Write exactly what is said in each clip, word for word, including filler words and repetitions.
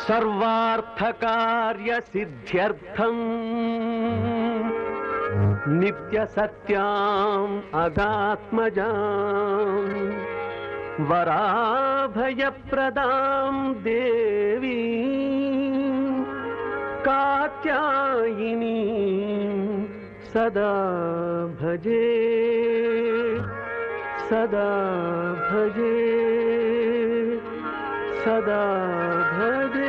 सर्वार्थकार्यसिद्ध्यर्थं नित्यसत्याम् अगात्मजाम् वराभयप्रदां देवी कात्यायिनी सदा भजे सदा भजे सदा भजे।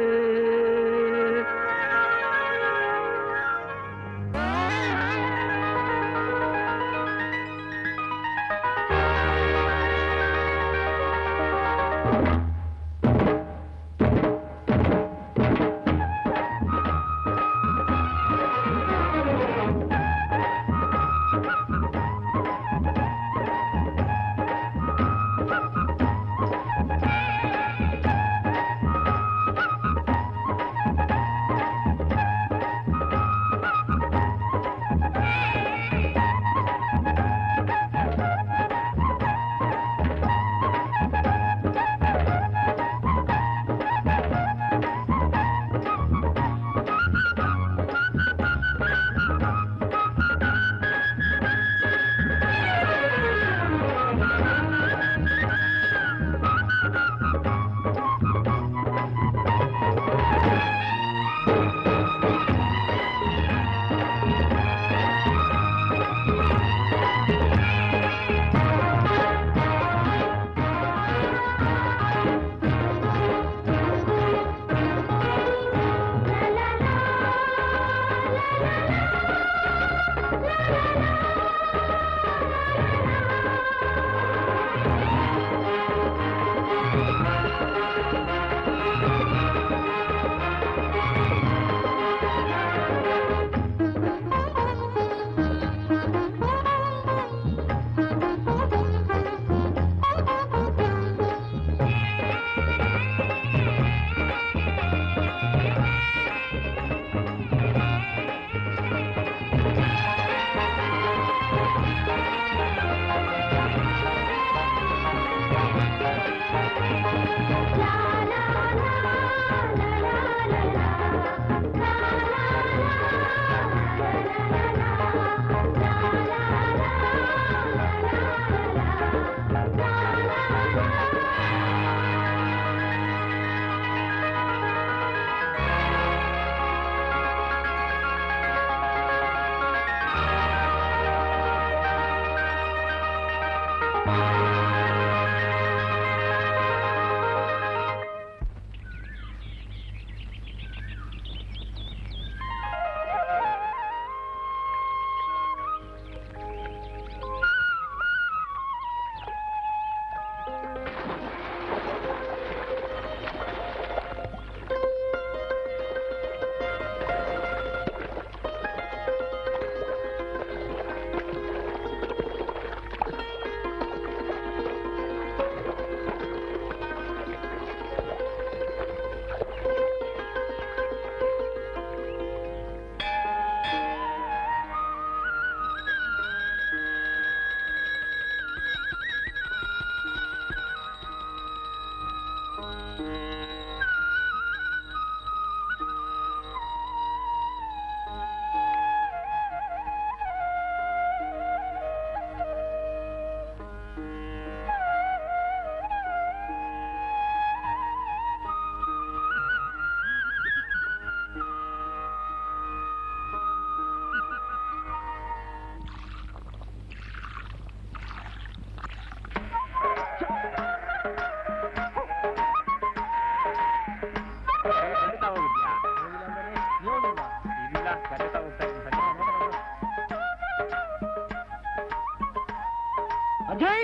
ಅಜಯ್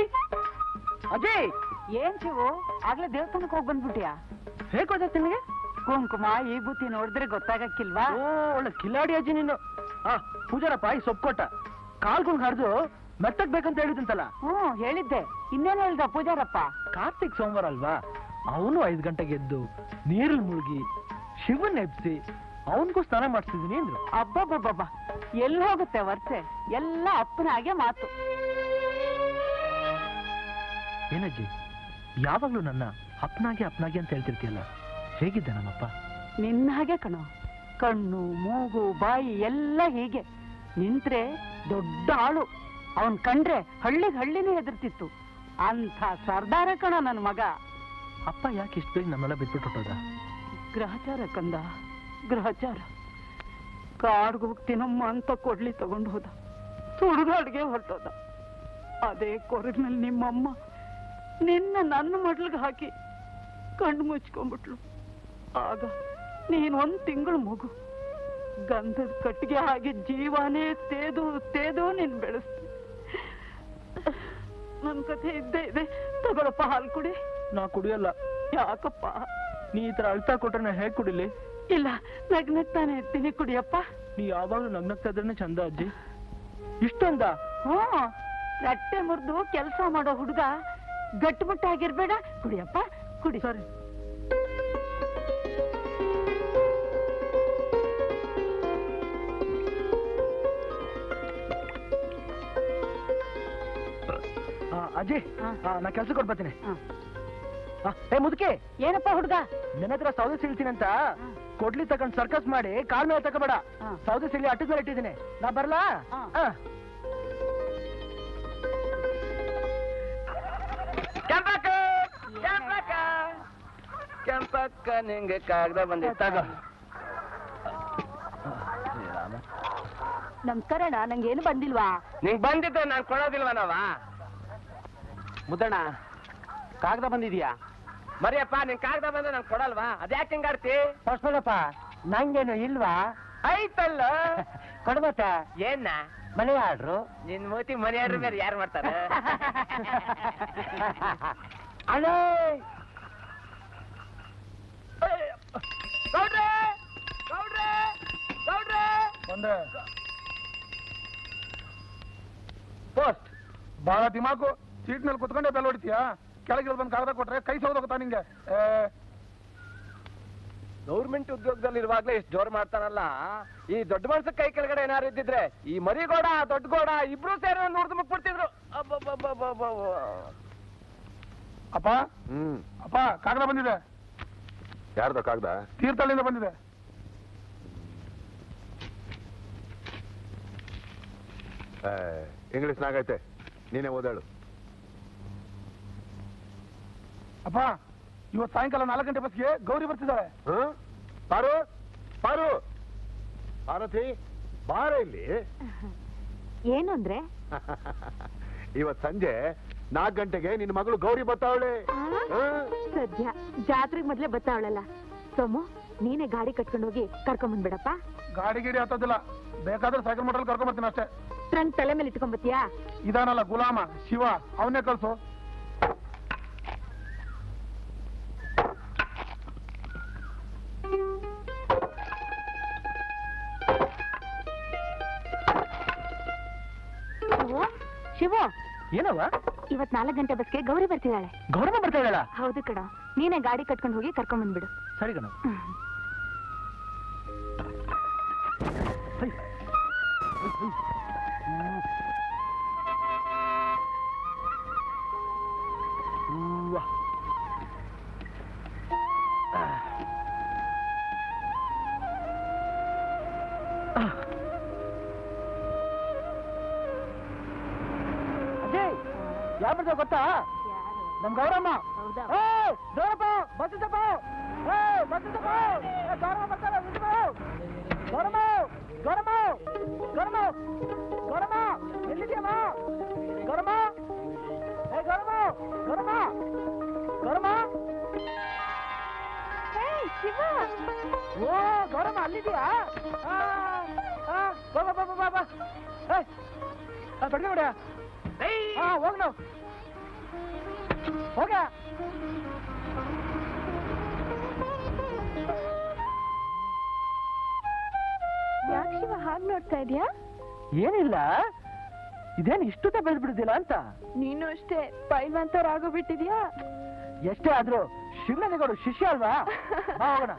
ಅಜಯ್ ಏನ್ ಶಿವು ಆಗ್ಲೇ ದೇವಸ್ಥಾನಕ್ಕೆ ಹೋಗಿ ಬಂದ್ಬಿಟ್ಟಿಯಾ? ಹೇಗ್ ಗೊತ್ತಾಯ್ತು ನಿನಗೆ? ಕುಂಕುಮ ಈ ಬುತ್ತಿ ನೋಡಿದ್ರೆ ಗೊತ್ತಾಗಕ್ಕಿಲ್ವಾ? ಓ ಒಳ್ಳೆ ಕಿಲಾಡಿ ಅಜ್ಜಿ ನೀನು. ಆ ಪೂಜಾರಪ್ಪ ಈ ಸೊಪ್ಪು ಕೊಟ್ಟ ಕಾಲ್ಕೊಂಡು ಹರಿದು ಮೆತ್ತಕ್ ಬೇಕಂತ ಹೇಳಿದಂತಲ್ಲ. ಹ್ಮ್ ಹೇಳಿದ್ದೆ. ಇನ್ನೇನು ಹೇಳ್ದ ಪೂಜಾರಪ್ಪ? ಕಾರ್ತಿಕ್ ಸೋಮವಾರ ಅಲ್ವಾ, ಅವನು ಐದ್ ಗಂಟೆಗೆ ಎದ್ದು ನೀರಲ್ಲಿ ಮುಳುಗಿ ಶಿವನ್ ಎಬ್ಸಿ ಅವನ್ಗೂ ಸ್ನಾನ ಮಾಡಿಸಿದೀನಿ ಅಂದ್ರು. ಅಬ್ಬಬ್ಬಬ್ಬ ಎಲ್ಲಿ ಹೋಗುತ್ತೆ ವರ್ಷೆ, ಎಲ್ಲ ಅಪ್ಪನ ಹಾಗೆ ಮಾತು. ಏನಜ್ಜಿ ಯಾವಾಗ್ಲೂ ನನ್ನ ಅಪ್ಪನಾಗೆ ಅಪ್ಪನಾಗೆ ಅಂತ ಹೇಳ್ತಿರ್ತೀಯಲ್ಲ, ಹೇಗಿದ್ದ ನಮ್ಮಪ್ಪ? ನಿನ್ನ ಹಾಗೆ ಕಣೋ, ಕಣ್ಣು ಮೂಗು ಬಾಯಿ ಎಲ್ಲ ಹೀಗೆ. ನಿಂತ್ರೆ ದೊಡ್ಡ ಆಳು, ಅವನ್ ಕಂಡ್ರೆ ಹಳ್ಳಿಗೆ ಹಳ್ಳಿನೇ ಹೆದರ್ತಿತ್ತು. ಅಂಥ ಸರ್ದಾರ ಕಣ ನನ್ನ ಮಗ. ಅಪ್ಪ ಯಾಕೆ ಇಷ್ಟು ಬೇಗ ನಮ್ಮೆಲ್ಲ ಬಿಟ್ಬಿಟ್ಟು ಹೊಟ್ಟೋದ? ಗ್ರಹಚಾರ ಕಂದ, ಗ್ರಹಚಾರ. ಕಾಡ್ಗೆ ಹೋಗ್ತೀನಮ್ಮ ಅಂತ ಕೊಡ್ಲಿ ತಗೊಂಡು ಹೋದ, ಸುಡುಗಾಡ್ಗೆ ಹೊರಟೋದ. ಅದೇ ಕೊರಗಿನಲ್ಲಿ ನಿಮ್ಮಮ್ಮ ನಿನ್ನ ನನ್ನ ಮಡ್ಲಿಗೆ ಹಾಕಿ ಕಣ್ಣು ಮುಚ್ಕೊಂಡ್ಬಿಟ್ಲು. ಆಗ ನೀನ್ ಒಂದ್ ತಿಂಗಳು ಮಗು, ಗಂಧದ ಕಟ್ಟಿಗೆ ಹಾಗೆ ಜೀವನೇ ತೇದು ತೇದು ನೀನ್ ಬೆಳೆಸ್ತಿ. ನನ್ ಕಥೆ ಇದ್ದೇ ಇದೆ, ತಗೊಳಪ್ಪ ಹಾಲು ಕುಡಿ. ನಾ ಕುಡಿಯಲ್ಲ. ಯಾಕಪ್ಪ? ನೀ ಈ ತರ ಅಳ್ತಾ ಕೊಟ್ರೆ ನಾ ಹೇಗ್ ಕುಡಿಲಿ? ಇಲ್ಲ, ನಗ್ನಗ್ತಾನೆ ಇರ್ತೀನಿ, ಕುಡಿಯಪ್ಪ. ನೀ ಯಾವಾಗ್ಲೂ ನಗ್ನಗ್ತಾ ಇದ್ರೇನೆ ಚಂದ ಅಜ್ಜಿ. ಇಷ್ಟೊಂದ? ಹ್ಞೂ, ರಟ್ಟೆ ಮುರಿದು ಕೆಲಸ ಮಾಡೋ ಹುಡುಗ ಗಟ್ಟುಮುಟ್ಟಾಗಿರ್ಬೇಡ. ಕುಡಿಯಪ್ಪ, ಕುಡಿ. ಸರಿ. ಅಜ್ಜಿ, ನಾ ಕೆಲ್ಸ ಕೊಟ್ಟು ಬರ್ತೀನಿ. ಏ ಮುದುಕಿ, ಏನಪ್ಪ ಹುಡುಗ? ನನ್ನ ಹತ್ರ ಸೌದೆ ಸಿಳ್ತೀನಂತ ಕೊಡ್ಲಿ ತಗೊಂಡ್ ಸರ್ಕಸ್ ಮಾಡಿ ಕಾಲ್ ಮೇಲೆ ತಗೋಬೇಡ. ಸೌದೆ ಸಿಳಿ ಅಟ್ಟದ ಮೇಲೆ ಇಟ್ಟಿದ್ದೀನಿ, ನಾ ಬರ್ಲಾ? ಕೆಂಪಕ್ಕ ಕೆಂಪಕ್ಕ ಕೆಂಪಕ್ಕ ನಿಂಗೆ ಕಾಗದ ಬಂದಿತ್ತ? ನಮಸ್ಕಾರಣ್ಣ, ನಂಗೇನು ಬಂದಿಲ್ವಾ? ನಿಂಗ್ ಬಂದಿದ್ದೆ ನಾನ್ ಕೊಡೋದಿಲ್ವಾ ನಾವ? ಮುದ್ದಣ್ಣ, ಕಾಗದ ಬಂದಿದ್ಯಾ? ಮರಿಯಪ್ಪ, ನಿನ್ ಕಾಗದ ಬಂದ್ರೆ ನಾನ್ ಕೊಡಲ್ವಾ? ಅದ್ಯಾಕೆ ಹಿಂಗಾಡ್ತಿ? ಹೊಸ್ಮಲ್ಲಪ್ಪ, ನಂಗೇನು ಇಲ್ವಾ? ಐತಲ್ಲ, ಕೊಡ್ಬೇಕ? ಏನ ಮನೆ ಆಡ್ರು? ನಿನ್ ಮೂತಿ ಮನೆ ಆಡ್ರು ಬೇರೆ ಯಾರು ಮಾಡ್ತಾರ? ಅಣ್ಣ, ಗೌಡ್ರೆ ಗೌಡ್ರೆ ಗೌಡ್ರೆ ಒಂದೇ ಪೋಸ್ಟ್. ಬಹಳ ದಿಮಾಕು. ಸೀಟ್ ಮೇಲೆ ಕುತ್ಕೊಂಡೆ ಬೆಲ್ ಹೊಡಿತೀಯಾ? ಕೆಳಗೆ ಬಂದು ಕಾಗದ ಕೊಟ್ರೆ ಕೈ ಸೌದೋಗುತ್ತಾ ನಿಂಗೆ? ಗೌರ್ಮೆಂಟ್ ಉದ್ಯೋಗದಲ್ಲಿ ಇರುವಾಗ್ಲೇ ಇಷ್ಟು ಜೋರ್ ಮಾಡ್ತಾನಲ್ಲ, ಈ ದೊಡ್ಡ ಮನ್ಸ ಕೈ ಕೆಳಗಡೆ ಏನಾರು ಇದ್ದಿದ್ರೆ ಈ ಮರಿಗೋಡ ದೊಡ್ಡ ಗೋಡ ಇಬ್ರು ಸೇರಿ ನೋಡ್ದು ಮುಟ್ಬಿಡ್ತಿದ್ರು. ಅಪ್ಪ, ಹ್ಮ್ ಅಪ್ಪ, ಕಾಗದ ಬಂದಿದೆ. ಯಾರ್ದ ಕಾಗದ? ತೀರ್ಥಹಳ್ಳಿಯಿಂದ ಬಂದಿದೆ. ಇಂಗ್ಲಿಷ್ನಾಗೈತೆ, ನೀನೇ ಓದಾಳು. ಅಪ್ಪ, ಇವತ್ತು ಸಾಯಂಕಾಲ ನಾಲ್ಕು ಗಂಟೆ ಬಸ್ಗೆ ಗೌರಿ ಬರ್ತಿದ್ದಾಳೆ. ಪಾರು ಪಾರು ಪಾರ್ವತಿ, ಬಾರ ಇಲ್ಲಿ. ಏನು ಅಂದ್ರೆ? ಇವತ್ ಸಂಜೆ ನಾಲ್ಕು ಗಂಟೆಗೆ ನಿನ್ನ ಮಗಳು ಗೌರಿ ಬರ್ತಾವಳೆ. ಸದ್ಯ ಜಾತ್ರೆಗೆ ಮೊದ್ಲೇ ಬರ್ತಾವಳಲ್ಲ. ಸೋಮು, ನೀನೇ ಗಾಡಿ ಕಟ್ಕೊಂಡು ಹೋಗಿ ಕರ್ಕೊಂಡ್ ಬಂದ್ಬಿಡಪ್ಪ. ಗಾಡಿ ಗಿಡಿ ಹತ್ತದಿಲ್ಲ, ಬೇಕಾದ್ರೆ ಸೈಕಲ್ ಮೋಟರ್ ಕರ್ಕೊಂಡ್ ಬರ್ತೀನಿ ಅಷ್ಟೇ. ಟ್ರಂಕ್ ತಲೆ ಮೇಲೆ ಇಟ್ಕೊಂಬತ್ತೀಯಾ? ಇದಾನಲ್ಲ ಗುಲಾಮ ಶಿವ, ಅವನ್ನೇ ಕಳ್ಸು. ಶಿವು, ಏನವ? ಇವತ್ ನಾಲ್ಕು ಗಂಟೆ ಬಸ್ಗೆ ಗೌರಿ ಬರ್ತಿದ್ದಾಳೆ. ಗೌರವ ಬರ್ತಾ ಇದ್ದಾಳ? ಹೌದು ಕಣ, ನೀನೇ ಗಾಡಿ ಕಟ್ಕೊಂಡು ಹೋಗಿ ಕರ್ಕೊಂಡ್ ಬಂದ್ಬಿಡು. ಸರಿ ಕಣ. ಅಜಯ್, ಯಾವ ಬರ್ತಾವ ಗೊತ್ತಾ? ನಮ್ ಗೌರಮ್ಮ. ಗೌರಪ್ಪ, ಬಸ್ಸಪ್ಪ, ಬಸ್ಸಪ್ಪ, ಗೌರಮ್ಮ ಬರ್ತಾರ. ಗೌರಮ್ಮ, ಗೌರಮ್ಮ, ಗೌರಮ್ಮ, ಗೌರಮ್ಮ, ಎಲ್ಲಿದ್ಯಮ್ಮ? ಗೌರಮ್ಮ, ಏ ಗೌರಮ್ಮ, ಗೌರಮ್ಮ, ಗೌರಮ್ಮ. ಓ ಗೌರಮ್ಮ, ಅಲ್ಲಿದ್ಯಾ? ಬಾ ಬಾ ಬಾ ಬಾ ಬಾ. ಬಡ್ಗೆ ಬಿಡ. ಹಾ, ಹೋಗ್ ನಾವು ಹೋಗ. ಯಾಕೆ ಶಿವ ಹಾಗೆ ನೋಡ್ತಾ ಇದೀಯಾ? ಏನಿಲ್ಲ, ಇದೇನು ಇಷ್ಟುತ್ತ ಬೆಳೆದ್ಬಿಡುದಿಲ್ಲ ಅಂತ. ನೀನು ಅಷ್ಟೇ ಪೈಲ್ವಾಂತರ ಆಗೋಗ್ಬಿಟ್ಟಿದ್ಯಾ? ಎಷ್ಟೇ ಆದ್ರೂ ಶಿವನಗೌಡ ಶಿಷ್ಯ ಅಲ್ವಾ? ಬಾ ಹೋಗೋಣ.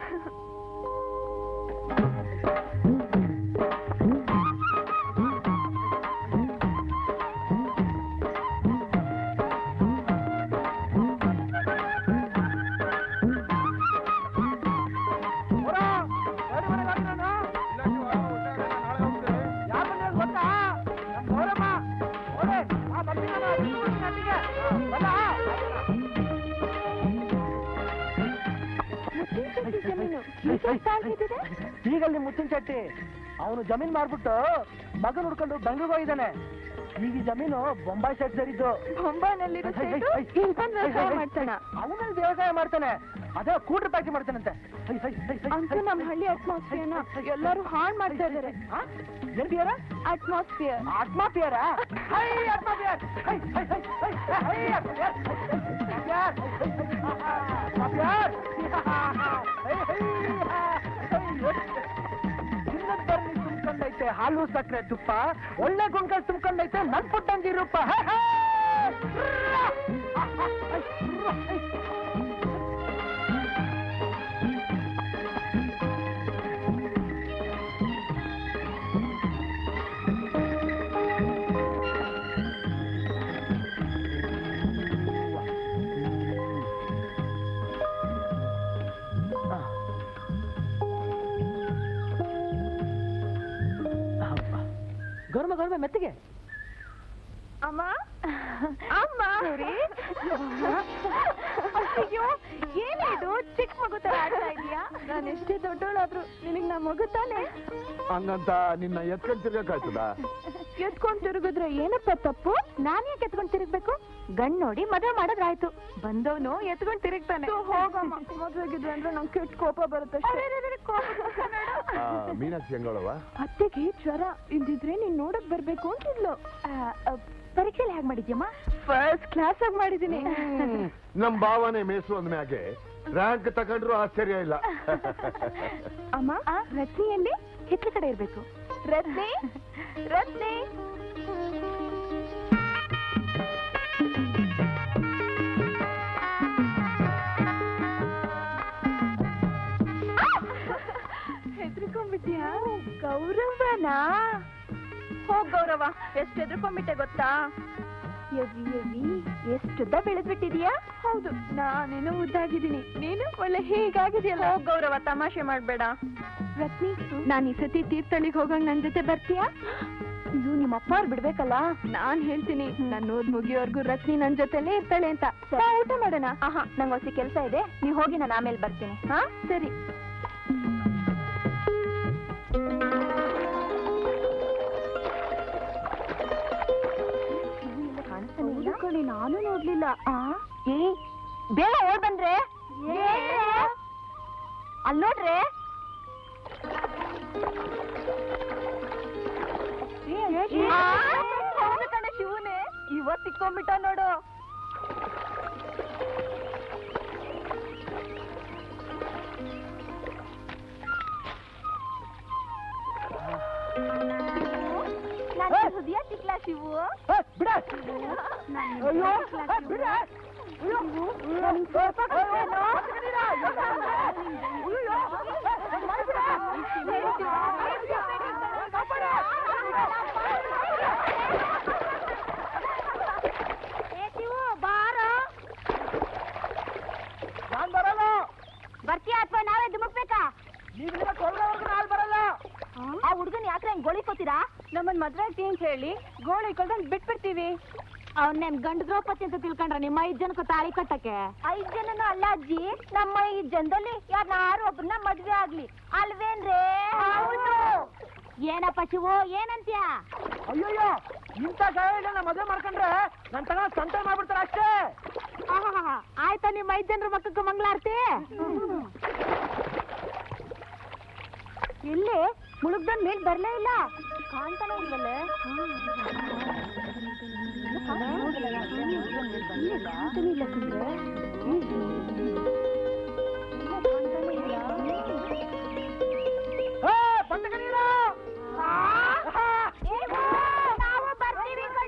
ಈಗಲ್ಲಿ ಮುತ್ತಿನ ಚಟ್ಟಿ ಅವನು ಜಮೀನ್ ಮಾರ್ಬಿಟ್ಟು ಮಗನ್ ಹುಡ್ಕೊಂಡು ಬೆಂಗಳೂರು ಹೋಗಿದ್ದಾನೆ. ಈಗ ಈ ಜಮೀನು ಬೊಂಬಾಯಿ ಸೈಡ್ ಸೇರಿದ್ದು. ಬೊಂಬಾಯಿನಲ್ಲಿ ಅವನಲ್ಲಿ ವ್ಯವಸಾಯ ಮಾಡ್ತಾನೆ. ಅದೇ ಕೂಡ್ರ ಪ್ಯಾಕಿ ಮಾಡ್ತಾನಂತೆ. ಅಂತೂ ನಮ್ಮ ಹಳ್ಳಿ ಅಟ್ಮಾಸ್ಫಿಯರ್ನ ಎಲ್ಲರೂ ಹಾಳು ಮಾಡ್ತಾ ಇದ್ದಾರೆ. ಎಂಟಿಯರ ಅಟ್ಮಾಸ್ಫಿಯರ್ ಅಟ್ಮಾಸ್ಫಿಯರ ತುಂಬ್ಕೊಂಡೈತೆ ಹಾಲು ಸಕ್ಕರೆ ತುಪ್ಪ, ಒಳ್ಳೆ ಗುಂಡ್ಗಳು ತುಂಬ್ಕೊಂಡೈತೆ ನನ್ ಪುಟ್ಟಂಗಿ ರೂಪ. ಗೌರಮ್ಮ ಗೌರಮ್ಮ ಮೆತ್ತಿಗೆ. ಅಮ್ಮ ಅಮ್ಮ ಅಯ್ಯೋ ಏನಿದು ಚಿಕ್ಕ ಮಗು ತರ ಆಡ್ತಾ ಇದೀಯಾ? ನಾನು ಎಷ್ಟೇ ದೊಡ್ಡವಳಾದ್ರು ನಿನಗ್ ನಾ ಮಗು ತಾನೆ. ಹಂಗಂತ ನಿನ್ನ ಎತ್ಕೊಂಡ್ ತಿರ್ಗಕ್ಕಾಯ್ತದ? ಎತ್ಕೊಂಡ್ ತಿರುಗಿದ್ರೆ ಏನಪ್ಪ ತಪ್ಪು? ನಾನ್ ಯಾಕೆ ಎತ್ಕೊಂಡ್ ತಿರುಗ್ಬೇಕು? ಗಂಡ್ ನೋಡಿ ಮದುವೆ ಮಾಡೋದ್ರಾಯ್ತು. ಬಂದವನು ಎತ್ಕೊಂಡ್ ತಿರುಗ್ತಾನೆ. ಹೋಗಮ್ಮ, ಮದುವೆಗಿದ್ರೆ ಅಂದ್ರೆ ನಂಗೆ ಕೆಟ್ಟ ಕೋಪ ಬರುತ್ತೆ. ಮೀನಾಕ್ಷಿ ಹೆಂಗಳವ? ಅತ್ತೆಗೆ ಜ್ವರ ಇಲ್ದಿದ್ರೆ ನೀನ್ ನೋಡಕ್ ಬರ್ಬೇಕು ಅಂತಿದ್ಲು. ಪರೀಕ್ಷೆಲಿ ಹೇಗ್ ಮಾಡಿದ್ಯಮ್ಮ? ಫಸ್ಟ್ ಕ್ಲಾಸ್ ಆಗಿ ಮಾಡಿದೀನಿ. ನಮ್ ಭಾವನೆ ಮೇಸು ಅಂದ್ಮ್ಯಾಗೆ ರ್ಯಾಂಕ್ ತಗೊಂಡ್ರು ಆಶ್ಚರ್ಯ ಇಲ್ಲ. ಅಮ್ಮ ರತ್ನಿಯಲ್ಲಿ ಹಿತ್ಲ ಕಡೆ ಇರ್ಬೇಕು. ರತ್ನಿ ರತ್ನಿ ಹೆದ್ರಿಕೊಂಡ್ಬಿಟ್ಯಾ? ಗೌರವನಾ? ಹೋಗ್ ಗೌರವ, ಎಷ್ಟು ಹೆದ್ರಿಕೊಂಡ್ಬಿಟ್ಟೆ ಗೊತ್ತಾ? ಯವಿ ಯವಿ ಎಷ್ಟುದ್ದ ಬೆಳೆದ್ಬಿಟ್ಟಿದ್ಯಾ? ಹೌದು, ನಾನೇನೋ ಉದ್ದಾಗಿದ್ದೀನಿ, ನೀನು ಒಳ್ಳೆ ಹೀಗಾಗಿದೆಯಲ್ಲ. ಹೋಗ್ ಗೌರವ, ತಮಾಷೆ ಮಾಡ್ಬೇಡ. ರತ್ನಿ, ನಾನ್ ಈ ಸತಿ ತೀರ್ಥಹಳ್ಳಿಗೆ ಹೋಗಂಗ್ ನನ್ ಜೊತೆ ಬರ್ತೀಯಾ? ಇದು ನಿಮ್ಮ ಅಪ್ಪ ಅವ್ರು ಬಿಡ್ಬೇಕಲ್ಲ. ನಾನ್ ಹೇಳ್ತೀನಿ, ನನ್ ಓದ್ ಮುಗಿಯೋರ್ಗು ರತ್ನಿ ನನ್ ಜೊತೆಲೇ ಇರ್ತಾಳೆ ಅಂತ. ಊಟ ಮಾಡೋಣ? ಆಹಾ, ನಂಗೆ ಹೊಸ ಕೆಲ್ಸ ಇದೆ, ನೀವ್ ಹೋಗಿ ನಾನು ಆಮೇಲೆ ಬರ್ತೀನಿ. ಹಾ ಸರಿ. ನಾನು ನೋಡ್ಲಿಲ್ಲ. ಏ ಬೇಗ ಓಡ್ ಬಂದ್ರೆ. ಅಲ್ಲಿ ನೋಡ್ರೆ ಶಿವನೇ ಇವತ್ ಸಿಕ್ಕೊಂಡ್ಬಿಟ್ಟ ನೋಡು. ಹೃದಯ ಸಿಕ್ಲ ಶಿವು. ಬಿಡ ಬಿಡ ಬರ್ತೀಯ ಅಥವಾ ನಾವೇ ಧುಮಕ್ಬೇಕಾ? ನಾಲ್ ಬರಲ್ಲ. ಆ ಹುಡ್ಗನ್ ಯಾಕ್ರೆ ಹಂಗ್ ಗೋಳಿಕೋತೀರಾ? ನಮ್ಮನ್ ಮದ್ವೆ ಆಗ್ತೀನಿ ಅಂತ ಹೇಳಿ ಗೋಳಿ ಕೊಳ್ದಂಗ್ ಬಿಟ್ಬಿಡ್ತೀವಿ. ಅವ್ನೇನ್ ಗಂಡು ದ್ರೌಪದಿ ಅಂತ ತಿಳ್ಕೊಂಡ್ರ ನಿಮ್ಮ ಐದ್ ಜನಕ್ಕೂ ತಾಳಿ ಕಟ್ಟಕ್ಕೆ? ಐದ್ ಜನನು ಅಲ್ಲ ಅಜ್ಜಿ, ನಮ್ಮ ಐದ್ ಜನದಲ್ಲಿ ಯಾರು ಒಬ್ಬರನ್ನ ಮದ್ವೆ ಆಗ್ಲಿ ಅಲ್ವೇನ್ರೇ? ಹೌದು. ಏನಪ್ಪ ಶಿವು, ಏನಂತ್ಯ? ಅಯ್ಯಯ್ಯೋ, ಇಂಥ ಗಾಯನ ಮದುವೆ ಮಾಡ್ಕೊಂಡ್ರೆ ನನ್ ತಗ ಸಂತೆ ಮಾಡ್ಬಿಡ್ತಾರ ಅಷ್ಟೇ. ಆಯ್ತಾ ನಿಮ್ಮ ಐದ್ ಜನರ ಮಕ್ಕಕ್ಕೆ ಮಂಗಳಾರತಿ? ಎಲ್ಲಿ ಮುಳುಗ್ದನ್ ಮೇಲ್ ಬರ್ಲೇ ಇಲ್ಲ, ಕಾಣ್ತಾನೆ ಇಲ್ವಲ್ಲೇ? ನಾವು ಬರ್ತೀವಿ ಕಣ.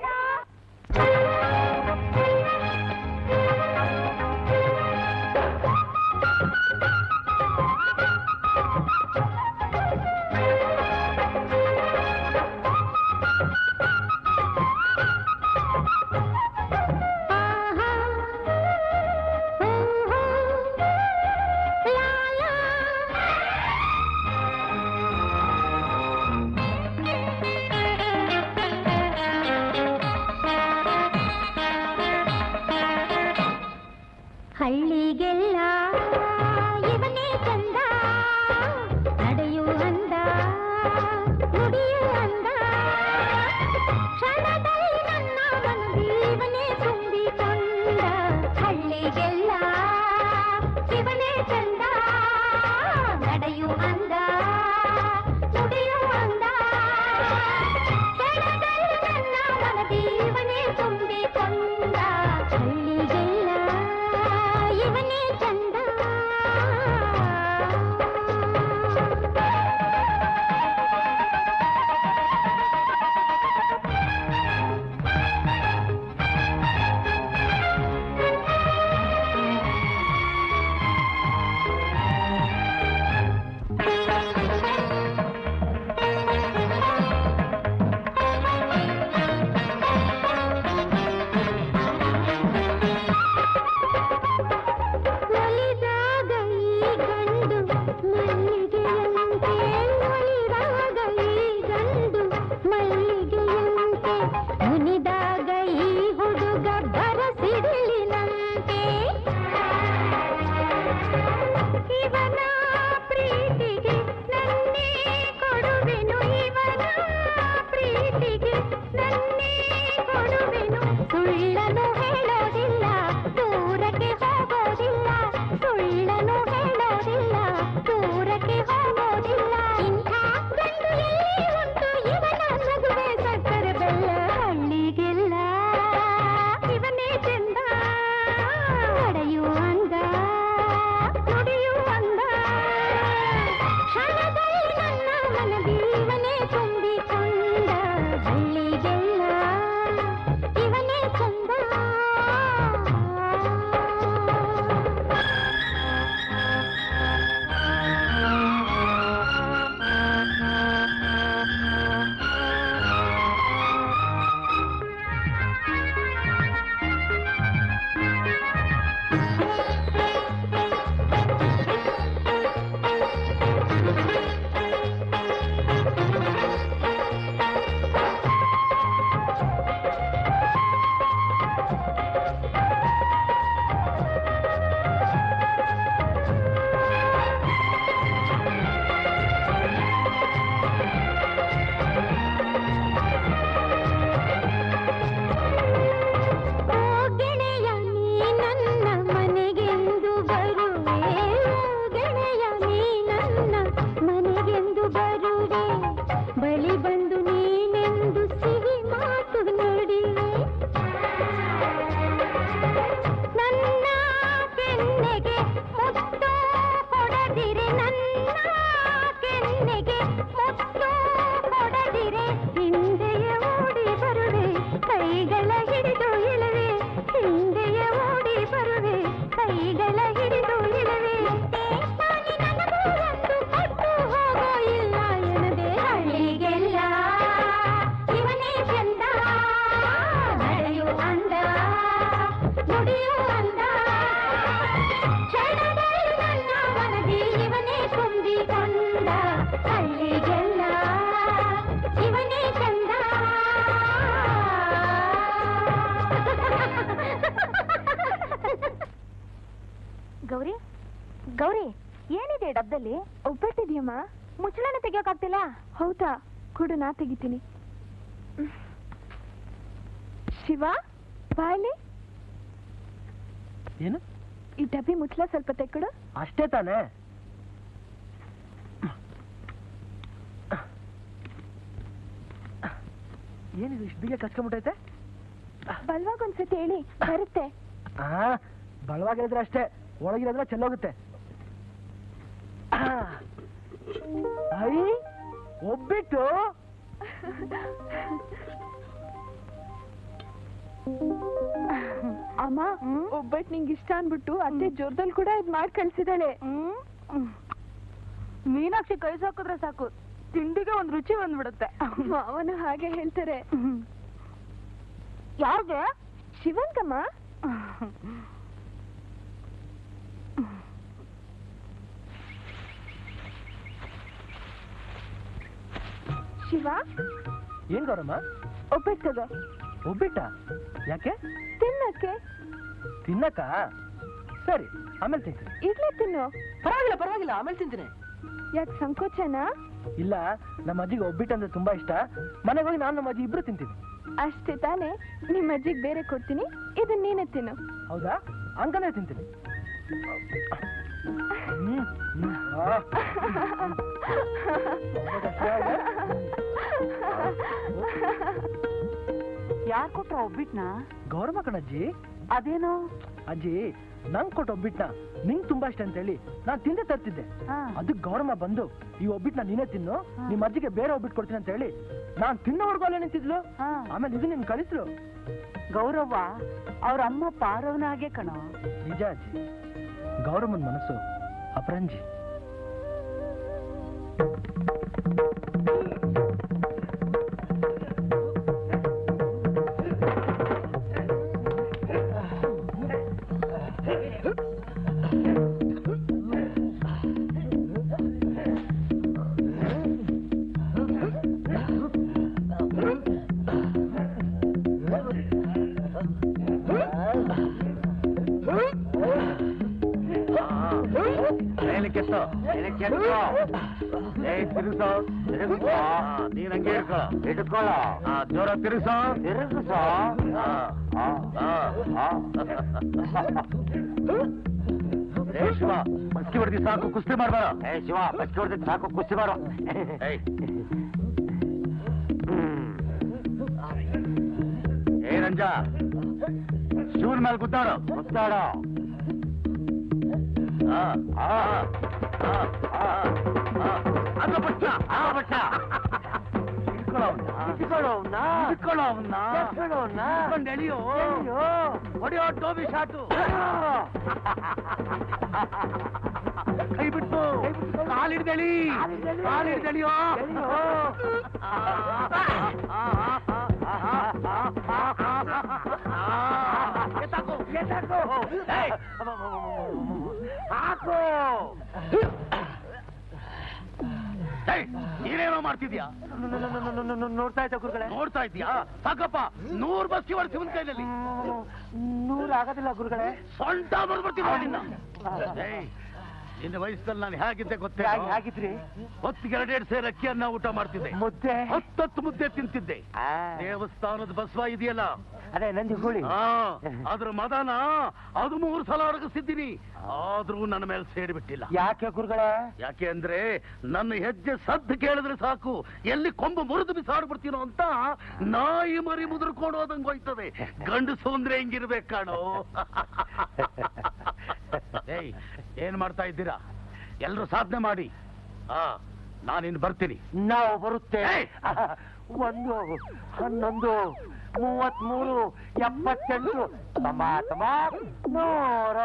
ಹಳ್ಳಿಗೆಲ್ಲ ಇವನೇ ಚಂದ, ಗೌರಿ ಗೌರಿ ಏನಿದೆ ಡಬ್ಬದಲ್ಲಿ? ಒಬ್ಬಟ್ಟಿದ್ಯಮ್ಮ, ಮುಚ್ಚಳನ ತೆಗಿಯೋಕಾಗ್ತಿಲ್ಲ. ಹೌದಾ, ಕೊಡು, ನಾ ತೆಗಿತೀನಿ. ಶಿವ ಬಾಯಲ್ಲಿ ಏನು? ಈ ಡಬ್ಬಿ ಮುಚ್ಚಳ ಸ್ವಲ್ಪ ತೆಕ್ಕೊಡು. ಅಷ್ಟೇ ತಾನೇ? ಏನಿದು ಇಷ್ಟು ಬೇಗ ಕಚ್ಕೊಂಡ್ಬಿಟ್ಟೈತೆ? ಬಲ್ವಾಗ ಒಂದ್ಸತಿ ಹೇಳಿ, ಬರುತ್ತೆ. ಆ ಬಲವಾಗಿದ್ರೆ ಅಷ್ಟೇ, ಒಳಗಿರೋದ್ರೆ ಚೆಲ್ಲೋಗುತ್ತೆ. ಐ ಒಬ್ಬಿಟ್ಟು ಅಮ್ಮ, ಒಬ್ಬಟ್ಟು ನಿಂಗೆ ಇಷ್ಟ ಅನ್ಬಿಟ್ಟು ಅತ್ತೆ ಜೋರದಲ್ಲಿ ಕೂಡ ಇದ್ ಮಾಡಿ ಕಳ್ಸಿದಾಳೆ. ಮೀನಾಕ್ಷಿ ಕೈ ಸಾಕಿದ್ರೆ ಸಾಕು, ತಿಂಡಿಗೆ ಒಂದ್ ರುಚಿ ಬಂದ್ಬಿಡುತ್ತೆ. ಮಾವನು ಹಾಗೆ ಹೇಳ್ತಾರೆ. ಯಾವ್ಗೆ? ಶಿವನ್ಗಮ್ಮ. ಶಿವ, ಏನ್ ಗೌರಮ್ಮ? ಒಬ್ಬಟ್ಟು ತಗೋ. ಒಬ್ಬಿಟ್ಟ? ಯಾಕೆ? ತಿನ್ನಕ್ಕೆ. ತಿನ್ನಕ್ಕ? ಸರಿ, ಆಮೇಲೆ ತಿಂತೀನಿ. ಈಗ್ಲೇ ತಿನ್ನು. ಪರವಾಗಿಲ್ಲ ಪರವಾಗಿಲ್ಲ, ಆಮೇಲೆ ತಿಂತೀನಿ. ಯಾಕೆ ಸಂಕೋಚನಾ? ಇಲ್ಲ, ನಮ್ಮ ಅಜ್ಜಿಗೆ ಒಬ್ಬಿಟ್ಟು ಅಂದ್ರೆ ತುಂಬಾ ಇಷ್ಟ. ಮನೆಗೆ ಹೋಗಿ ನಾನು ನಮ್ಮ ಅಜ್ಜಿ ಇಬ್ರು ತಿಂತೀವಿ. ಅಷ್ಟೇ ತಾನೇ? ನಿಮ್ಮ ಅಜ್ಜಿಗೆ ಬೇರೆ ಕೊಡ್ತೀನಿ, ಇದನ್ನ ನೀನೇ ತಿನ್ನು. ಹೌದಾ? ಹಂಗನೇ ತಿಂತೀನಿ. ಯಾರ್ ಕೊಟ್ರ ಒಬ್ಬಿಟ್ನ? ಗೌರಮ್ಮ ಕಣಜ್ಜಿ. ಅದೇನು ಅಜ್ಜಿ, ನಂಗ್ ಕೊಟ್ಟು ಒಬ್ಬಿಟ್ನ ನಿಂಗ್ ತುಂಬಾ ಇಷ್ಟ ಅಂತ ಹೇಳಿ ನಾನ್ ತಿಂದೆ ತರ್ತಿದ್ದೆ. ಅದಕ್ಕೆ ಗೌರಮ್ಮ ಬಂದು ಈ ಒಬ್ಬಿಟ್ನ ನೀನೇ ತಿನ್ನು, ನಿಮ್ ಅಜ್ಜಿಗೆ ಬೇರೆ ಒಬ್ಬಿಟ್ಟು ಕೊಡ್ತೀನಿ ಅಂತ ಹೇಳಿ ನಾನ್ ತಿನ್ನೋವರ್ಗು ಅಲ್ಲೇ ನಿಂತಿದ್ಲು. ಆಮೇಲೆ ಇದು ನಿನ್ ಕಳಿಸ್ಲು. ಗೌರವ್ವ ಅವ್ರ ಅಮ್ಮ ಪಾರವನಾಗೆ ಕಣ. ನಿಜ ಅಜ್ಜಿ, ಗೌರಮ್ಮನ ಮನಸ್ಸು ಅಪರಂಜಿ. ನೀನ್ ಹಂಗೆ ಇರ್ಕೊ, ಇಟ್ಕೊಳ್ಳ ಜೋರ ತಿರುಗಿಸ ತಿರುಗಿಸ. ಏ ಶಿವ, ಬಸ್ಕಿ ಹೊಡೆದಿ ಸಾಕು, ಕುಸ್ತಿ ಮಾಡ್ಬೇಡ. ಏ ಶಿವ, ಬಸ್ಕಿ ಹೊಡೆದಿ ಸಾಕು, ಕುಸ್ತಿ ಮಾಡು. ಏ ರಂಜ, ಶಿವನ ಮೇಲೆ ಗುದ್ದಾಡ ಗುದ್ದಾಡ. ಅದು ಬಚ್ಚ ಆ ಬಚ್ಚ ಹೊಡೆಯೋ ಟೋಬಿ ಶಾಟು. ಕೈ ಬಿಟ್ಟು ಕಾಲಿಡ್ದಳಿ ಕಾಲಿಡ್ದಳಿಯೋ. ಹಾಕೋ. ನೀನೇನೋ ಮಾಡ್ತಿದ್ಯಾ? ನೋಡ್ತಾ ಇದ್ದ ಗುರುಗಳೇ. ನೋಡ್ತಾ ಇದ್ಯಾ? ಸಾಕಪ್ಪ, ನೂರ್ ಬಸ್ಕಿ ಹೊಡ್ಸಿ ಒಂದ್ ಕೈನಲ್ಲಿ. ನೂರು ಆಗೋದಿಲ್ಲ ಗುರುಗಳೇ. ಸೊಂಟ ಬರ್ಬಿಡ್ತೀನಿ ನಿನ್ನ. ನಿನ್ನ ವಯಸ್ಸಲ್ಲಿ ನಾನು ಹೇಗಿದ್ದೆ ಗೊತ್ತೇ? ಹೇಗಿದ್ರಿ? ಹೊತ್ತಿಗೆ ಎರಡೆರಡು ಸೇರ್ ಅಕ್ಕಿಯನ್ನ ಊಟ ಮಾಡ್ತಿದ್ದೆ. ಮುದ್ದೆ ಹತ್ತತ್ತು ಮುದ್ದೆ ತಿಂತಿದ್ದೆ. ದೇವಸ್ಥಾನದ ಬಸವ ಇದೆಯಲ್ಲ, ಅದೇ ನಂದಿ ಹುಳಿ, ಅದ್ರ ಮದನ ಅದು ಮೂರು ಸಲ ಅಡಗಿಸಿದ್ದೀನಿ. ಆದ್ರೂ ನನ್ನ ಮೇಲೆ ಸೇರಿಬಿಟ್ಟಿಲ್ಲ. ಯಾಕೆ ಗುರುಗಳೇ? ಯಾಕೆ ಅಂದ್ರೆ ನನ್ನ ಹೆಜ್ಜೆ ಸದ್ದು ಕೇಳಿದ್ರೆ ಸಾಕು, ಎಲ್ಲಿ ಕೊಂಬು ಮುರಿದು ಬಿಸಾಡ್ಬಿಡ್ತೀನೋ ಅಂತ ನಾಯಿ ಮರಿ ಮುದುರ್ಕೊಂಡು ಹೋದಂಗೆ ಹೋಯ್ತದೆ. ಗಂಡಸು ಅಂದ್ರೆ ಹೆಂಗಿರ್ಬೇಕು ಕಾಣೋ. ಏಯ್, ಏನ್ ಮಾಡ್ತಾ ಇದ್ದೀರಾ? ಎಲ್ರು ಸಾಧನೆ ಮಾಡಿ. ಹಾ, ನಾನಿನ್ ಬರ್ತೀನಿ. ನಾವು ಬರುತ್ತೇವೆ. ಒಂದು ಹನ್ನೊಂದು ಮೂವತ್ಮೂರು ಎಪ್ಪತ್ತೆಂಟು ತಮ್ಮ ತಮ್ಮ ನೂರ.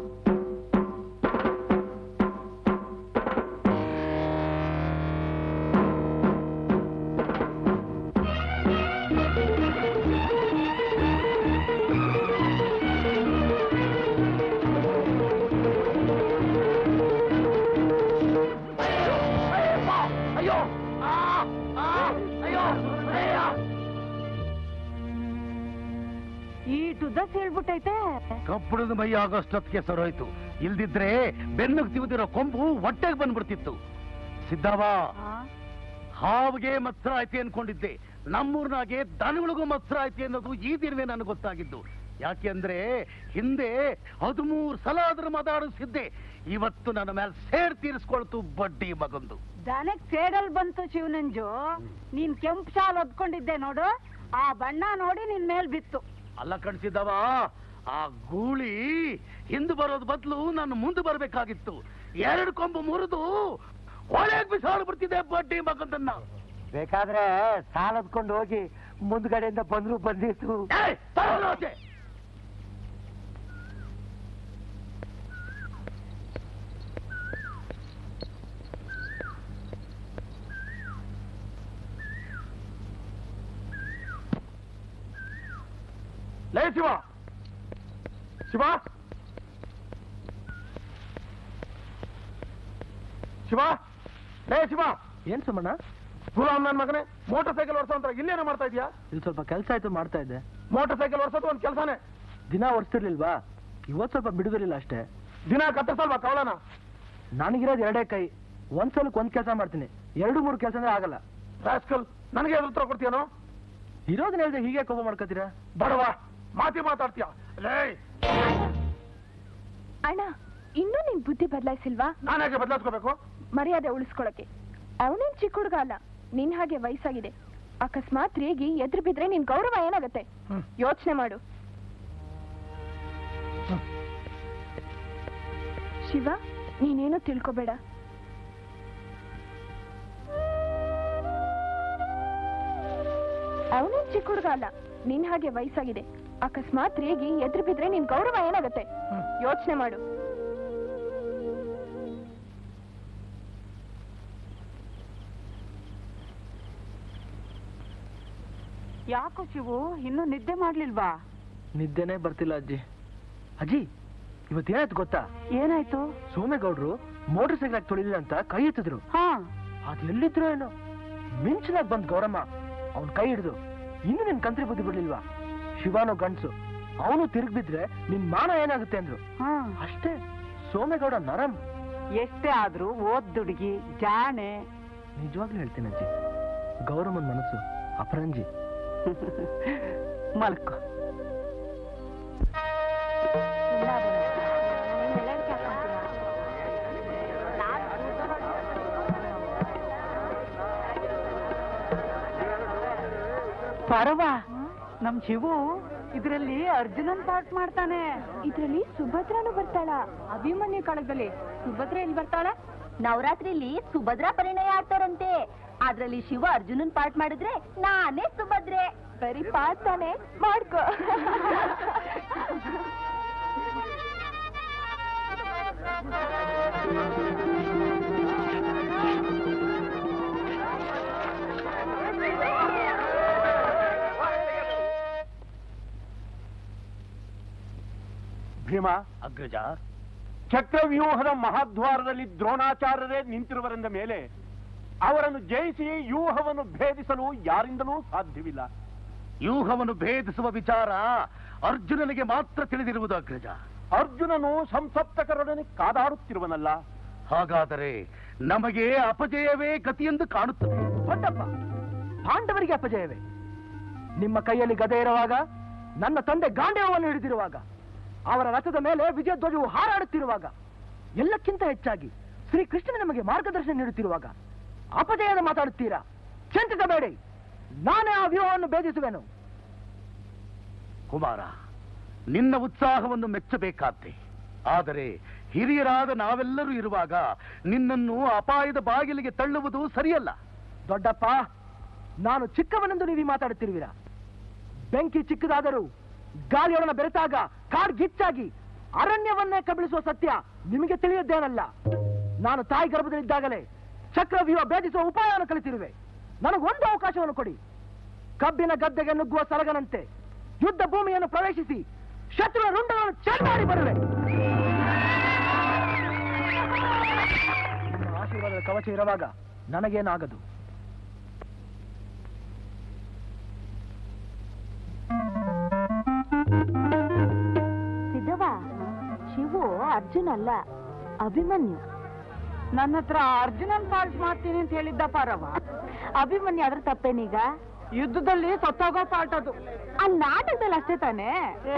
ಹೇಳ್ಬಿಟ್ಟೈತೆ. ಕಬ್ಬಣದ ಮೈ ಆಗೋಷ್ಟೊತ್ತಿಗೆ ಸರೋಯ್ತು. ಇಲ್ದಿದ್ರೆ ಬೆನ್ನಿಗೆ ತಿವಿದಿರೋ ಕೊಂಬು ಹೊಟ್ಟೆಗೆ ಬಂದ್ಬಿಡ್ತಿತ್ತು. ಸಿದ್ಧಾವ, ಹಾವಿಗೆ ಮತ್ಸರ ಐತಿ ಅನ್ಕೊಂಡಿದ್ದೆ. ನಮ್ಮೂರ್ನಾಗೆ ದನಗಳಿಗೂ ಮತ್ಸರ ಐತಿ ಅನ್ನೋದು ಈ ದಿನವೇ ನನಗೆ ಗೊತ್ತಾಗಿದ್ದು. ಯಾಕೆ ಅಂದ್ರೆ ಹಿಂದೆ ಹದಿಮೂರು ಸಲ ಅದ್ರ ಮಾತಾಡಿಸಿದ್ದೆ. ಇವತ್ತು ನನ್ನ ಮೇಲೆ ಸೇರ್ ತೀರಿಸ್ಕೊಳ್ತು ಬಡ್ಡಿ ಮಗಂದು. ದನಕ್ ಸೇಡಲ್ ಬಂತು ಶಿವನಂಜು. ನೀನ್ ಕೆಂಪು ಶಾಲ್ ಹೊದ್ಕೊಂಡಿದ್ದೆ ನೋಡು, ಆ ಬಣ್ಣ ನೋಡಿ ನಿನ್ ಮೇಲ್ ಬಿತ್ತು. ಅಲ್ಲ ಕಣ್ಸಿದ್ದವ, ಆ ಗೂಳಿ ಹಿಂದೆ ಬರೋದ್ ಬದಲು ನಾನು ಮುಂದೆ ಬರ್ಬೇಕಾಗಿತ್ತು. ಎರಡು ಕೊಂಬು ಮುರಿದು ಹೊಳೆಗ್ ಬಿಸಾಡ್ಬಿಡ್ತಿದ್ದೆ ಬಡ್ಡಿ ಮಗಂದನ್ನ. ಬೇಕಾದ್ರೆ ಸಾಲದ್ಕೊಂಡು ಹೋಗಿ ಮುಂದ್ಗಡೆಯಿಂದ ಬಂದ್ರು ಬಂದಿತ್ತು. ಲೇ ಶಿವ, ಶಿವ, ಶಿವ, ಲೇ ಶಿವ. ಏನ್ ಸುಮಣ್ಣ? ಗುಲಾಮ್ ನನ್ ಮಗನೇ, ಮೋಟರ್ ಸೈಕಲ್ ಓಡಿಸೋ ಅಂತ ಇಲ್ಲೇನೋ ಮಾಡ್ತಾ ಇದೀಯಾ? ಇಲ್ಲಿ ಸ್ವಲ್ಪ ಕೆಲಸ ಆಯ್ತು, ಮಾಡ್ತಾ ಇದ್ದೆ. ಮೋಟರ್ ಸೈಕಲ್ ಓಡಿಸೋದು ಒಂದ್ ಕೆಲಸನೇ. ದಿನ ಓಡಿಸ್ತಿರ್ಲಿಲ್ವಾ? ಇವತ್ತು ಸ್ವಲ್ಪ ಬಿಡುದಿಲ್ಲ ಅಷ್ಟೇ. ದಿನ ಕತ್ತರಿಸಲ್ವಾ ಕವಳನ? ನನಗಿರೋದು ಎರಡೇ ಕೈ, ಒಂದ್ಸಲಕ್ಕೆ ಒಂದ್ ಕೆಲಸ ಮಾಡ್ತೀನಿ. ಎರಡು ಮೂರು ಕೆಲಸ ಅಂದ್ರೆ ಆಗಲ್ಲ. ರಾಸ್ಕಲ್, ನನಗೆ ಎದುರು ಉತ್ತರ ಕೊಡ್ತೀಯನೋ? ಇರೋದನ್ನ ಹೇಳಿದ್ರೆ ಹೀಗೆ ಕೋಪ ಮಾಡ್ಕೋತೀರಾ? ಬಡವ ಮಾತಿ ಮಾತಾಡ್ತೀಯ ಲೇ. ಅಣ್ಣ, ಇನ್ನೂ ನಿನ್ ಬುದ್ಧಿ ಬದಲಾಯಿಸಿಲ್ವಾ? ನಾನಾಗೆ ಬದಲಾಯಿಸ್ಕೋಬೇಕು? ಮರ್ಯಾದೆ ಉಳಿಸ್ಕೊಳಕ್ಕೆ. ಅವನೇನ್ ಚಿಕ್ಕ ಹುಡುಗ ಅಲ್ಲ, ನಿನ್ ಹಾಗೆ ವಯಸ್ಸಾಗಿದೆ. ಅಕಸ್ಮಾತ್ ರೇಗಿ ಎದುರು ಬಿದ್ರೆ ನಿನ್ ಗೌರವ ಏನಾಗತ್ತೆ? ಯೋಚನೆ ಮಾಡು. ಶಿವ, ನೀನೇನು ತಿಳ್ಕೊಬೇಡ. ಅವನೇನ್ ಚಿಕ್ಕ ಹುಡುಗ ಅಲ್ಲ, ನಿನ್ ಹಾಗೆ ವಯಸ್ಸಾಗಿದೆ. ಅಕಸ್ಮಾತ್ ರೇಗಿ ಎದುರು ಬಿದ್ರೆ ನಿನ್ ಗೌರವ ಏನಾಗತ್ತೆ? ಯೋಚನೆ ಮಾಡು. ಯಾಕೋ ಶಿವು, ಇನ್ನೂ ನಿದ್ದೆ ಮಾಡ್ಲಿಲ್ವಾ? ನಿದ್ದೆನೇ ಬರ್ತಿಲ್ಲ ಅಜ್ಜಿ. ಅಜ್ಜಿ, ಇವತ್ತೇನಾಯ್ತು ಗೊತ್ತಾ? ಏನಾಯ್ತು? ಸೋಮೇಗೌಡ್ರು ಮೋಟರ್ ಸೈಕಲ್ ತೊಳಿಲಿಲ್ಲ ಅಂತ ಕೈ ಎತ್ತಿದ್ರು. ಹಾ, ಅದ್ ಎಲ್ಲಿದ್ರು ಏನೋ ಮಿಂಚನಾಗ್ ಬಂದ್ ಗೌರಮ್ಮ ಅವ್ನ್ ಕೈ ಹಿಡಿದು, ಇನ್ನು ನಿನ್ ಕಂತ್ರಿ ಬುದ್ಧಿ ಬಿಡ್ಲಿಲ್ವಾ? ಶಿವಾನೋ ಗಂಡ್ಸು, ಅವನು ತಿರುಗ್ ಬಿದ್ರೆ ನಿನ್ ಮಾನ ಏನಾಗುತ್ತೆ ಅಂದ್ರು. ಹಾ, ಅಷ್ಟೇ. ಸೋಮೇಗೌಡ ನರಂ. ಎಷ್ಟೇ ಆದ್ರೂ ಓದ್ ದುಡುಗಿ ಜಾಣೆ. ನಿಜವಾಗ್ಲೂ ಹೇಳ್ತೀನಿ ಅಜ್ಜಿ, ಗೌರಮ್ಮನ್ ಮನಸ್ಸು ಅಪರಂಜಿ. ಮಲ್ಕೋ. ಪರವಾ, ನಮ್ ಶಿವು ಇದ್ರಲ್ಲಿ ಅರ್ಜುನನ್ ಪಾಠ ಮಾಡ್ತಾನೆ. ಇದ್ರಲ್ಲಿ ಸುಭದ್ರಾನು ಬರ್ತಾಳ. ಅಭಿಮನ್ಯು ಕಾಲದಲ್ಲಿ ಸುಭದ್ರ ಎಲ್ಲಿ ಬರ್ತಾಳೆ? ನವರಾತ್ರಿಲಿ ಸುಭದ್ರಾ ಪರಿಣಯ ಆಡ್ತಾರಂತೆ. ಅದ್ರಲ್ಲಿ ಶಿವ ಅರ್ಜುನನ್ ಪಾಠ ಮಾಡಿದ್ರೆ ನಾನೇ ಸುಭದ್ರೆ. ಬರೀ ಪಾಠ ತಾನೆ, ಮಾಡ್ಕೋ. ಭೀಮ, ಅಗ್ರಜ, ಚಕ್ರವ್ಯೂಹದ ಮಹಾದ್ವಾರದಲ್ಲಿ ದ್ರೋಣಾಚಾರ್ಯರೇ ನಿಂತಿರುವರೆಂದ ಮೇಲೆ ಅವರನ್ನು ಜಯಿಸಿ ವ್ಯೂಹವನ್ನು ಭೇದಿಸಲು ಯಾರಿಂದಲೂ ಸಾಧ್ಯವಿಲ್ಲ. ವ್ಯೂಹವನ್ನು ಭೇದಿಸುವ ವಿಚಾರ ಅರ್ಜುನನಿಗೆ ಮಾತ್ರ ತಿಳಿದಿರುವುದು ಅಗ್ರಜ. ಅರ್ಜುನನು ಸಂಸಪ್ತಕರೊಡನೆ ಕಾದಾಡುತ್ತಿರುವನಲ್ಲ. ಹಾಗಾದರೆ ನಮಗೆ ಅಪಜಯವೇ ಗತಿಯೆಂದು ಕಾಣುತ್ತದೆ. ದೊಡ್ಡಪ್ಪ, ಪಾಂಡವರಿಗೆ ಅಪಜಯವೇ? ನಿಮ್ಮ ಕೈಯಲ್ಲಿ ಗದೆ ಇರುವಾಗ, ನನ್ನ ತಂದೆ ಗಾಂಡೇವವನ್ನು ಹಿಡಿದಿರುವಾಗ, ಅವರ ರಥದ ಮೇಲೆ ವಿಜಯ ಧ್ವಜವು ಹಾರಾಡುತ್ತಿರುವಾಗ, ಎಲ್ಲಕ್ಕಿಂತ ಹೆಚ್ಚಾಗಿ ಶ್ರೀಕೃಷ್ಣನ ನಮಗೆ ಮಾರ್ಗದರ್ಶನ ನೀಡುತ್ತಿರುವಾಗ ಅಪಜಯದ ಮಾತಾಡುತ್ತೀರಾ? ಚಿಂತಿಸಬೇಡಿ, ನಾನೇ ಆ ವ್ಯೂಹವನ್ನು ಭೇದಿಸುವೆನು. ಕುಮಾರ, ನಿನ್ನ ಉತ್ಸಾಹವನ್ನು ಮೆಚ್ಚಬೇಕಾದ್ದೆ. ಆದರೆ ಹಿರಿಯರಾದ ನಾವೆಲ್ಲರೂ ಇರುವಾಗ ನಿನ್ನನ್ನು ಅಪಾಯದ ಬಾಗಿಲಿಗೆ ತಳ್ಳುವುದು ಸರಿಯಲ್ಲ. ದೊಡ್ಡಪ್ಪ, ನಾನು ಚಿಕ್ಕವನೆಂದು ನೀವು ಮಾತಾಡುತ್ತಿರುವಿರಾ? ಬೆಂಕಿ ಚಿಕ್ಕದಾದರೂ ಗಾಳಿಯೊಡನ ಬೆರೆತಾಗ ಕಾಡ್ಗಿಚ್ಚಾಗಿ ಅರಣ್ಯವನ್ನೇ ಕಬಳಿಸುವ ಸತ್ಯ ನಿಮಗೆ ತಿಳಿಯದ್ದೇನಲ್ಲ. ನಾನು ತಾಯಿ ಗರ್ಭದಲ್ಲಿದ್ದಾಗಲೇ ಚಕ್ರವ್ಯೂಹ ಭೇದಿಸುವ ಉಪಾಯವನ್ನು ಕಲಿತಿರುವೆ. ನನಗೊಂದು ಅವಕಾಶವನ್ನು ಕೊಡಿ. ಕಬ್ಬಿನ ಗದ್ದೆಗೆ ನುಗ್ಗುವ ಸಲಗನಂತೆ ಯುದ್ಧ ಭೂಮಿಯನ್ನು ಪ್ರವೇಶಿಸಿ ಶತ್ರುಗಳ ರುಂಡಗಳನ್ನು ಚೆಂಡಾಡಿ ಬರುವೆ. ಆಶೀರ್ವಾದದ ಕವಚ ಇರುವಾಗ ನನಗೇನಾಗದು. ಸಿದ್ಧವ, ಶಿವು ಅರ್ಜುನ್ ಅಲ್ಲ, ಅಭಿಮನ್ಯು. ನನ್ನ ಹತ್ರ ಅರ್ಜುನನ್ ಪಾಠ ಮಾಡ್ತೀನಿ ಅಂತ ಹೇಳಿದ್ದ ಪಾರವ. ಅಭಿಮನ್ಯು ಅದ್ರ ತಪ್ಪೇನೀಗ? ಯುದ್ಧದಲ್ಲಿ ಸತ್ತೋಗೋ ಪಾಠ ಅದು. ಅಲ್ಲಿ ನಾಟಕದಲ್ಲಿ ಅಷ್ಟೇ ತಾನೇ?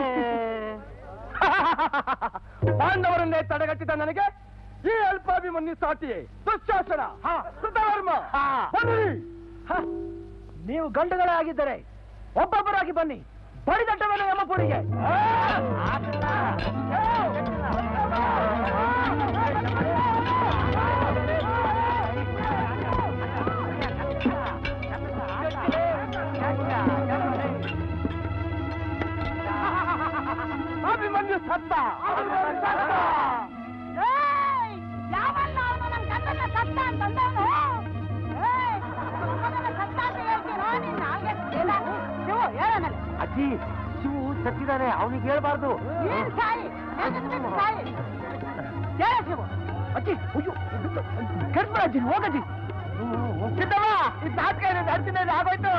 ಪಾಂಡವರನ್ನೇ ತಡೆಗಟ್ಟಿದ ನನಗೆ ಈ ಅಲ್ಪಾಭಿಮನ್ಯು ಸಾಟಿ ದುಶ್ಯಾಸನ ಕೃತವರ್ಮ. ನೀವು ಗಂಡುಗಳೇ ಆಗಿದ್ದರೆ ಒಬ್ಬೊಬ್ಬರಾಗಿ ಬನ್ನಿ, ಬಡಿದಟ್ಟವನ ಯಮಪುರಿಗೆ. ಅಭಿಮನ್ಯು ಸತ್ತ. ಯಾವಲ್ಲ ಅವನು ನನ್ನ ಗಂಡನ್ನ ಸತ್ತ ಅಂತಂದವನು? ಸತ್ತ ಅಂತ ಹೇಳ್ತೀರಾ ನೀನ್? ಹಾಗೆ ಶಿವು ಹೇಳನಲ್ಲ. ಅಜ್ಜಿ, ಶಿವು ಸತ್ತಿದ್ದಾನೆ, ಅವನಿಗೆ ಹೇಳ್ಬಾರ್ದು. ನೀನ್ ಸಾಯಿ, ಸಾಯಿ ಹೇಳ ಶಿವು. ಅಜ್ಜಿ, ಅಯ್ಯೋ ಕೆಡ್ಬೇಡ ಅಜ್ಜಿ, ಹೋಗಜ್ಜಿ. ಸಿದ್ದವ, ಇದು ನಾಟಕ ಇರೋದು ಅರ್ಜುನ ಆಗೋಯ್ತು.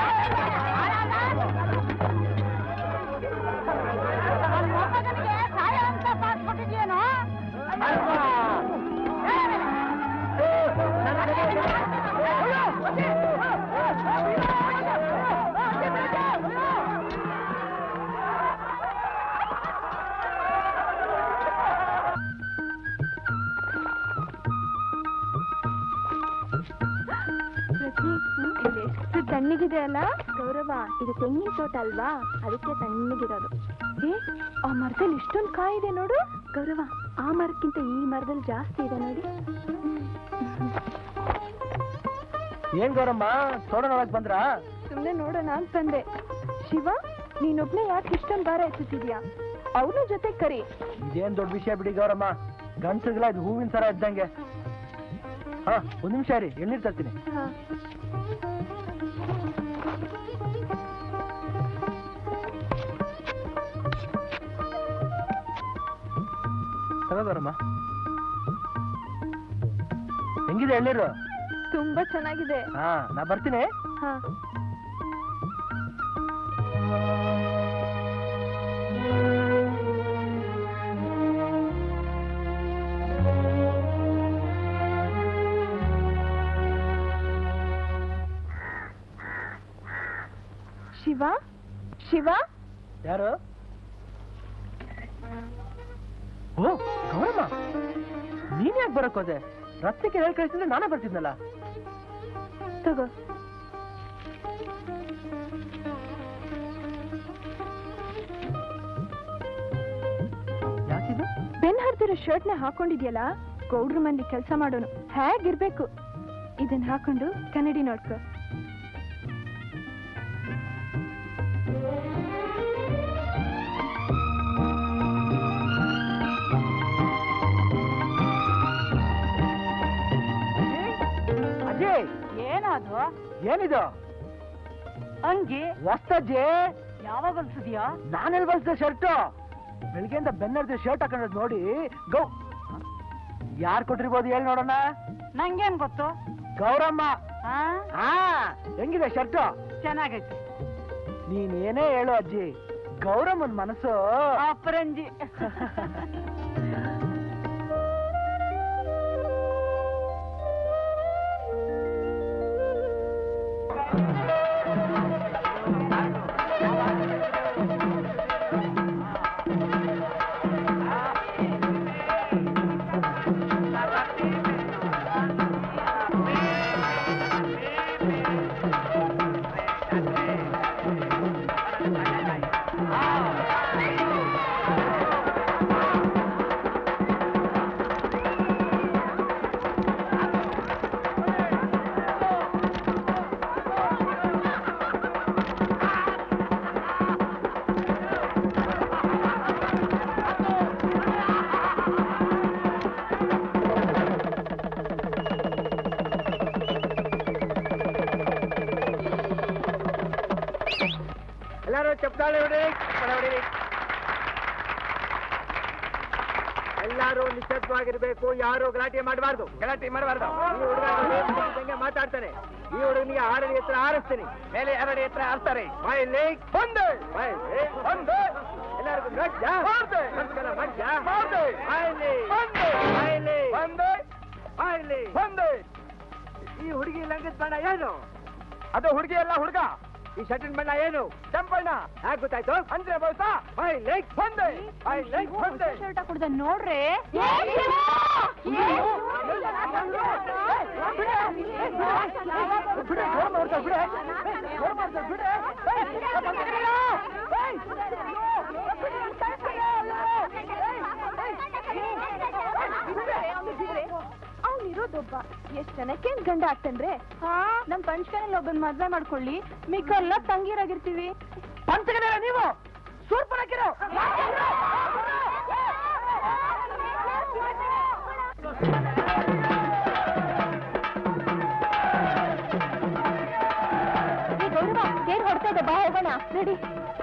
ಮೊಮ್ಮಗನಿಗೆ ಸಾಯ ಅಂತ ಪಾಸ್ ಕೊಟ್ಟಿದ್ಯೇನೋ? ನನಗೆ ಚೆನ್ನಾಗಿದೆ ಅಲ್ಲ ಗೌರವ. ಇದು ತೆಂಗಿನ ತೋಟ ಅಲ್ವಾ, ಅದಕ್ಕೆ ತಣ್ಣಗಿರೋದು. ಏ ಆ ಮರದಲ್ಲಿ ಇಷ್ಟೊಂದು ಕಾಯಿ ಇದೆ ನೋಡು ಗೌರವ. ಆ ಮರಕ್ಕಿಂತ ಈ ಮರದಲ್ಲಿ ಜಾಸ್ತಿ ಇದೆ ನೋಡಿ. ಏನ್ ಗೌರಮ್ಮ ತೋಟ ನೋಡಕ್ ಬಂದ್ರ? ಸುಮ್ನೆ ನೋಡೋಣ ಅಂತ ಬಂದೆ. ಶಿವ, ನೀನೊಬ್ನೇ ಯಾಕೆ ಇಷ್ಟೊಂದು ಭಾರ ಎತ್ತುತ್ತಿದ್ಯಾ? ಅವನ ಜೊತೆ ಕರಿ. ಇದೇನ್ ದೊಡ್ಡ ವಿಷಯ ಬಿಡಿ ಗೌರಮ್ಮ, ಗಂಡಸಿಗೆಲ್ಲ ಇದು ಹೂವಿನ ಸರ ಇದ್ದಂಗೆ. ಹಾ ಒಂದ್ ನಿಮಿಷ ರೀ, ಎಳ್ನೀರ್ ತರ್ತೀನಿ. ತಗೋರಮ್ಮ. ಹೆಂಗಿದೆ ಎಳ್ನೀರು? ತುಂಬಾ ಚೆನ್ನಾಗಿದೆ. ಹಾ ನಾ ಬರ್ತೀನಿ. ಹಾ ಶಿವ, ಶಿವ. ಯಾರು? ಓ ಗೌರಮ್ಮ, ನೀನ್ ಯಾಕೆ ಬರಕ್ ಹೋದೆ? ರಸ್ತೆಗೆ ಹೇಳಿ ಕಳಿಸಿದ್ರೆ ನಾನೇ ಬರ್ತಿದ್ನಲ್ಲ. ತಗೋ. ಯಾಕಿದು? ಬೆನ್ ಹರಿದಿರೋ ಶರ್ಟ್ ನ ಹಾಕೊಂಡಿದ್ಯಲ್ಲ, ಗೌಡ್ರ ಮನೇಲಿ ಕೆಲಸ ಮಾಡೋನು ಹೇಗಿರ್ಬೇಕು. ಇದನ್ನ ಹಾಕೊಂಡು ಕನ್ನಡಿ ನೋಡ್ಕೊ. ಏನದು? ಏನಿದು? ಅಂಗಿ ವಸ್ತಜ್ಜಿ. ಯಾವಾಗ ಹೊಲ್ಸಿದ್ಯಾ? ನಾನೆಲ್ಲಿ ಬಲ್ಸಿದೆ ಶರ್ಟು? ಬೆಳಿಗ್ಗೆಯಿಂದ ಬೆನ್ನರ್ದು ಶರ್ಟ್ ಹಾಕೊಂಡ್ ನೋಡಿ ಗೌ. ಯಾರು ಕೊಟ್ಟಿರ್ಬೋದು ಹೇಳಿ ನೋಡೋಣ. ನಂಗೇನ್ ಗೊತ್ತು? ಗೌರಮ್ಮ. ಹಾ ಹಾ ಹೆಂಗಿದೆ ಶರ್ಟು? ಚೆನ್ನಾಗೈತೆ. ನೀನೇನೇ ಹೇಳು ಅಜ್ಜಿ, ಗೌರಮ್ಮನ್ ಮನಸ್ಸು ಅಪರಂಜಿ. ಎಲ್ಲಾರು ಚಪ್ಪಾಳೆ ಹೊಡಿ, ಹೊಡಿ. ಎಲ್ಲಾರು ನಿಶ್ಶಬ್ದವಾಗಿರ್ಬೇಕು, ಯಾರು ಗಲಾಟೆ ಮಾಡಬಾರ್ದು. ಗಲಾಟೆ ಮಾಡಬಾರ್ದು. ಈ ಹುಡುಗ ಮಾತಾಡ್ತಾನೆ. ಈ ಹುಡುಗನಿಗೆ ಆರಡಿ ಎತ್ತರ ಆರಿಸ್ತೀನಿ, ಮೇಲೆ ಎರಡಿ ಎತ್ತರ ಆರಿಸ್ತಾರೆ. ಬಾಯಲ್ಲಿ ಒಂದು, ಬಾಯಲ್ಲಿ ಒಂದು. ಎಲ್ಲರಿಗೂ ಗಜ್ಜ ಮಕ್ಕಳ ಮಜ್ಜ. ಬಾಯಲ್ಲಿ ಬಾಯಲ್ಲಿ ಒಂದು, ಬಾಯಲ್ಲಿ ಒಂದು. ಈ ಹುಡುಗಿ ಲಂಗದ ಬಣ್ಣ ಏನು? ಅದು ಹುಡುಗಿ ಅಲ್ಲ, ಹುಡುಗ. ಈ ಶರ್ಟಿನ ಬಣ್ಣ ಏನು? ಕೆಂಪಣ್ಣ. ಯಾಕೆ ಗೊತ್ತಾಯ್ತು? ಅಂದ್ರೆ ಬಹುಶಃ ಬಾಯ್ ಲೆಗ್ ಬಂದೆ, ಬಾಯ್ ಲೆಗ್ ಬಂದೆ. ಶರ್ಟ್ ಹಾಕೊಡ್ದ ನೋಡ್ರೆ. ಅವನಿರೋದೊಬ್ಬ. ಎಷ್ಟ್ ಜನಕ್ಕೆ ಗಂಡ ಆಗ್ತಂದ್ರೆ ನಮ್ ಪಂಚಕನಲ್ಲಿ ಒಬ್ಬನ್ ಮದ್ವೆ ಮಾಡ್ಕೊಳ್ಳಿ, ಮಿಕ್ಕೆಲ್ಲ ತಂಗಿರಾಗಿರ್ತೀವಿ. ಪಂಚಕನ ನೀವು ಸೂರ್ಪನಕ್ಕಿರೋ. ಗೌರವ ಏನ್ ಹೊಡ್ತಾ ಇದೆ, ಬಾ ಹೋಗೋಣ. ರೆಡಿ.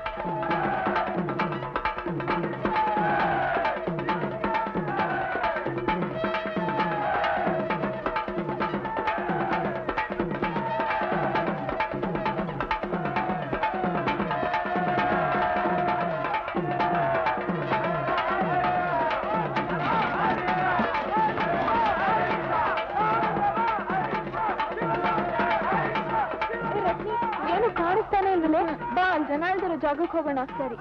ಏನು ಕಾಣಿಸ್ತಾನೆ ಇಲ್ವೇ? ಬಾ ಅಲ್ಲಿ ಜನ ಇಲ್ದಿರೋ ಜಾಗಕ್ಕೆ ಹೋಗೋಣ. ಸರಿ.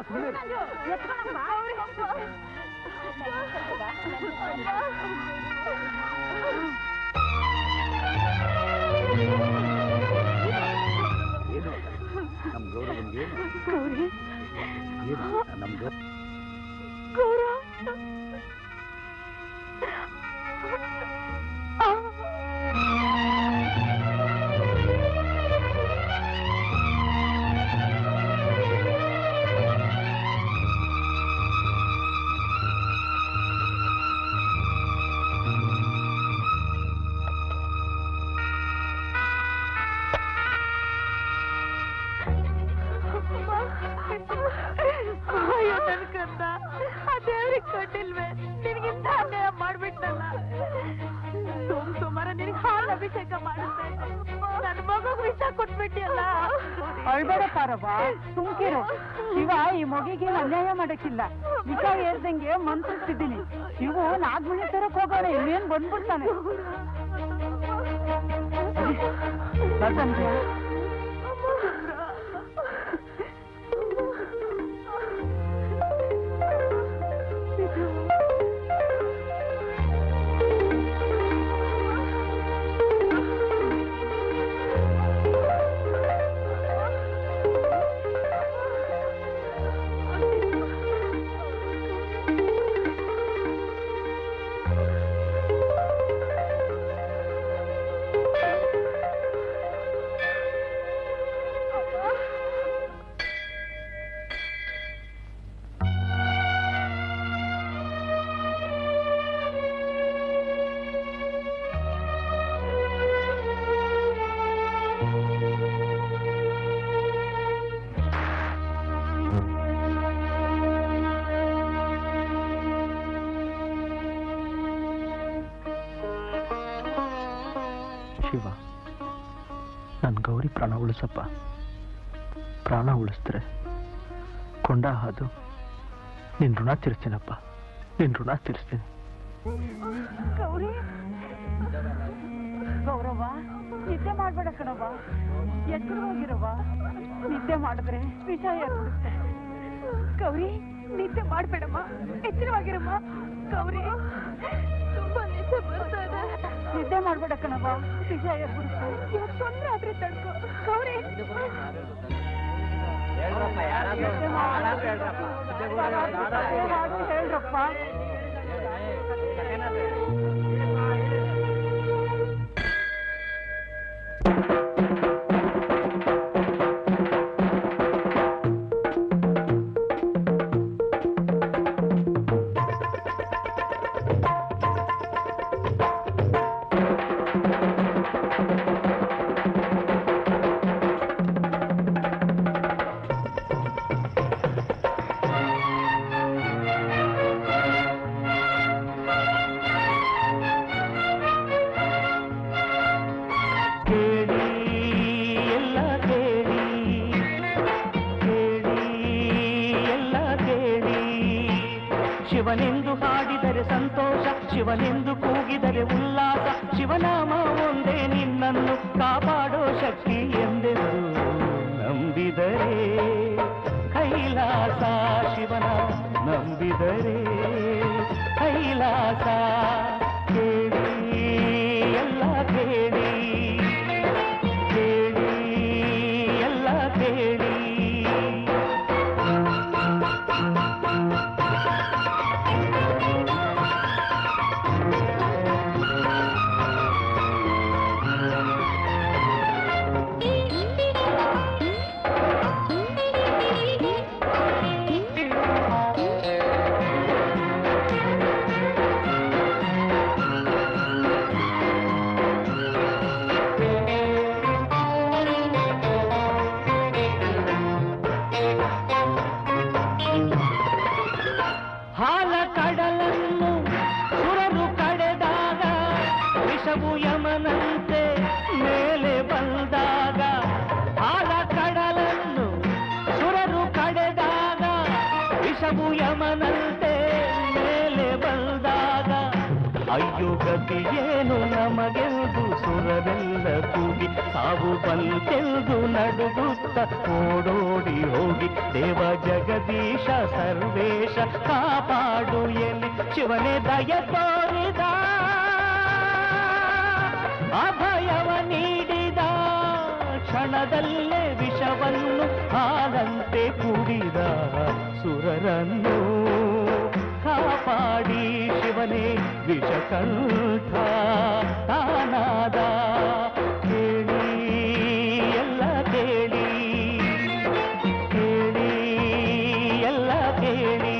ಏನು ನಮ್ ಗೌರವನ್ಗೆ ಗೌರಿ ನಮ್ ಗೌರವ ಅಯ್ಯೋ ನನ್ ಕಂದ ಆ ದೇವ್ರಿಗೆ ಕೊಟ್ಟಿಲ್ವೇ ನಿನಗಿಂತ ಅನ್ಯಾಯ ಮಾಡ್ಬಿಟ್ಟಲ್ಲ ಸೋಮ್ ಸೋಮವಾರ ನಿನಗೆ ಹಾಲು ಅಭಿಷೇಕ ಮಾಡುತ್ತಾ ಇದ್ದೆ ನನ್ನ ಮಗಗ್ ವಿಷ ಕೊಟ್ಬಿಟ್ಟಿಯಲ್ಲ ಅಳ್ಬೇಡ ಪಾರವ್ವ ಸುಮ್ಕಿರು ಶಿವ ಈ ಮಗಿಗೆ ಅನ್ಯಾಯ ಮಾಡಕ್ಕಿಲ್ಲ ವಿಷ ಏರ್ದಂಗೆ ಮಂತ್ರಿಸ್ತಿದ್ದೀನಿ ಇವು ನಾಗ್ಮಣಿ ತರಕ್ ಹೋಗೋಣ ಇನ್ನೇನ್ ಬಂದ್ಬಿಡ್ತಾನೆ ಶಿವ ನನ್ನ ಗೌರಿ ಪ್ರಾಣ ಉಳಿಸಪ್ಪ. ಪ್ರಾಣ ಉಳಿಸಿದ್ರೆ ಕೊಂಡ ಹಾದು ನಿನ್ ಋಣ ತೀರಿಸ್ತೀನಪ್ಪ, ನಿನ್ ಋಣ ತೀರಿಸ್ತೀನಿ. ಗೌರಿ ಗೌರವ್ವ ನಿದ್ದೆ ಮಾಡ್ಬೇಡ ಕಣವ್ವ, ಎದ್ರು ಹೋಗಿರವ್ವ. ನಿದ್ದೆ ಮಾಡಿದ್ರೆ ವಿಷ ಏರ್ಬಿಡುತ್ತೆ. ಗೌರಿ ನಿದ್ದೆ ಮಾಡ್ಬೇಡಮ್ಮ, ಎಚ್ಚರವಾಗಿರಮ್ಮ. ಗೌರಿ ತುಂಬಾ ನಿದ್ದೆ ಬರ್ತಾ ಇದೆ. ನಿದ್ದೆ ಮಾಡ್ಬೇಡ ಕಣವ್ವ, ವಿಷ ಏರ್ಬಿಡುತ್ತೆ. ಇವತ್ತು ತೊಂದ್ರೆ ಆದ್ರೆ ತಡ್ಕೋ ಗೌರಿ. ಹೇಳ್ರಪ್ಪ. ಶಿವನೆಂದು ಹಾಡಿದರೆ ಸಂತೋಷ, ಶಿವನೆಂದು ಕೂಗಿದರೆ ಉಲ್ಲಾಸ. ಶಿವನಾಮ ಒಂದೇ ನಿನ್ನನ್ನು ಕಾಪಾಡೋ ಶಕ್ತಿ ಎಂದೆಂದು ನಂಬಿದರೆ ಕೈಲಾಸ. ಶಿವನ ನಂಬಿದರೆ ಕೈಲಾಸ. ಕೇಳಿ ಎಲ್ಲ ಕೇಳಿ, ಕೇಳಿ ಎಲ್ಲ ಕೇಳಿ. ಹಾಲ ಕಡಲನ್ನು ಸುರರು ಕಡೆದಾಗ, ವಿಷವು ಯಮನಂತೆ ಮೇಲೆ ಬಂದಾಗ. ಹಾಲ ಕಡಲನ್ನು ಸುರರು ಕಡೆದಾಗ, ವಿಷವು ಯಮನಂತೆ ಮೇಲೆ ಬಂದಾಗ. ಅಯ್ಯೋ ಗತಿಯೇನು ನಮಗೆಂದು ಸುರರೆಲ್ಲ ಕೂಗಿ ಸಾವು ಬಂತೆಂದು ನಡುಗುತ್ತ ಓಡೋಡಿ ಹೋಗಿ ದೇವ ಜಗದೀಶ ಸರ್ವೇಶ ಕಾಪಾಡು ಎಲ್ಲಿ ಶಿವನೇ ದಯ ತೋರಿದ ಅಭಯವ ನೀಡಿದ ಕ್ಷಣದಲ್ಲೇ ವಿಷವನ್ನು ಹಾಲಂತೆ ಕುಡಿದ ಸುರರನ್ನು ಕಾಪಾಡಿ ಶಿವನೇ ವಿಷಕಂಠ ತಾನಾದ ಕೇಳಿ ಎಲ್ಲ ಕೇಳಿ ಕೇಳಿ ಎಲ್ಲ ಕೇಳಿ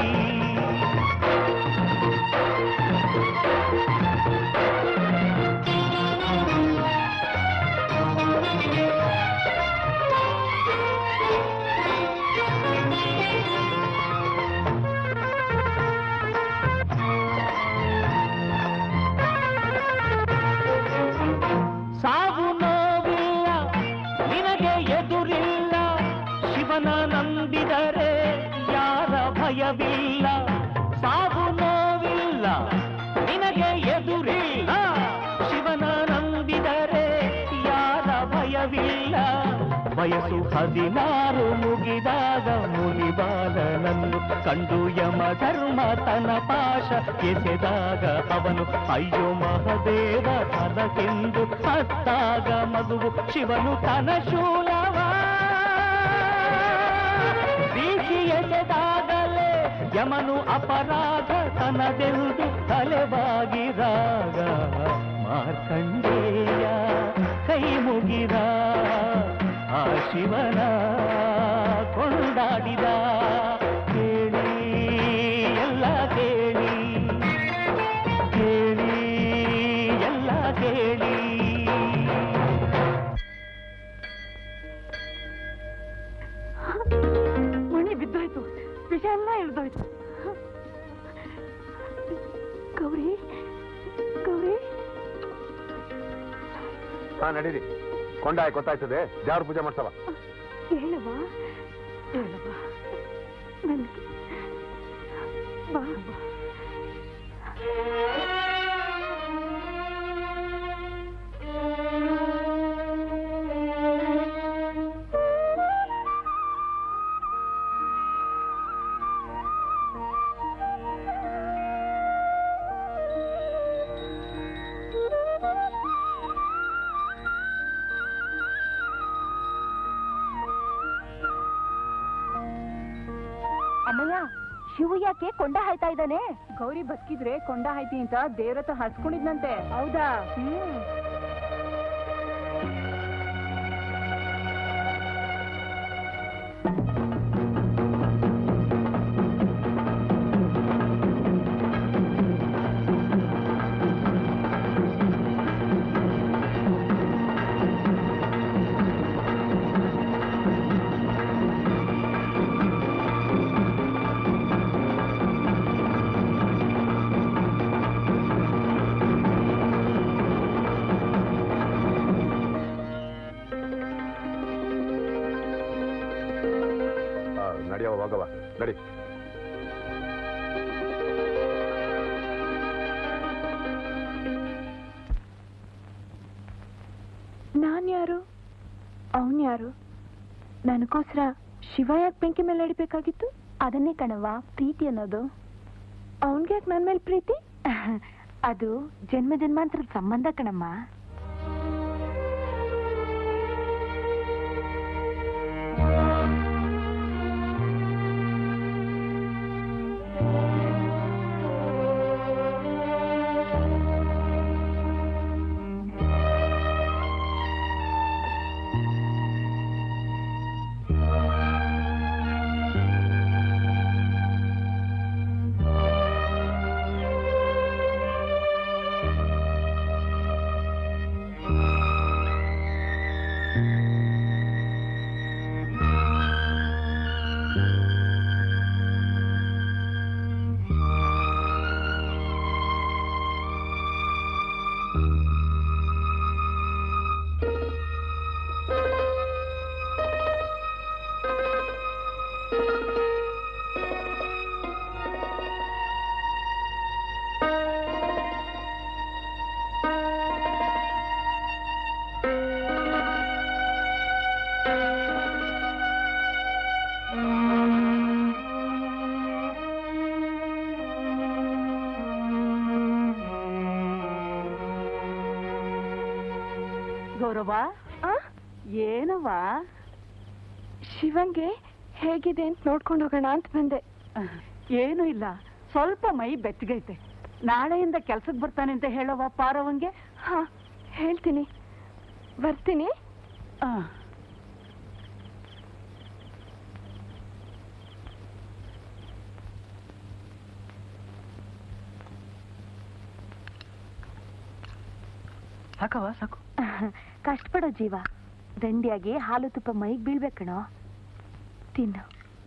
ಸಾವು ನೋವಿಲ್ಲ ನಿನಗೆ ಎದುರಿಲ್ಲ ಶಿವನ ನಂಬಿದರೆ ಯಾರ ಭಯವಿಲ್ಲ ಸಾವು ನೋವಿಲ್ಲ ನಿನಗೆ ಎದುರಿಲ್ಲ ಶಿವನ ನಂಬಿದರೆ ಯಾರ ಭಯವಿಲ್ಲ ವಯಸ್ಸು ಹದಿನಾರು ಮುಗಿದಾಗ ಮುನಿಬಾಲನನ್ನು ಕಂಡು ಯಮ ಧರ್ಮ ತನ ಪಾಶ ಎಸೆದಾಗ ಅವನು ಅಯ್ಯೋ ಮಹದೇವ ತನಗೆಂದು ಹತ್ತಾಗ ಮಗುವು ಶಿವನು ತನ ಶೂಲವ ಬೀಸಿ ಎಸೆದಾಗಲೇ ಯಮನು ಅಪರಾಧ ತನದೆಂದು ತಲೆಬಾಗಿರಾಗ ಮಾರ್ಕಂಡೇಯ ಕೈ ಮುಗಿದ ಆ ಶಿವನ ಕೊಂಡಾಡಿದ ಕೇಳಿ ಎಲ್ಲ ಕೇಳಿ ಕೇಳಿ ಎಲ್ಲ ಕೇಳಿ ಮಣಿ ಬಿದ್ದೋಯ್ತು ವಿಷ ಎಲ್ಲ ಇಳ್ದೋಯ್ತು ಗೌರಿ ಗೌರಿ ಹಾ ನಡೀರಿ ಕೊಂಡಾಯ್ ಗೊತ್ತಾಯ್ತದೆ ದೇವ್ರ ಪೂಜೆ ಮಾಡ್ಸವ ಹೇಳವಾ ಹೇಳವಾ ನನಗೆ ಬಾ ಬಾ ಅಮ್ಮಯ್ಯ ಶಿವು ಯಾಕೆ ಕೊಂಡ ಹಾಯ್ತಾ ಇದ್ದಾನೆ? ಗೌರಿ ಬದುಕಿದ್ರೆ ಕೊಂಡ ಹಾಯ್ತಿ ಅಂತ ದೇವ್ರ ಹತ್ರ ಹಸ್ಕೊಂಡಿದ್ನಂತೆ. ಹೌದಾ? ಹ್ಮ್ ನಡಿಯವ ಹೋಗವ ನಡಿ. ನಾನ್ ಯಾರು ಅವನ್ ಯಾರು? ನನಗೋಸ್ಕರ ಶಿವ ಯಾಕೆ ಬೆಂಕಿ ಮೇಲೆ ನಡಿಬೇಕಾಗಿತ್ತು? ಅದನ್ನೇ ಕಣವ್ವ ಪ್ರೀತಿ ಅನ್ನೋದು. ಅವನ್ಗೆ ಯಾಕೆ ನನ್ ಮೇಲೆ ಪ್ರೀತಿ? ಅದು ಜನ್ಮ ಜನ್ಮಾಂತರದ ಸಂಬಂಧ ಕಣಮ್ಮ. ಗೌರವ ಆ? ಏನವ್ವ? ಶಿವಂಗೆ ಹೇಗಿದೆ ಅಂತ ನೋಡ್ಕೊಂಡು ಹೋಗೋಣ ಅಂತ ಬಂದೆ. ಏನು ಇಲ್ಲ, ಸ್ವಲ್ಪ ಮೈ ಬೆಚ್ಚಗೈತೆ. ನಾಳೆಯಿಂದ ಕೆಲ್ಸಕ್ಕೆ ಬರ್ತಾನೆ ಅಂತ ಹೇಳವ್ವ ಪಾರವಂಗೆ. ಹಾ ಹೇಳ್ತೀನಿ, ಬರ್ತೀನಿ. ಆ. ಸಾಕವ ಸಾಕು. ಕಷ್ಟಪಡೋ ಜೀವ, ದಂಡಿಯಾಗಿ ಹಾಲು ತುಪ್ಪ ಮೈಗೆ ಬೀಳ್ಬೇಕಣೋ. ತಿನ್ನು.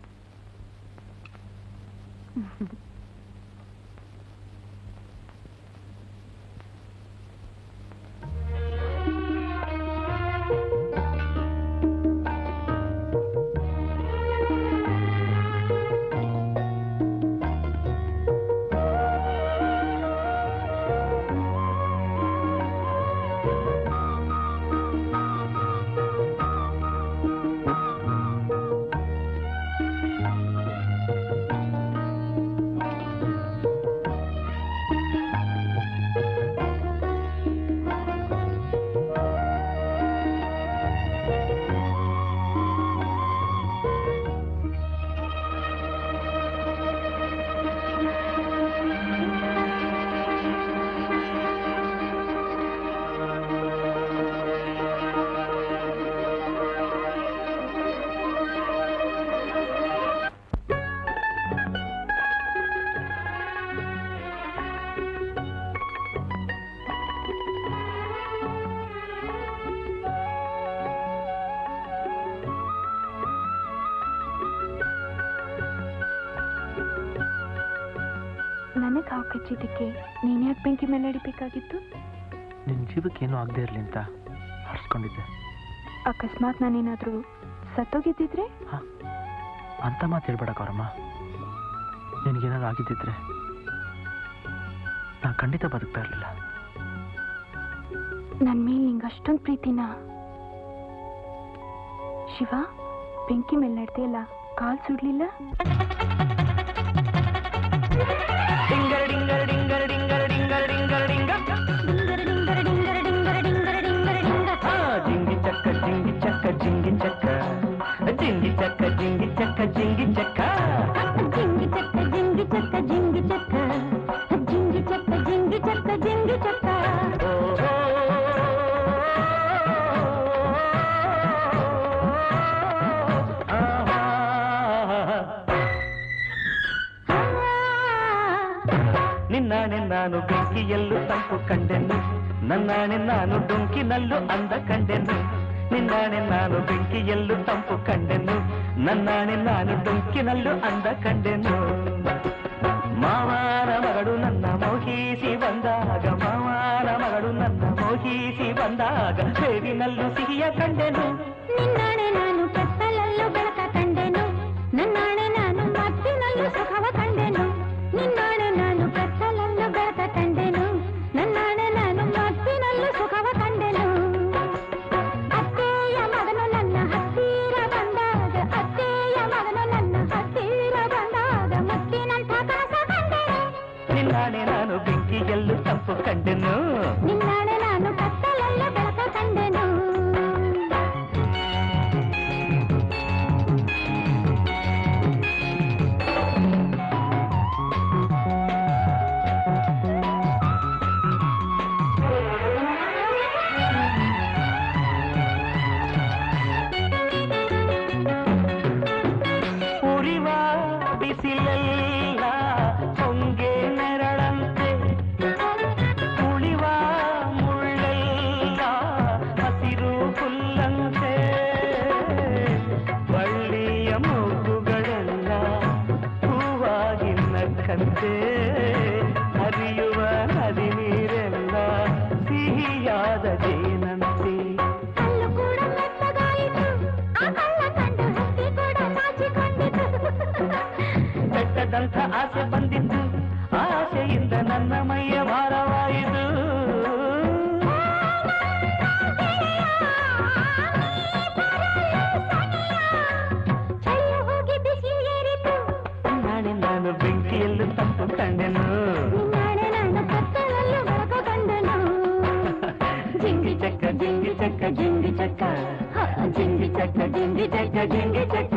ನನಗೆ ಹಾವು ಕಚ್ಚಿದ್ದಕ್ಕೆ ನೀನ್ ಯಾಕೆ ಬೆಂಕಿ ಮೇಲೆ ಹಿಡಿಬೇಕಾಗಿತ್ತು? ನಿನ್ನ ಜೀವಕ್ಕೇನು ಆಗದೆ ಇರಲಿ ಅಂತ ಹರಿಸ್ಕೊಂಡಿದ್ದೆ. ಅಕಸ್ಮಾತ್ ನಾನೇನಾದ್ರೂ ಸತ್ತೋಗಿದ್ದಿದ್ರೆ? ಹಾ ಅಂತ ಮಾತು ಹೇಳ್ಬೇಡ ಗೌರಮ್ಮ. ನಿನಗೇನಾದ್ರು ಆಗಿದ್ದಿದ್ರೆ ನಾ ಖಂಡಿತ ಬದುಕ್ತಾ ಇರಲಿಲ್ಲ. ನನ್ನ ಮೇಲೆ ನಿಂಗೆ ಅಷ್ಟೊಂದು ಪ್ರೀತಿನ? ಶಿವ, ಬೆಂಕಿ ಮೇಲೆ ನಡ್ದೆಯಲ್ಲ, ಕಾಲ್ ಸುಡ್ಲಿಲ್ಲ? ಡಿಂಗರ್ ಡಿಂಗರ್ ಡಿಂಗರ್ ಡಿಂಗರ್ ಡಿಂಗರ್ ಡಿಂಗರ್ ಡಿಂಗರ್ ಜಿಂಗಿ ಚಕ್ಕ ಜಿಂಗಿ ಚಕ್ಕ ಜಿಂಗಿ ಚಕ್ಕ ಜಿಂಗಿ ಚಕ್ಕ ಜಿಂಗಿ ಚಕ್ಕ ಜಿಂಗಿ ಚಕ್ಕ ಜಿಂಗಿ ಚಕ್ಕ ಜಿಂಗಿ ಚಕ್ಕ ಜಿಂಗಿ ಚಕ್ಕ ಜಿಂಗಿ ಚಕ್ಕ ಜಿಂಗಿ ಚಕ್ಕ ಜಿಂಗಿ ಚಕ್ಕ. ನಿನ್ನಾಣೆ ನಾನು ಬೆಂಕಿಯಲ್ಲೂ ತಂಪು ಕಂಡೆನು, ನನ್ನಾಣೆ ನಾನು ಡೊಂಕಿನಲ್ಲೂ ಅಂದ ಕಂಡೆನು. ನಿನ್ನಾಣೆ ನಾನು ಬೆಂಕಿಯಲ್ಲೂ ತಂಪು ಕಂಡೆನು, ನನ್ನಾಣೆ ನಾನು ಡೊಂಕಿನಲ್ಲೂ ಅಂದ ಕಂಡೆನು. ಮಾವನ ಮಗಳು ನನ್ನ ಮೋಹಿಸಿ ಬಂದಾಗ, ಮಾವನ ಮಗಳು ನನ್ನ ಮೋಹಿಸಿ ಬಂದಾಗ ಬೇವಿನಲ್ಲೂ ಸಿಹಿಯ ಕಂಡೆನು. ನಿನ್ನಾಣೆ ನಾನು ಕತ್ತಲಲ್ಲೂ ಬೆಳಕ ಕಂಡೆನು, ನನ್ನಾಣೆ ನಾನು ಮತ್ತಿನಲ್ಲೂ ಸುಖವ ಕಂಡೆನು. ನಿನ್ನಾಣೆ ನಾನು ಕತ್ತಲಲ್ಲೂ ಬೆಳಕ ಕಂಡೆನು, ನನ್ನಾಣೆ ನಾನು ಮತ್ತಿನಲ್ಲೂ ಸುಖವ ಕಂಡೆನು. ಅತ್ತೆಯ ಮಗನು ನನ್ನ ಹತ್ತಿರ ಬಂದಾಗ, ಅತ್ತೆಯ ಮಗನು ನನ್ನ ಹತ್ತಿರ ಬಂದಾಗ ಮುತ್ತಿನಂಥ ಕನಸ ಕಂಡೆನು. ನಿನ್ನಾಣೆ ನಾನು ಬೆಂಕಿಯಲ್ಲೂ ತಂಪು ಕಂಡೆನು, ನಿನ್ನಾಣೆ ನಾನು ಕತ್ತಲಲ್ಲೂ ಬೆಳಕ ಕಂಡೆನು. ಉರಿವ ಬಿಸಿಲೆಲ್ಲ ಹೊಂಗೆ ನೆರಳಂತೆ, ಉಳಿವ ಮುಳ್ಳೆಲ್ಲ ಹಸಿರು ಹುಲ್ಲಂತೆ, ಬಳ್ಳಿಯ ಮೂಗುಗಳೆಲ್ಲ ಹೂವಾಗಿ ನಕ್ಕಂತೆ, ಹರಿಯುವ ನದಿ ನೀರೆಲ್ಲ ಸಿಹಿಯಾದ ಜೇನಂತೆ. ಕಲ್ಲು ಕೂಡ ಮೆತ್ತಗಾಯಿತು, ಆ ಕಳ್ಳ ಕಂಡು ಹಕ್ಕಿ ಕೂಡ ನಾಚಿಕೊಂಡಿತು. ಬೆಟ್ಟದಂಥ ಆಸೆ ಬಂದಿತ್ತು, ಆಸೆಯಿಂದ ನನ್ನ ಮೈಯ ಭಾರವಾಯಿತು. ಚಳಿಯು ಹೋಗಿ ಬಿಸಿಲು ಏರಿತು, ನಾಳೆ ನಾನು ಬೆಂಕಿಯಲ್ಲೂ ತಂಪು ಕಂಡೆನು, ನಿನ್ನಾಣೆ ನಾನು ಕತ್ತಲಲ್ಲೂ ಬೆಳಕು ಕಂಡೆನು. ಜಿಂಗಿ ಚಕ್ಕ ಜಿಂಗಿ ಚಕ್ಕ ಜಿಂಗಿ ಚಕ್ಕ ಜಿಂಗಿ ಚಕ್ಕ ಜಿಂಗಿ ಚಕ್ಕ ಜಿಂಗಿ ಚಕ್ಕ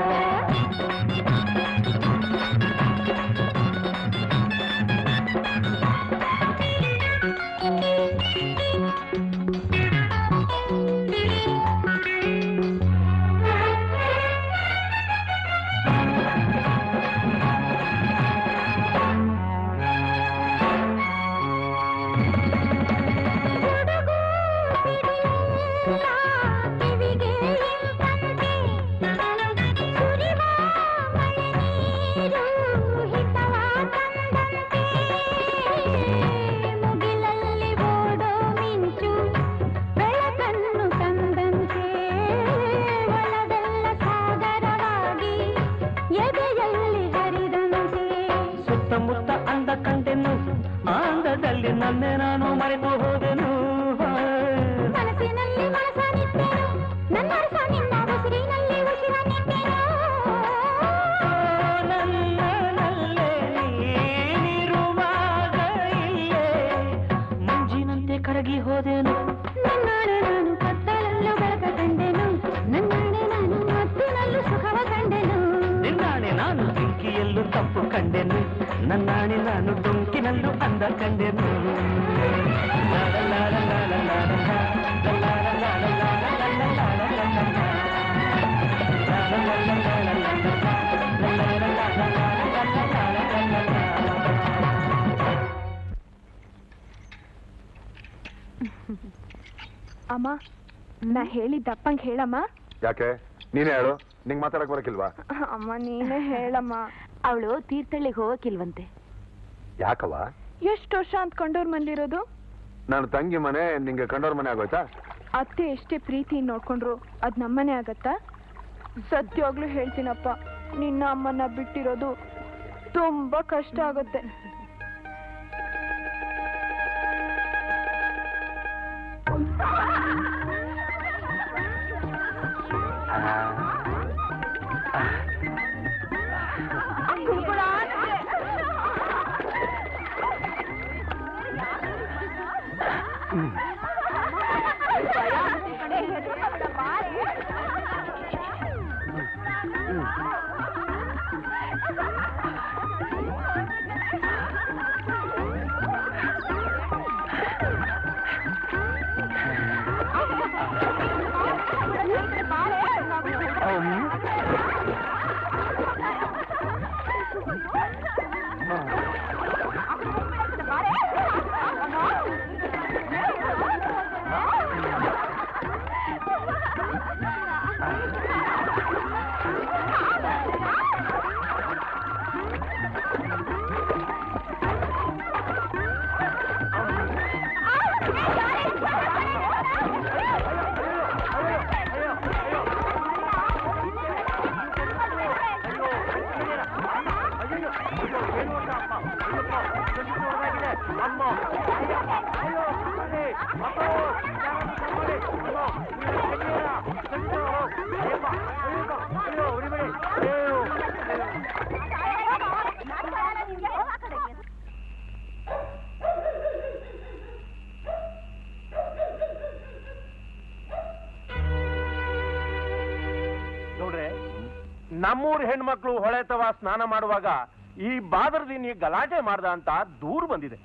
ನನ್ನೆ ನಾನು ಮರೆತು ಹೋದೆನು ಮನಸ್ಸಿನಲ್ಲಿ ಮನಸ್ಸಾನಿದ್ದೆನು ನನ್ನ ನಿನ್ನ ಉಸಿರಿನಲ್ಲಿ ಉಸಿರನಿದ್ದೆನು ನನ್ನಲ್ಲೇ ನೀನಿರುವಾಗ ಇಲ್ಲೇ ಮಂಜಿನಂತೆ ಕರಗಿ ಹೋದೆನು ನನ್ನಾಣೆ ನಾನು ಕತ್ತಲಲ್ಲೂ ಬೆಳಕ ಕಂಡೆನು ನನ್ನಾಣೆ ನಾನು ಮತ್ತಿನಲ್ಲೂ ಸುಖವ ಕಂಡೆನು ನಿನ್ನಾಣೆ ನಾನು ಬೆಂಕಿಯಲ್ಲೂ ತಪ್ಪು ಕಂಡೆನು ನನ್ನಾಣೆ ನಾನು ಡೊಂಕಿನಲ್ಲೂ ಅಂದ ಕಂಡೆನು ಅಮ್ಮ ನಾ ಹೇಳಿದ್ದ ಅಪ್ಪಂಗೆ ಹೇಳಮ್ಮ ಯಾಕೆ ನೀನೇ ಹೇಳು ನಿಂಗೆ ಮಾತಾಡಕ್ ಬರಕಿಲ್ವಾ ಅಮ್ಮ ನೀನೇ ಹೇಳಮ್ಮ ಅವಳು ತೀರ್ಥಳ್ಳಿಗೆ ಹೋಗಕ್ಕಿಲ್ವಂತೆ ಯಾಕವ ಎಷ್ಟು ವರ್ಷ ಅಂತ ಕಂಡೋರ್ ಮನೇಲಿರೋದು ನಾನು ತಂಗಿ ಮನೆ ನಿಂಗೆ ಕಂಡೋರ್ ಮನೆ ಆಗೋಯ್ತಾ ಅತ್ತೆ ಎಷ್ಟೇ ಪ್ರೀತಿ ನೋಡ್ಕೊಂಡ್ರು ಅದ್ ನಮ್ಮನೆ ಆಗತ್ತಾ ಸತ್ಯವಾಗ್ಲೂ ಹೇಳ್ತೀನಪ್ಪ ನಿನ್ನ ಅಮ್ಮನ ಬಿಟ್ಟಿರೋದು ತುಂಬಾ ಕಷ್ಟ ಆಗುತ್ತೆ ನಮ್ಮೂರ್ ಹೆಣ್ಮಕ್ಳು ಹೊಳೆತವ ಸ್ನಾನ ಮಾಡುವಾಗ ಈ ಬಾದರದಿನಿ ಗಲಾಟೆ ಮಾಡ್ದ ಅಂತ ದೂರು ಬಂದಿದೆ.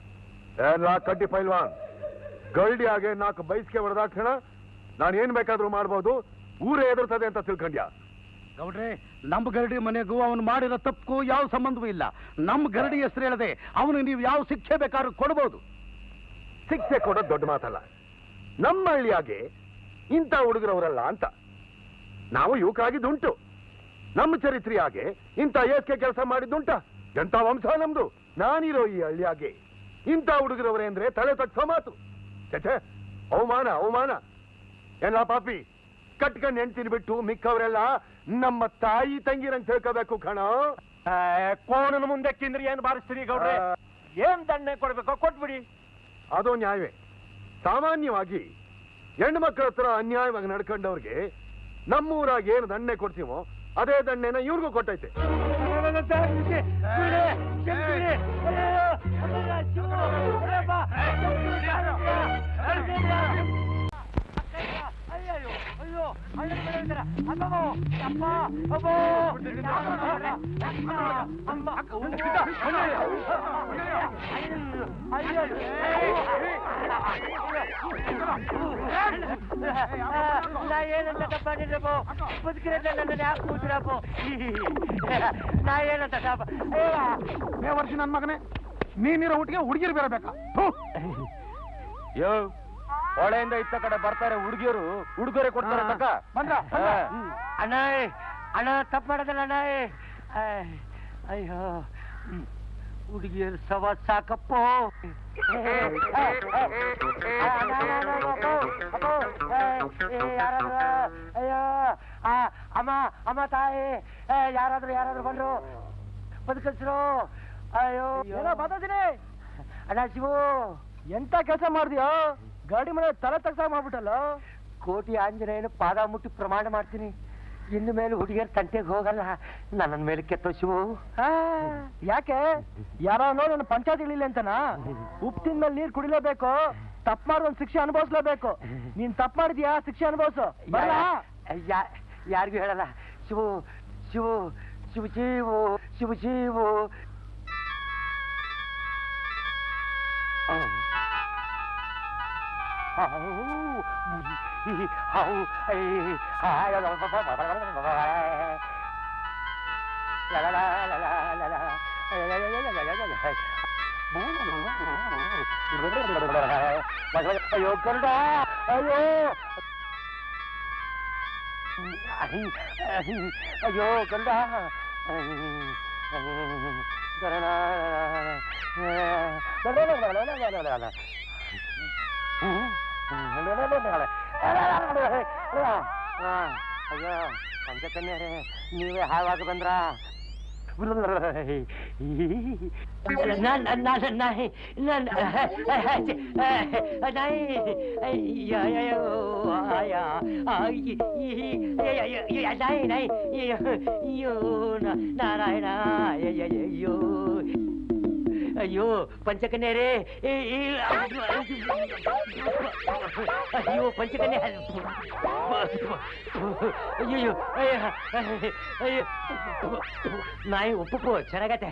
ಕಡ್ಡಿ ಪೈಲ್ವಾನ್ ಗಲ್ಡಿ ಹಾಗೆ ನಾಲ್ಕು ಬೈಸ್ಗೆ ಹೊಡೆದಾಕ್ಷಣ ನಾನು ಏನ್ ಬೇಕಾದ್ರೂ ಮಾಡ್ಬೋದು, ಊರೇ ಎದುರ್ತದೆ ಅಂತ ತಿಳ್ಕೊಂಡ್ಯಾ? ಗೌಡ್ರೆ, ನಮ್ಮ ಗರಡಿ ಮನೆಗೂ ಅವನು ಮಾಡಿರೋ ತಪ್ಪು ಯಾವ ಸಂಬಂಧವೂ ಇಲ್ಲ. ನಮ್ಮ ಗರಡಿ ಹೆಸರು ಹೇಳದೆ ಅವನು ನೀವು ಯಾವ ಶಿಕ್ಷೆ ಬೇಕಾದ್ರೂ ಕೊಡ್ಬೋದು. ಶಿಕ್ಷೆ ಕೊಡೋದು ದೊಡ್ಡ ಮಾತಲ್ಲ. ನಮ್ಮ ಹಳ್ಳಿಯಾಗೆ ಇಂಥ ಹುಡುಗರವರಲ್ಲ ಅಂತ ನಾವು ಯುವಕರಾಗಿದ್ದುಂಟು. ನಮ್ಮ ಚರಿತ್ರೆಯಾಗೆ ಇಂಥ ಏಸ್ಕೆ ಕೆಲಸ ಮಾಡಿದ್ದುಂಟ. ಎಂಥ ವಂಶ ನಮ್ದು. ನಾನಿರೋ ಈ ಹಳ್ಳಿಯಾಗೆ ಇಂಥ ಹುಡುಗರವರೇ ಅಂದ್ರೆ ತಲೆ ತಗ್ಸೋ ಮಾತು. ಚಚೆ, ಅವಮಾನ ಅವಮಾನ. ಎಲ್ಲ ಪಾಪಿ ಕಟ್ಕೊಂಡು ಹೆಣ್ತೀನಿ ಬಿಟ್ಟು ಮಿಕ್ಕವರೆಲ್ಲ ನಮ್ಮ ತಾಯಿ ತಂಗಿರಂಗ್ ತಿಳ್ಕೋಬೇಕು ಕಣ. ಕೋಣನ ಮುಂದೆ ಕಿಂದ್ರಿ ಏನ್ ಬಾರಿಸ್ತೀರಿ ಗೌಡ್ರೆ? ಏನ್ ದಂಡನೆ ಕೊಡ್ಬೇಕೋ ಕೊಟ್ಬಿಡಿ. ಅದು ನ್ಯಾಯವೇ. ಸಾಮಾನ್ಯವಾಗಿ ಹೆಣ್ಣು ಮಕ್ಕಳ ಹತ್ರ ಅನ್ಯಾಯವಾಗಿ ನಡ್ಕೊಂಡವ್ರಿಗೆ ನಮ್ಮೂರಾಗ ಏನು ದಂಡನೆ ಕೊಡ್ತೀವೋ ಅದೇ ದಂಡೆನ ಇವ್ರಿಗೂ ಕೊಟ್ಟೈತೆ. ಹಳ್ಳದ ಮೇಲೆ ಇದ್ದಾರ ಅಬ್ಬೋ ಅಪ್ಪ ಅಬ್ಬೋ ನಾ ಏನಂತ ತಪ್ಪ ನಿಲ್ಲಬೋ ಬದುಕಿರೋದ ನನ್ನ ಯಾಕೆ ಕೂತಿರಪ್ಪೋ ನಾ ಏನಂತ ತಪ್ಪ ವರ್ಷ ನನ್ನ ಮಗನೇ ನೀನಿರೋ ಹುಟ್ಟಿಗೆ ಹುಡುಗಿರು ಬೇರಬೇಕಾ ಯೋ ಹೊಳೆಯಿಂದ ಇತ್ತ ಕಡೆ ಬರ್ತಾರೆ ಹುಡುಗಿಯರು ಹುಡುಗರೆ ಕೊಡ್ತಾರೆ ತಕ್ಕ ಬಂದ್ರ ಅಣ್ಣ ಅಣ್ಣ ತಪ್ಪು ಮಾಡೋದಲ್ಲ ಅಣ್ಣ ಅಯ್ಯೋ ಹುಡುಗಿಯರು ಸವ ಸಾಕಪ್ಪ ಯಾರಾದ್ರು ಅಯ್ಯೋ ಅಮ್ಮ ಅಮ್ಮ ತಾಯಿ ಯಾರಾದ್ರು ಯಾರಾದ್ರು ಬಂದ್ರು ಬದುಕಿಸ್ರು ಅಯ್ಯೋ ಮಾತಾಡ್ತೀನಿ ಅಣ್ಣ ಶಿವು ಎಂತ ಕೆಲಸ ಮಾಡ್ತೀಯೋ ಗಾಡಿ ಮನೆ ತಲೆ ತಗ್ಸ ಮಾಡ್ಬಿಟ್ಟಲ್ಲ ಕೋಟಿ ಆಂಜನೇಯನ ಪಾದ ಮುಟ್ಟಿ ಪ್ರಮಾಣ ಮಾಡ್ತೀನಿ ಇನ್ನು ಮೇಲೆ ಹುಡುಗಿಯರ್ ತಂಟೆಗೆ ಹೋಗಲ್ಲ ನನ್ನ ಮೇಲೆ ಕೆತ್ತೋ ಶಿವು ಯಾಕೆ ಯಾರೋ ನೋಡಿ ನನ್ನ ಪಂಚಾಯತ್ ಇಳಿಲ್ಲ ಅಂತನಾ ಉಪ್ಪು ತಿಂದ್ಮೇಲೆ ನೀರ್ ಕುಡಿಲೇಬೇಕು ತಪ್ಪು ಮಾಡಿ ಒಂದ್ ಶಿಕ್ಷೆ ಅನುಭವಿಸ್ಲೇಬೇಕು ನೀನ್ ತಪ್ಪು ಮಾಡಿದ್ಯಾ ಶಿಕ್ಷೆ ಅನುಭವಿಸು ಯಾರಿಗೂ ಹೇಳಲ್ಲ ಶಿವು ಶಿವು ಶಿವು ಶಿವು ಶಿವು ಶಿವು ಅಯ್ಯೋ ಕರುಡ ಅಯ್ಯೋ ಅಯ್ಯೋ ಕರುಡ ಅಯ್ಯೋ ಪಂಚಕನ್ಯಾರೆ ನೀವೇ ಹಾವಾಗ ಬಂದ್ರ ನಾರಾಯಣ ಅಯ್ಯೋ ಅಯ್ಯೋ ಪಂಚಕನ್ಯಾರೇ ಅಯ್ಯೋ ಪಂಚಕನ್ಯಾ ಅಯ್ಯೋ ಅಯ್ಯೋ ನಾಯಿ ಒಪ್ಪು ಚೆನ್ನಾಗತ್ತೆ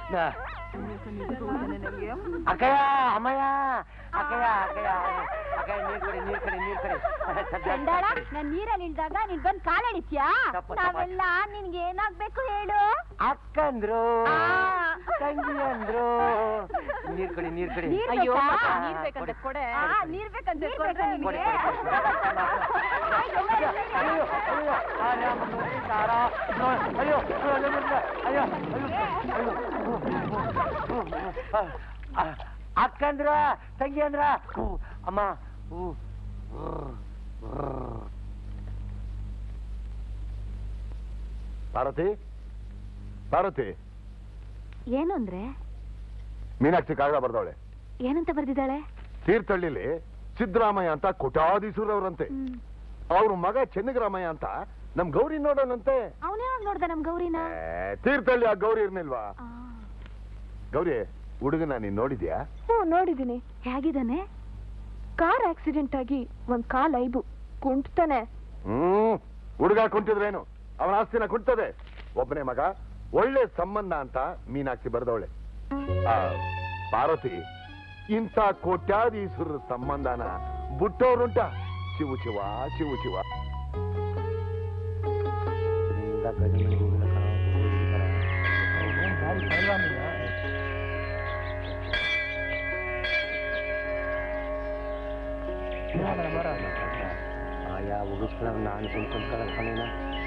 ಅಕ್ಕಯ್ಯ ಅಮ್ಮಯ್ಯ ಅಕ್ಕಯ್ಯ ಅಕ್ಕಯ್ಯ ಅಕ್ಕಯ್ಯ ನೀರ್ ಕಡೆ ನೀರ್ ಕಡೆ ನೀರ್ ಕಡೆ ನಾನ್ ನೀರಲ್ಲಿ ಇಳ್ದಾಗ ನೀನ್ ಬಂದ್ ಕಾಲೆಡಿತ್ಯಾ ನಾವೆಲ್ಲ ನಿನ್ಗೆ ಏನಾಗ್ಬೇಕು ಹೇಳು ಅಕ್ಕಂದ್ರು ತಂಗಿ ಅಂದ್ರು ನೀರ್ ಕಡೆ ನೀರ್ ಕಡೆ ಅಯ್ಯೋ ನೀರ್ ಬೇಕಂತ ಕೊಡೆ ನೀರ್ ಬೇಕಂತ ಕೊಡ್ರೆ ಅಯ್ಯೋ ಅಯ್ಯೋ ಅಕ್ಕಂದ್ರ ತಂಗಿ ಅಂದ್ರ ಅಮ್ಮ ಪಾರ್ವತಿ ಪಾರ್ವತಿ ಏನು ಅಂದ್ರೆ ಮೀನಾಕ್ಷಿ ಕಾಗದ ಬರ್ದವಳೆ ಏನಂತ ಬರ್ದಿದ್ದಾಳೆ ತೀರ್ಥಹಳ್ಳಿಲಿ ಸಿದ್ದರಾಮಯ್ಯ ಅಂತ ಕೋಟ್ಯಾಧೀಶರವ್ರಂತೆ ಅವ್ರ ಮಗ ಚೆನ್ನಗರಾಮಯ್ಯ ಅಂತ ನಮ್ ಗೌರಿ ನೋಡೋಣಂತೆ ಅವನೇ ನೋಡ್ದ ನಮ್ ಗೌರಿನ ತೀರ್ಥಹಳ್ಳಿ ಆ ಗೌರಿ ಇರ್ನಿಲ್ವಾ ಗೌರಿ ಹುಡುಗನ ನೀನ್ ನೋಡಿದ್ಯಾ ಹ್ಞೂ ನೋಡಿದೀನಿ ಹೇಗಿದ್ದಾನೆ ಕಾರ್ ಆಕ್ಸಿಡೆಂಟ್ ಆಗಿ ಒಂದ್ ಕಾಲ್ ಐಬು ಕುಂಟ್ತಾನೆ ಹ್ಮ್ ಹುಡುಗ ಕುಂಟಿದ್ರೇನು ಅವನ ಆಸ್ತಿನ ಕುಂಟದೆ ಒಬ್ಬನೇ ಮಗ ಒಳ್ಳೆ ಸಂಬಂಧ ಅಂತ ಮೀನಾಕ್ಷಿ ಬರ್ದವಳೆ ಪಾರ್ವತಿ ಇಂಥ ಕೋಟ್ಯಾಧೀಶ್ವರ ಸಂಬಂಧನ ಬುಟ್ಟವ್ರುಂಟ ಶಿವು ಶಿವ ಶಿವು ಶಿವ ಆಯಾ ಉಗಿಸ್ಕೊಳ್ಳ ನಾನು ಸುಮ್ಕೊಂಡ್ಕೊಳ್ಳ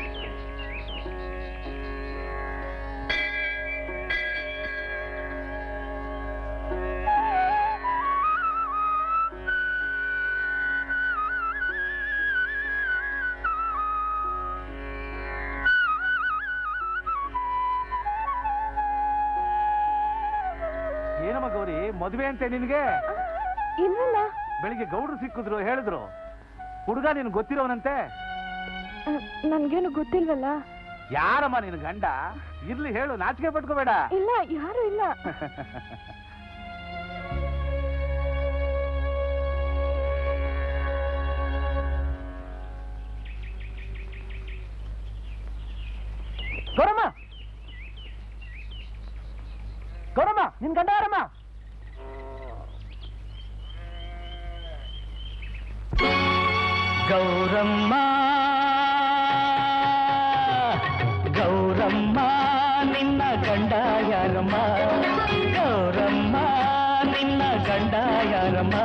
ಏನಮ್ಮ ಗೌರಿ ಮದುವೆ ಅಂತೆ ನಿನ್ಗೆ ಇಲ್ಲ ಬೆಳಿಗ್ಗೆ ಗೌಡ್ರು ಸಿಕ್ಕಿದ್ರು ಹೇಳಿದ್ರು ಹುಡುಗ ನೀನ್ ಗೊತ್ತಿರೋವನಂತೆ ನನ್ಗೇನು ಗೊತ್ತಿಲ್ವಲ್ಲ ಯಾರಮ್ಮ ನಿನ್ ಗಂಡ ಇರ್ಲಿ ಹೇಳು ನಾಚಿಕೆ ಪಟ್ಕೋಬೇಡ ಇಲ್ಲ ಯಾರು ಇಲ್ಲ ಗೌರಮ್ಮ ನಿನ್ ಗಂಡ ಯಾರಮ್ಮ? ಗೌರಮ್ಮ ಗೌರಮ್ಮ ನಿನ್ನ ಗಂಡ ಯಾರಮ್ಮ? ಗೌರಮ್ಮ ನಿನ್ನ ಗಂಡ ಯಾರಮ್ಮ?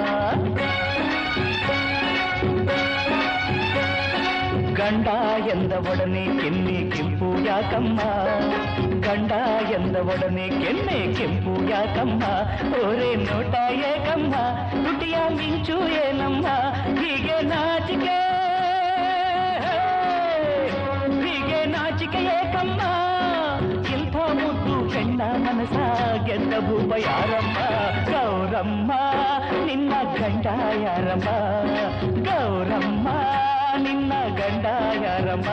ಗಂಡ ಎಂದ ಒಡನೆ ಕೆನ್ನೆ ಕೆಂಪು ಯಾಕಮ್ಮ? ಗಂಡ ಎಂದ ಒಡನೆ ಕೆನ್ನೆ ಕೆಂಪು ಯಾಕಮ್ಮ? ಓರೆ ನೋಟ ಏಕಮ್ಮ, ತುಟಿಯ ಮಿಂಚು ಏನಮ್ಮ? ಹೀಗೆ ನಾಚಿಕೆ ಹೀಗೆ ನಾಚಿಕೆ ಏಕಮ್ಮ? ಇಂಥ ಮುದ್ದು ಹೆಣ್ಣ ಮನಸ ಗೆದ್ದ ಭೂಪ ಯಾರಮ್ಮ? ಗೌರಮ್ಮ ನಿನ್ನ ಗಂಡ ಯಾರಮ್ಮ? ಗೌರಮ್ಮ ನಿನ್ನ ಗಂಡ ಯಾರಮ್ಮ?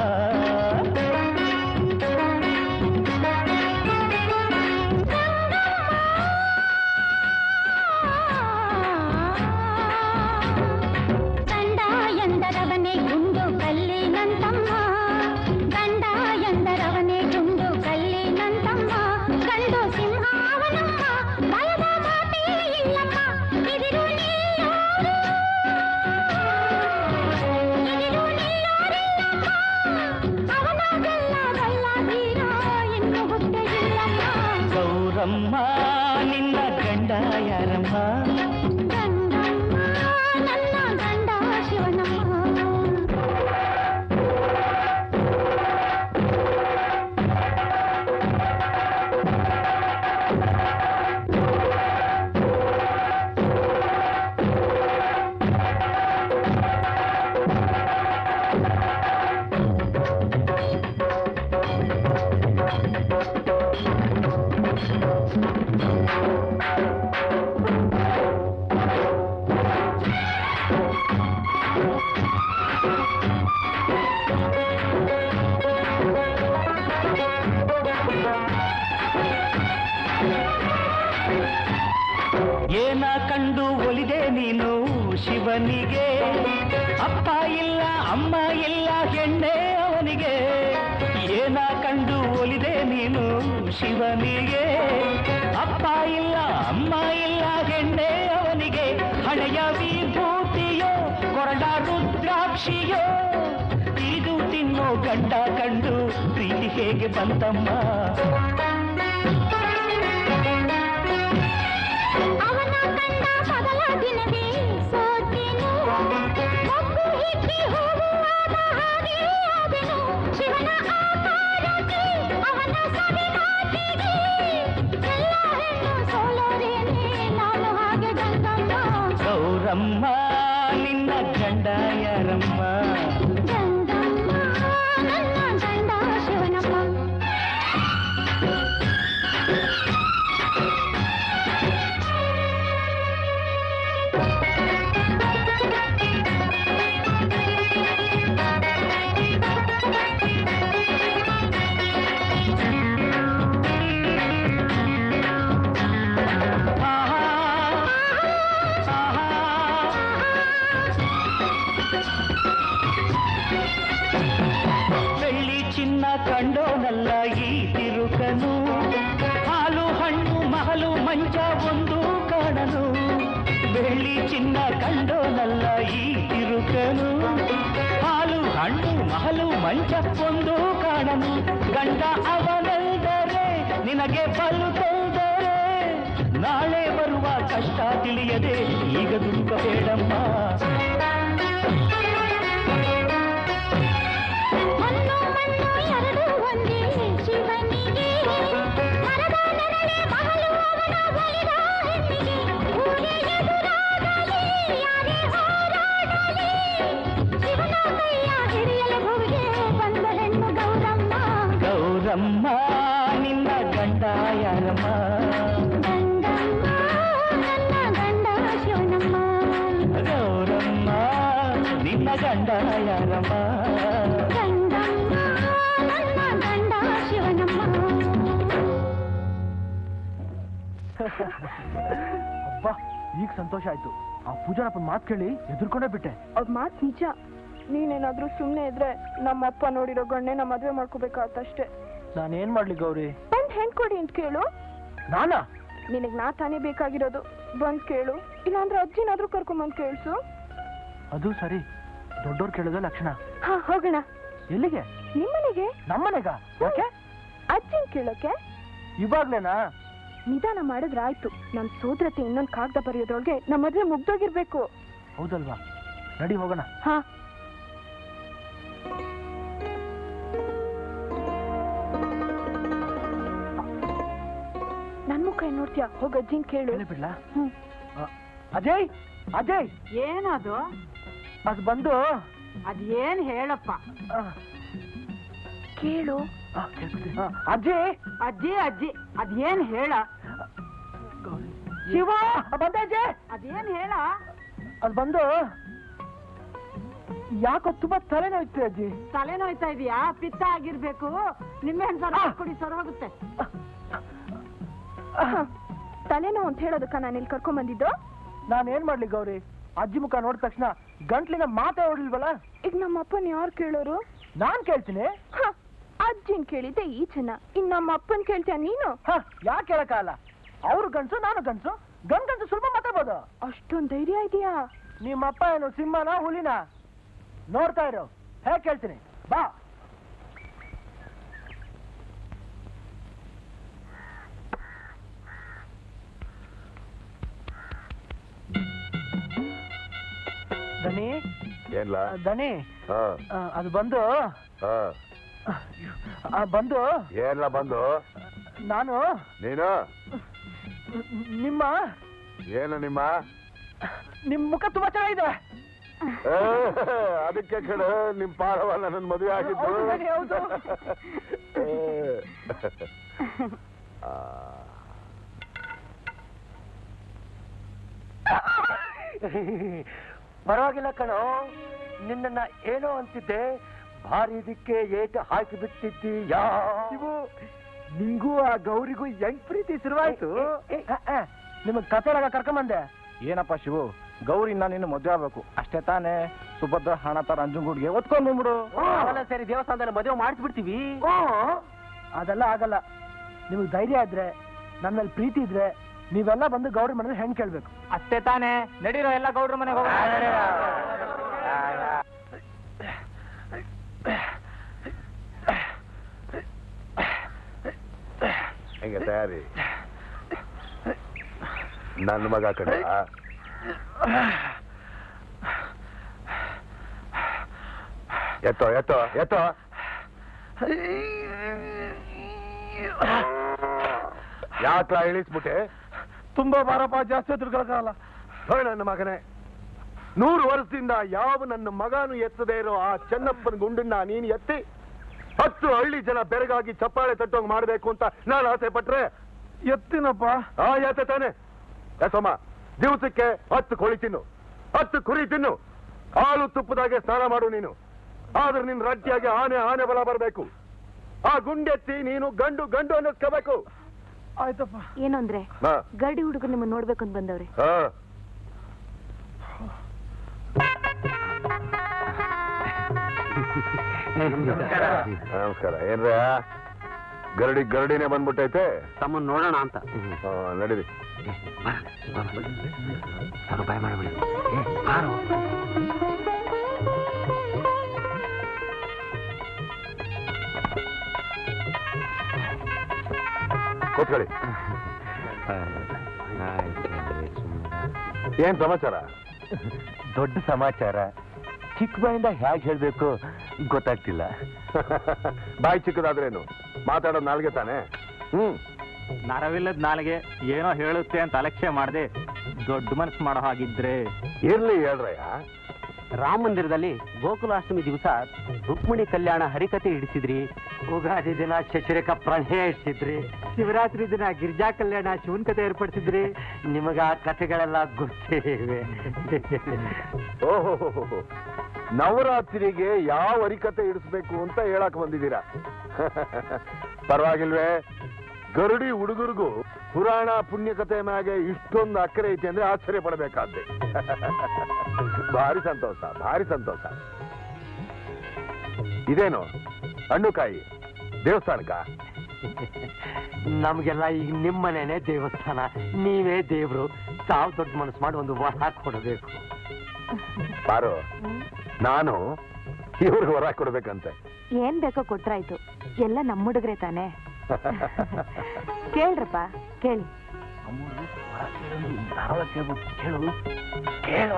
ಗಂಡ ಎಂದರವನೇ ಗುಂಡು ಕಲ್ಲಿನಂತಮ್ಮ, ಗಂಡ ಎಂದರವನೇ ಗುಂಡು ಕಲ್ಲಿನಂತಮ್ಮ, ಗಂಡು ಸಿಂಹಾವನಮ್ಮ, ಭಯದ ಮಾತೇ ಇಲ್ಲಮ್ಮ, ಇದಿರು ನೀರು ಇದಿರು ನೀರಿಲ್ಲಮ್ಮ, ಅವನ ಗಲ್ಲ ಗಲ್ಲ ಧೀರ ಇನ್ನು ಹುಟ್ಟೆ ಇಲ್ಲಮ್ಮ. ಗೌರಮ್ಮ ನಿನ್ನ ಗಂಡ ಯಾರಮ್ಮ? ಗಂಗಮ್ಮ ನನ್ನ ಗಂಡ ಶಿವನಮ್ಮ. ಏನ ಕಂಡು ಒಲಿದೆ ನೀನು ಶಿವನಿಗೆ? ಅಪ್ಪ ಇಲ್ಲ ಅಮ್ಮ ಇಲ್ಲ ಹೆಣ್ಣೆ ಅವನಿಗೆ. ಏನ ಕಂಡು ಒಲಿದೆ ನೀನು ಶಿವನಿಗೆ? ಅಪ್ಪ ಇಲ್ಲ ಅಮ್ಮ ಇಲ್ಲ ಹೆಣ್ಣೆ ಅವನಿಗೆ. ಹಣೆಯ ವಿಭೂತಿಯೋ ಕೊರಡ ರುದ್ರಾಕ್ಷಿಯೋ ತಿರಿದು ತಿನ್ನೋ ಗಂಡ ಕಂಡು ಪ್ರೀತಿ ಹೇಗೆ ಬಂತಮ್ಮ? ಅವನ ಕಂಡ ಮೊದಲ ದಿನವೇ ಸೋತೆನು, ಮೊಗ್ಗು ಹಿಕ್ಕಿ ಹೂವಾದ ಹಾಗೆ ಆದೆನು, ಶಿವನ ಆಕಾರಕ್ಕೆ ಅವನ ಸವಿಮಾತಿಗೆ ಎಲ್ಲ ಹೆಣ್ಣು ಸೋಲೋರೇನೆ ನಾನು ಹಾಗೆ ಗಂಗಮ್ಮ. ಗೌರಮ್ಮ ನಿನ್ನ ಗಂಡ ಯಾರಮ್ಮ? ಗಂಗಮ್ಮ ನನ್ನ ಗಂಡ ಶಿವನಮ್ಮ. ಬೆಳ್ಳಿ ಚಿನ್ನ ಕಂಡೋನಲ್ಲ ಈ ತಿರುಕನು, ಹಾಲು ಹಣ್ಣು ಮಹಲು ಮಂಚ ಒಂದು ಕಾಣನು. ಬೆಳ್ಳಿ ಚಿನ್ನ ಕಂಡೋನಲ್ಲ ಈ ತಿರುಕನು, ಹಾಲು ಹಣ್ಣು ಮಹಲು ಮಂಚ ಒಂದು ಕಾಣನು. ಗಂಡ ಅವನೆಂದರೆ ನಿನಗೆ ಬಲು ತೊಂದರೆ, ನಾಳೆ ಬರುವ ಕಷ್ಟ ತಿಳಿಯದೆ ಈಗ ದುಃಖಬೇಡಮ್ಮ. ಮಣ್ಣು ಮಣ್ಣು ಎರಡು ಒಂದೇ ಶಿವನಿಗೆ, ಮರದ ನೆರಳೆ ಮಹಲು ಅವನ ಒಲಿದ ಹೆಣ್ಣಿಗೆ. ಊರೇ ಎದುರಾಗಲಿ ಯಾರೇ ಹೋರಾಡಲಿ, ಶಿವನ ಕೈಯ ಹಿಡಿಯಲು ಭುವಿಗೆ ಬಂದ ಹೆಣ್ಣು ಗೌರಮ್ಮ. ಗೌರಮ್ಮ ನಿನ್ನ ಗಂಡ ಯಾರಮ್ಮ? ಗಂಗಮ್ಮ ನನ್ನ ಗಂಡ ಶಿವನಮ್ಮ. ಗೌರಮ್ಮ ನಿನ್ನ ಗಂಡ ಯಾರಮ್ಮ? ಗಂಗಮ್ಮ ನನ್ನ ಗಂಡ ಶಿವನಮ್ಮ. ಅಬ್ಬಾ ಈಗ ಸಂತೋಷ ಆಯ್ತು. ಆ ಪೂಜಾರಪ್ಪನ ಮಾತು ಕೇಳಿ ಎದುರ್ಕೊಂಡೇ ಬಿಟ್ಟೆ. ಅವ್ರ ಮಾತು ನಿಜ. ನೀನೇನಾದ್ರೂ ಸುಮ್ಮನೆ ಇದ್ರೆ ನಮ್ಮ ಅಪ್ಪ ನೋಡಿರೋ ಗಣ್ಣೆ ನಮ್ಮ ಮದುವೆ ಮಾಡ್ಕೋಬೇಕಾಗತ್ತಷ್ಟೇ. ನಾನೇನ್ ಮಾಡ್ಲಿ ಗೌರಿ? ಒಂದ್ ಹೆಣ್ ಕೊಡಿ ಅಂತ ಕೇಳು. ನಾನಾ? ನಿನಗ್ ನಾ ತಾನೇ ಬೇಕಾಗಿರೋದು. ಬಂದ್ ಕೇಳು, ಇಲ್ಲಾಂದ್ರೆ ಅಜ್ಜಿನಾದ್ರೂ ಕರ್ಕೊಂಬಂದ್ ಕೇಳ್ಸು. ಅದು ಸರಿ, ದೊಡ್ಡೋರ್ ಕೇಳೋದ ಲಕ್ಷಣ. ಹಾ ಹೋಗೋಣ. ಎಲ್ಲಿಗೆ? ನಿಮ್ಮನೆಗೆ. ನಮ್ಮನೆಗ? ಯಾಕೆ? ಅಜ್ಜಿನ್ ಕೇಳೋಕೆ. ಇವಾಗ್ಲೇನಾ? ನಿಧಾನ ಮಾಡಿದ್ರೆ ಆಯ್ತು. ನಮ್ ಸೋದರತೆ ಇನ್ನೊಂದ್ ಕಾಗ್ದ ಬರೆಯೋದ್ರೊಳಗೆ ನಮ್ಮ ಮದ್ವೆ ಮುಗ್ದೋಗಿರ್ಬೇಕು. ಹೌದಲ್ವಾ? ನಡಿ ಹೋಗೋಣ. ಹಾ ನನ್ ಮುಖ ಏನ್ ನೋಡ್ತೀಯ? ಹೋಗ ಅಜ್ಜಿನ್ ಕೇಳು. ಬಿಡ್ಲಾ? ಹ್ಮ್. ಅಜಯ್, ಅಜಯ್, ಏನದು? ಅದು ಬಂದು ಅದೇನ್ ಹೇಳಪ್ಪ. ಕೇಳು. ಅಜ್ಜಿ, ಅಜ್ಜಿ ಅಜ್ಜಿ ಅದೇನ್ ಹೇಳ. ಶಿವ ಬಂದೆ ಅಜ್ಜಿ. ಅದೇನ್ ಹೇಳ. ಅದು ಬಂದು ಯಾಕೋ ತುಂಬಾ ತಲೆನೋಯ್ತು ಅಜ್ಜಿ. ತಲೆನೋಯ್ತಾ ಇದೀಯಾ? ಪಿತ್ತ ಆಗಿರ್ಬೇಕು. ನಿಮ್ಮೆಹಣ್ಣು ಸರ ಕುಡಿ ಸರ ಹೋಗುತ್ತೆ. ತಲೆನೋವು ಅಂತ ಹೇಳೋದಕ್ಕ ನಾನು ಇಲ್ಲಿ ಕರ್ಕೊಂಡ್ ಬಂದಿದ್ದು. ನಾನೇನ್ ಮಾಡ್ಲಿ ಗೌರಿ, ಅಜ್ಜಿ ಮುಖ ನೋಡಿದ ತಕ್ಷಣ ಗಂಟ್ಲಿನ ಮಾತೇ ಹೊಡ್ಲಿಲ್ವಲ್ಲ. ಈಗ ನಮ್ಮ ಅಪ್ಪನ್ ಯಾರು ಕೇಳೋರು? ನಾನ್ ಕೇಳ್ತೀನಿ. ಅಜ್ಜಿನ್ ಕೇಳಿದ್ದೆ ಈ ಚೆನ್ನ, ಇನ್ ನಮ್ಮ ಅಪ್ಪನ್ ಕೇಳ್ತೀಯ ನೀನು? ಯಾಕೆ ಕೇಳಕ್ಕಾಗಲ್ಲ? ಅವ್ರು ಗಂಡ್ಸು, ನಾನು ಗಂಡ್ಸು. ಗಂಡ್ ಗಂಡ್ಸು ಸುಲಭ ಮಾತಾಡ್ಬೋದು. ಅಷ್ಟೊಂದ್ ಧೈರ್ಯ ಇದೆಯಾ? ನಿಮ್ಮ ಅಪ್ಪ ಏನು ಸಿಂಹನ ಹುಲಿನ? ನೋಡ್ತಾ ಇರೋ, ಹೇಗ್ ಕೇಳ್ತೀನಿ ಬಾ. ದನಿ ಏನ್ಲ ದನಿ, ಅದು ಬಂದು ಬಂದು ಏನ್ಲ ಬಂದು ನಾನು ನೀನು ನಿಮ್ಮ ಏನು ನಿಮ್ಮ ನಿಮ್ ಮುಖ ತುಂಬಾ ಚೆನ್ನಾಗಿದೆ. ಅದಕ್ಕೆ ಕಡೆ ನಿಮ್ ಪಾರವಲ್ಲ ನನ್ನ ಮದುವೆ ಆಗಿದ್ದು. ಪರವಾಗಿಲ್ಲ ಕಣೋ, ನಿನ್ನ ಏನೋ ಅಂತಿದ್ದೆ, ಭಾರಿ ಇದಕ್ಕೆ ಏಟ ಹಾಕಿ ಬಿಟ್ಟಿದ್ದೀಯಾ. ನಿಂಗೂ ಆ ಗೌರಿಗೂ ಹೆಂಗ್ ಪ್ರೀತಿ ಶುರುವಾಯ್ತು? ನಿಮಗ್ ಕತೆರಾಗ ಕರ್ಕೊಂಬಂದೆ. ಏನಪ್ಪ ಶಿವು, ಗೌರಿ ನಾನು ಇನ್ನು ಮದುವೆ ಆಗ್ಬೇಕು ಅಷ್ಟೇ ತಾನೇ? ಸುಭದ್ರ ಹಣ ತರ ಅಂಜುಂಗುಡ್ಗೆ ಒತ್ಕೊಂಡ್ ಬಂದ್ಬಿಡು. ಅವೆಲ್ಲ ಸೇರಿ ದೇವಸ್ಥಾನದಲ್ಲಿ ಮದುವೆ ಮಾಡಿಸ್ಬಿಡ್ತೀವಿ. ಅದೆಲ್ಲ ಆಗಲ್ಲ. ನಿಮಗ್ ಧೈರ್ಯ ಇದ್ರೆ, ನನ್ನ ಮೇಲೆ ಪ್ರೀತಿ ಇದ್ರೆ, ನೀವೆಲ್ಲ ಬಂದು ಗೌರಿ ಮನೇಲಿ ಹೆಣ್ ಕೇಳ್ಬೇಕು. ಅಷ್ಟೇ ತಾನೇ? ನಡೀರೋ ಎಲ್ಲ ಗೌಡ್ರ ಮನೆಗೆ ಹೋಗೋಣ. ಹೆಂಗೆ ತಯಾರಿ? ನನ್ನ ಮಗ ಕಡೆ ಎತ್ತೋ ಎತ್ತೋ ಎತ್ತೋ. ಯಾಕ್ಲಾ ಇಳಿಸ್ಬಿಟ್ಟೆ? ತುಂಬಾ ಬಾರಪ್ಪ, ಜಾಸ್ತಿ ತಿರ್ಗಾಗಲ್ಲ. ಹೋಯ್ ನನ್ನ ಮಗನೇ, ನೂರು ವರ್ಷದಿಂದ ಯಾವ ನನ್ನ ಮಗನು ಎತ್ತದೇ ಇರೋ ಆ ಚೆನ್ನಪ್ಪನ ಗುಂಡನ್ನ ನೀನು ಎತ್ತಿ ಹತ್ತು ಹಳ್ಳಿ ಜನ ಬೆರಗಾಗಿ ಚಪ್ಪಾಳೆ ತಟ್ಟೋಂಗ್ ಮಾಡ್ಬೇಕು ಅಂತ ನಾನು ಆಸೆ ಪಟ್ರೆ ಎತ್ತಿನಪ್ಪ. ಆ ಎತ್ತ ತಾನೆ ಎಸಮ್ಮ. ದಿವಸಕ್ಕೆ ಹತ್ತು ಕೋಳಿ ತಿನ್ನು, ಹತ್ತು ಕುರಿ ತಿನ್ನು, ಹಾಲು ತುಪ್ಪದಾಗೆ ಸ್ನಾನ ಮಾಡು ನೀನು. ಆದ್ರೆ ನಿನ್ ರಟ್ಟಿಯಾಗಿ ಆನೆ ಆನೆ ಬಲ ಬರಬೇಕು. ಆ ಗುಂಡೆತ್ತಿ ನೀನು ಗಂಡು ಗಂಡು ಅನ್ನಿಸ್ಕೋಬೇಕು. ಆಯ್ತಪ್ಪ. ಏನು ಅಂದ್ರೆ ಗಡಿ ಹುಡುಗರು ನಿಮ್ಮನ್ನ ನೋಡ್ಬೇಕು ಅಂತ ಬಂದವ್ರೆ. ನಮಸ್ಕಾರ. ಏನ್ರ ಗರಡಿ ಗರಡಿನೇ ಬಂದ್ಬಿಟ್ಟೈತೆ. ತಮ್ಮನ್ ನೋಡೋಣ ಅಂತ. ನಡೀರಿ. ಭಯ ಮಾಡಬೇಡಿ. ಕೂತ್ಕೊಳ್ಳಿ. ಏನ್ ಸಮಾಚಾರ? ದೊಡ್ಡ ಸಮಾಚಾರ. ಚಿಕ್ಕ ಬಾಯಿಂದ ಹೇಗೆ ಹೇಳ್ಬೇಕು ಗೊತ್ತಾಗ್ತಿಲ್ಲ. ಬಾಯಿ ಚಿಕ್ಕದಾದ್ರೇನು, ಮಾತಾಡೋದು ನಾಲ್ಗೆ ತಾನೆ. ಹ್ಮ್ ನರವಿಲ್ಲದ ನಾಲ್ಗೆ ಏನೋ ಹೇಳುತ್ತೆ ಅಂತ ಅಲಕ್ಷ್ಯ ಮಾಡದೆ ದೊಡ್ಡ ಮನಸ್ಸು ಮಾಡೋ ಹಾಗಿದ್ರೆ ಇರ್ಲಿ ಹೇಳ್ರಯ್ಯ. ರಾಮ ಮಂದಿರದಲ್ಲಿ ಗೋಕುಲಾಷ್ಟಮಿ ದಿವಸ ರುಕ್ಮಿಣಿ ಕಲ್ಯಾಣ ಹರಿಕತೆ ಇಡಿಸಿದ್ರಿ. ಉಗಾದಿ ದಿನ ಶಶಿರೇಖ ಪ್ರಣಯ ಇಡಿಸಿದ್ರಿ. ಶಿವರಾತ್ರಿ ದಿನ ಗಿರಿಜಾ ಕಲ್ಯಾಣ ಶಿವನ್ ಕತೆ ಏರ್ಪಡಿಸಿದ್ರಿ. ನಿಮಗ ಆ ಕಥೆಗಳೆಲ್ಲ ಗೊತ್ತೇ ಇವೆ. ಓಹೋ, ನವರಾತ್ರಿಗೆ ಯಾವ ಹರಿಕತೆ ಇಡಿಸ್ಬೇಕು ಅಂತ ಹೇಳಕ್ ಬಂದಿದ್ದೀರಾ? ಪರವಾಗಿಲ್ವೇ? ಗರುಡಿ ಹುಡುಗರಿಗೂ ಪುರಾಣ ಪುಣ್ಯಕತೆ ಮ್ಯಾಗೆ ಇಷ್ಟೊಂದು ಅಕ್ಕರೆ ಐತಿ ಅಂದ್ರೆ ಆಶ್ಚರ್ಯ ಪಡಬೇಕಾದ್ದೆ. ಭಾರಿ ಸಂತೋಷ, ಭಾರಿ ಸಂತೋಷ. ಇದೇನು ಹಣ್ಣುಕಾಯಿ ದೇವಸ್ಥಾನಕ್ಕ? ನಮ್ಗೆಲ್ಲ ಈಗ ನಿಮ್ಮನೇನೆ ದೇವಸ್ಥಾನ, ನೀವೇ ದೇವ್ರು. ತಾವು ದೊಡ್ಡ ಮನಸ್ಸು ಮಾಡಿ ಒಂದು ವರ ಕೊಡಬೇಕು. ಬಾರು, ನಾನು ಇವ್ರಿಗೆ ವರ ಕೊಡ್ಬೇಕಂತೆ. ಏನ್ ಬೇಕೋ ಕೊಟ್ರಾಯ್ತು, ಎಲ್ಲ ನಮ್ಮ ಹುಡುಗ್ರೆ ತಾನೆ. ಕೇಳ್ರಪ್ಪ, ಕೇಳಿ. ಕೇಳು ಕೇಳು.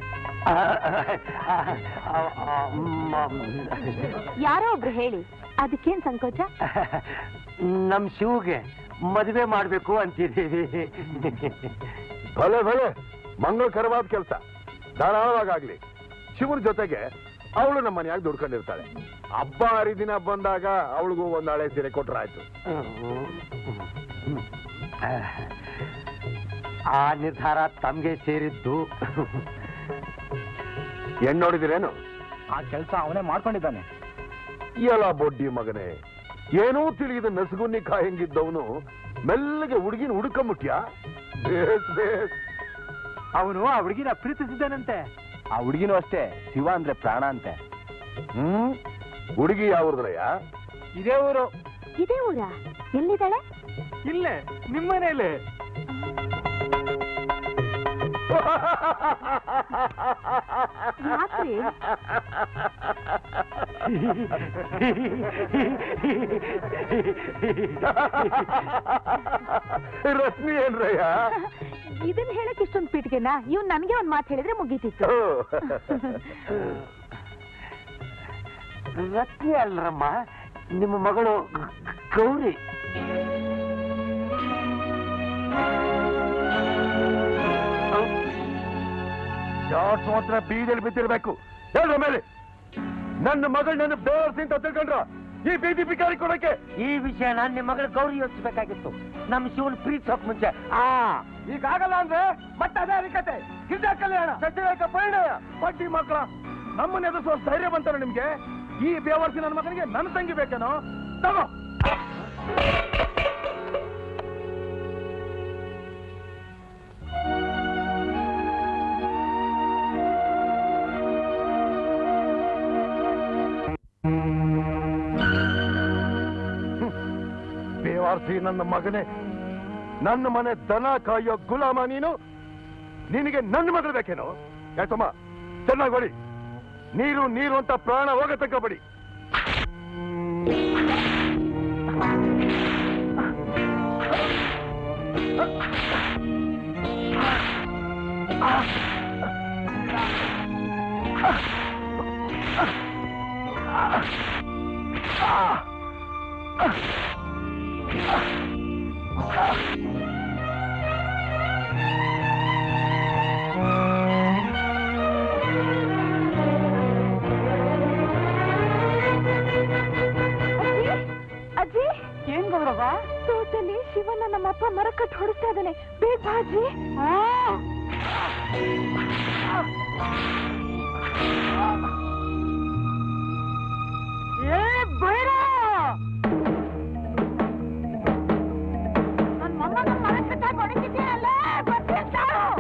ಯಾರೋ ಒಬ್ರು ಹೇಳಿ, ಅದಕ್ಕೇನ್ ಸಂಕೋಚ? ನಮ್ ಶಿವಗೆ ಮದುವೆ ಮಾಡ್ಬೇಕು ಅಂತಿದ್ದೀವಿ. ಭಲೆ ಭಲೆ, ಮಂಗಳಕರವಾದ ಕೆಲಸ. ಧಾರಾಳವಾಗ್ಲಿ. ಶಿವನ ಜೊತೆಗೆ ಅವಳು ನಮ್ಮ ಮನೆಯಾಗ ದುಡ್ಕೊಂಡಿರ್ತಾಳೆ. ಹಬ್ಬ ಹರಿದಿನ ಬಂದಾಗ ಅವಳಿಗೂ ಒಂದ್ ಹಳೆ ಸೀರೆ ಕೊಟ್ರಾಯ್ತು. ಆ ನಿರ್ಧಾರ ತಮ್ಗೆ ಸೇರಿದ್ದು. ಹೆಣ್ಣು ನೋಡಿದಿರೇನು? ಆ ಕೆಲಸ ಅವನೇ ಮಾಡ್ಕೊಂಡಿದ್ದಾನೆ. ಎಲ್ಲ ಬೊಡ್ಡಿ ಮಗನೇ, ಏನೂ ತಿಳಿದ ನಸುಗುನ್ನಿ ಕಾಯಂಗಿದ್ದವನು ಮೆಲ್ಲಗೆ ಹುಡುಗಿನ ಹುಡುಕಂಬಿಟ್ಯಾ? Base base. ಅವನು ಆ ಹುಡುಗಿನ ಪ್ರೀತಿಸಿದ್ದಾನಂತೆ. ಆ ಹುಡುಗಿನೂ ಅಷ್ಟೇ, ಶಿವ ಅಂದ್ರೆ ಪ್ರಾಣ ಅಂತೆ. ಹ್ಮ್, ಹುಡುಗಿ ಯಾವ್ರದ್ರಯ್ಯ? ಇದೇ ಊರು. ಇದೇ ಊರ? ಎಲ್ಲಿದ್ದಾಳೆ? ಇಲ್ಲೇ ನಿಮ್ಮನೇಲೆ. ಯಾಕ್ರಿ? ರಶ್ಮಿ ಏನ್ರಯ್ಯ? ಇದನ್ ಹೇಳಕ್ ಇಷ್ಟೊಂದು ಪೀಟಿಗೆನಾ? ಇವ್ ನನ್ಗೆ ಒಂದ್ ಮಾತು ಹೇಳಿದ್ರೆ ಮುಗೀತಿತ್ತು. ರತ್ನಿ ಅಲ್ರಮ್ಮ, ನಿಮ್ಮ ಮಗಳು ಗೌರಿ. ಯಾರು ಮಾತ್ರ ಬೀದಿಯಲ್ಲಿ ಬಿದ್ದಿರ್ಬೇಕು ಹೇಳ್ರ ಮೇಲೆ. ನನ್ನ ಮಗಳು ನನ್ನ ಬೇವರ್ಸಿ ಅಂತ ತಿಳ್ಕೊಂಡ್ರ ಈ ಬೀದಿ ಬಿಕಾರಿ ಕೊಡಕ್ಕೆ? ಈ ವಿಷಯನ ನಿಮ್ಮ ಮಗಳು ಗೌರಿ ಯೋಚಿಸಬೇಕಾಗಿತ್ತು, ನಮ್ಮ ಶಿವನ್ ಪ್ರೀತಿಸೋಕ್ ಮುಂಚೆ. ಆ ಈಗಾಗಲ್ಲ ಅಂದ್ರೆ ಮತ್ತೆ ಅದೇ ಅರಿಕತೆ. ಗಿಡ್ಡ ಕಲ್ಯಾಣ, ಸತ್ಯವೇಕ ಪರಿಣಯ. ಪಟ್ಟಿ ಮಕ್ಕಳ ನಮ್ಮನ್ನ ಎದುರಿಸುವ ಧೈರ್ಯ ಬಂತಾನೆ ನಿಮ್ಗೆ? ಈ ಬೇವರ್ಸಿ ನನ್ನ ಮಗನಿಗೆ ನನ್ನ ತಂಗಿ ಬೇಕೇನೋ? ತಗೋ. ಬೇವಾರ್ಸಿ ನನ್ನ ಮಗನೇ, ನನ್ನ ಮನೆ ದನ ಕಾಯೋ ಗುಲಾಮ ನೀನು. ನಿನಗೆ ನನ್ನ ಮಗಳು ಬೇಕೇನೋ? ಯಾಕಮ್ಮ ಚೆನ್ನಾಗಿ ಬಡಿ. ನೀರು ನೀರು ಅಂತ ಪ್ರಾಣ ಹೋಗ ತಕ್ಕ ಬಡಿ. ಅಜ್ಜಿ, ಏನ್ ಗೌರವ? ತೋಟದಲ್ಲಿ ಶಿವನ ನಮ್ಮಪ್ಪ ಮರ ಕಟ್ಟು ಹೊಡಿಸ್ತಾ ಇದ್ದಾನೆ. ಬೇಗ ಬಾ ಅಜ್ಜಿ. ಏ ಬೈರ, ನನ್ ಮೊಮ್ಮಗ ಮರ ಕಟ್ಟಾಗಿ ಹೊಡಿತಿದ್ದೀಯಲ್ಲ, ಬರ್ತಿದ್ದ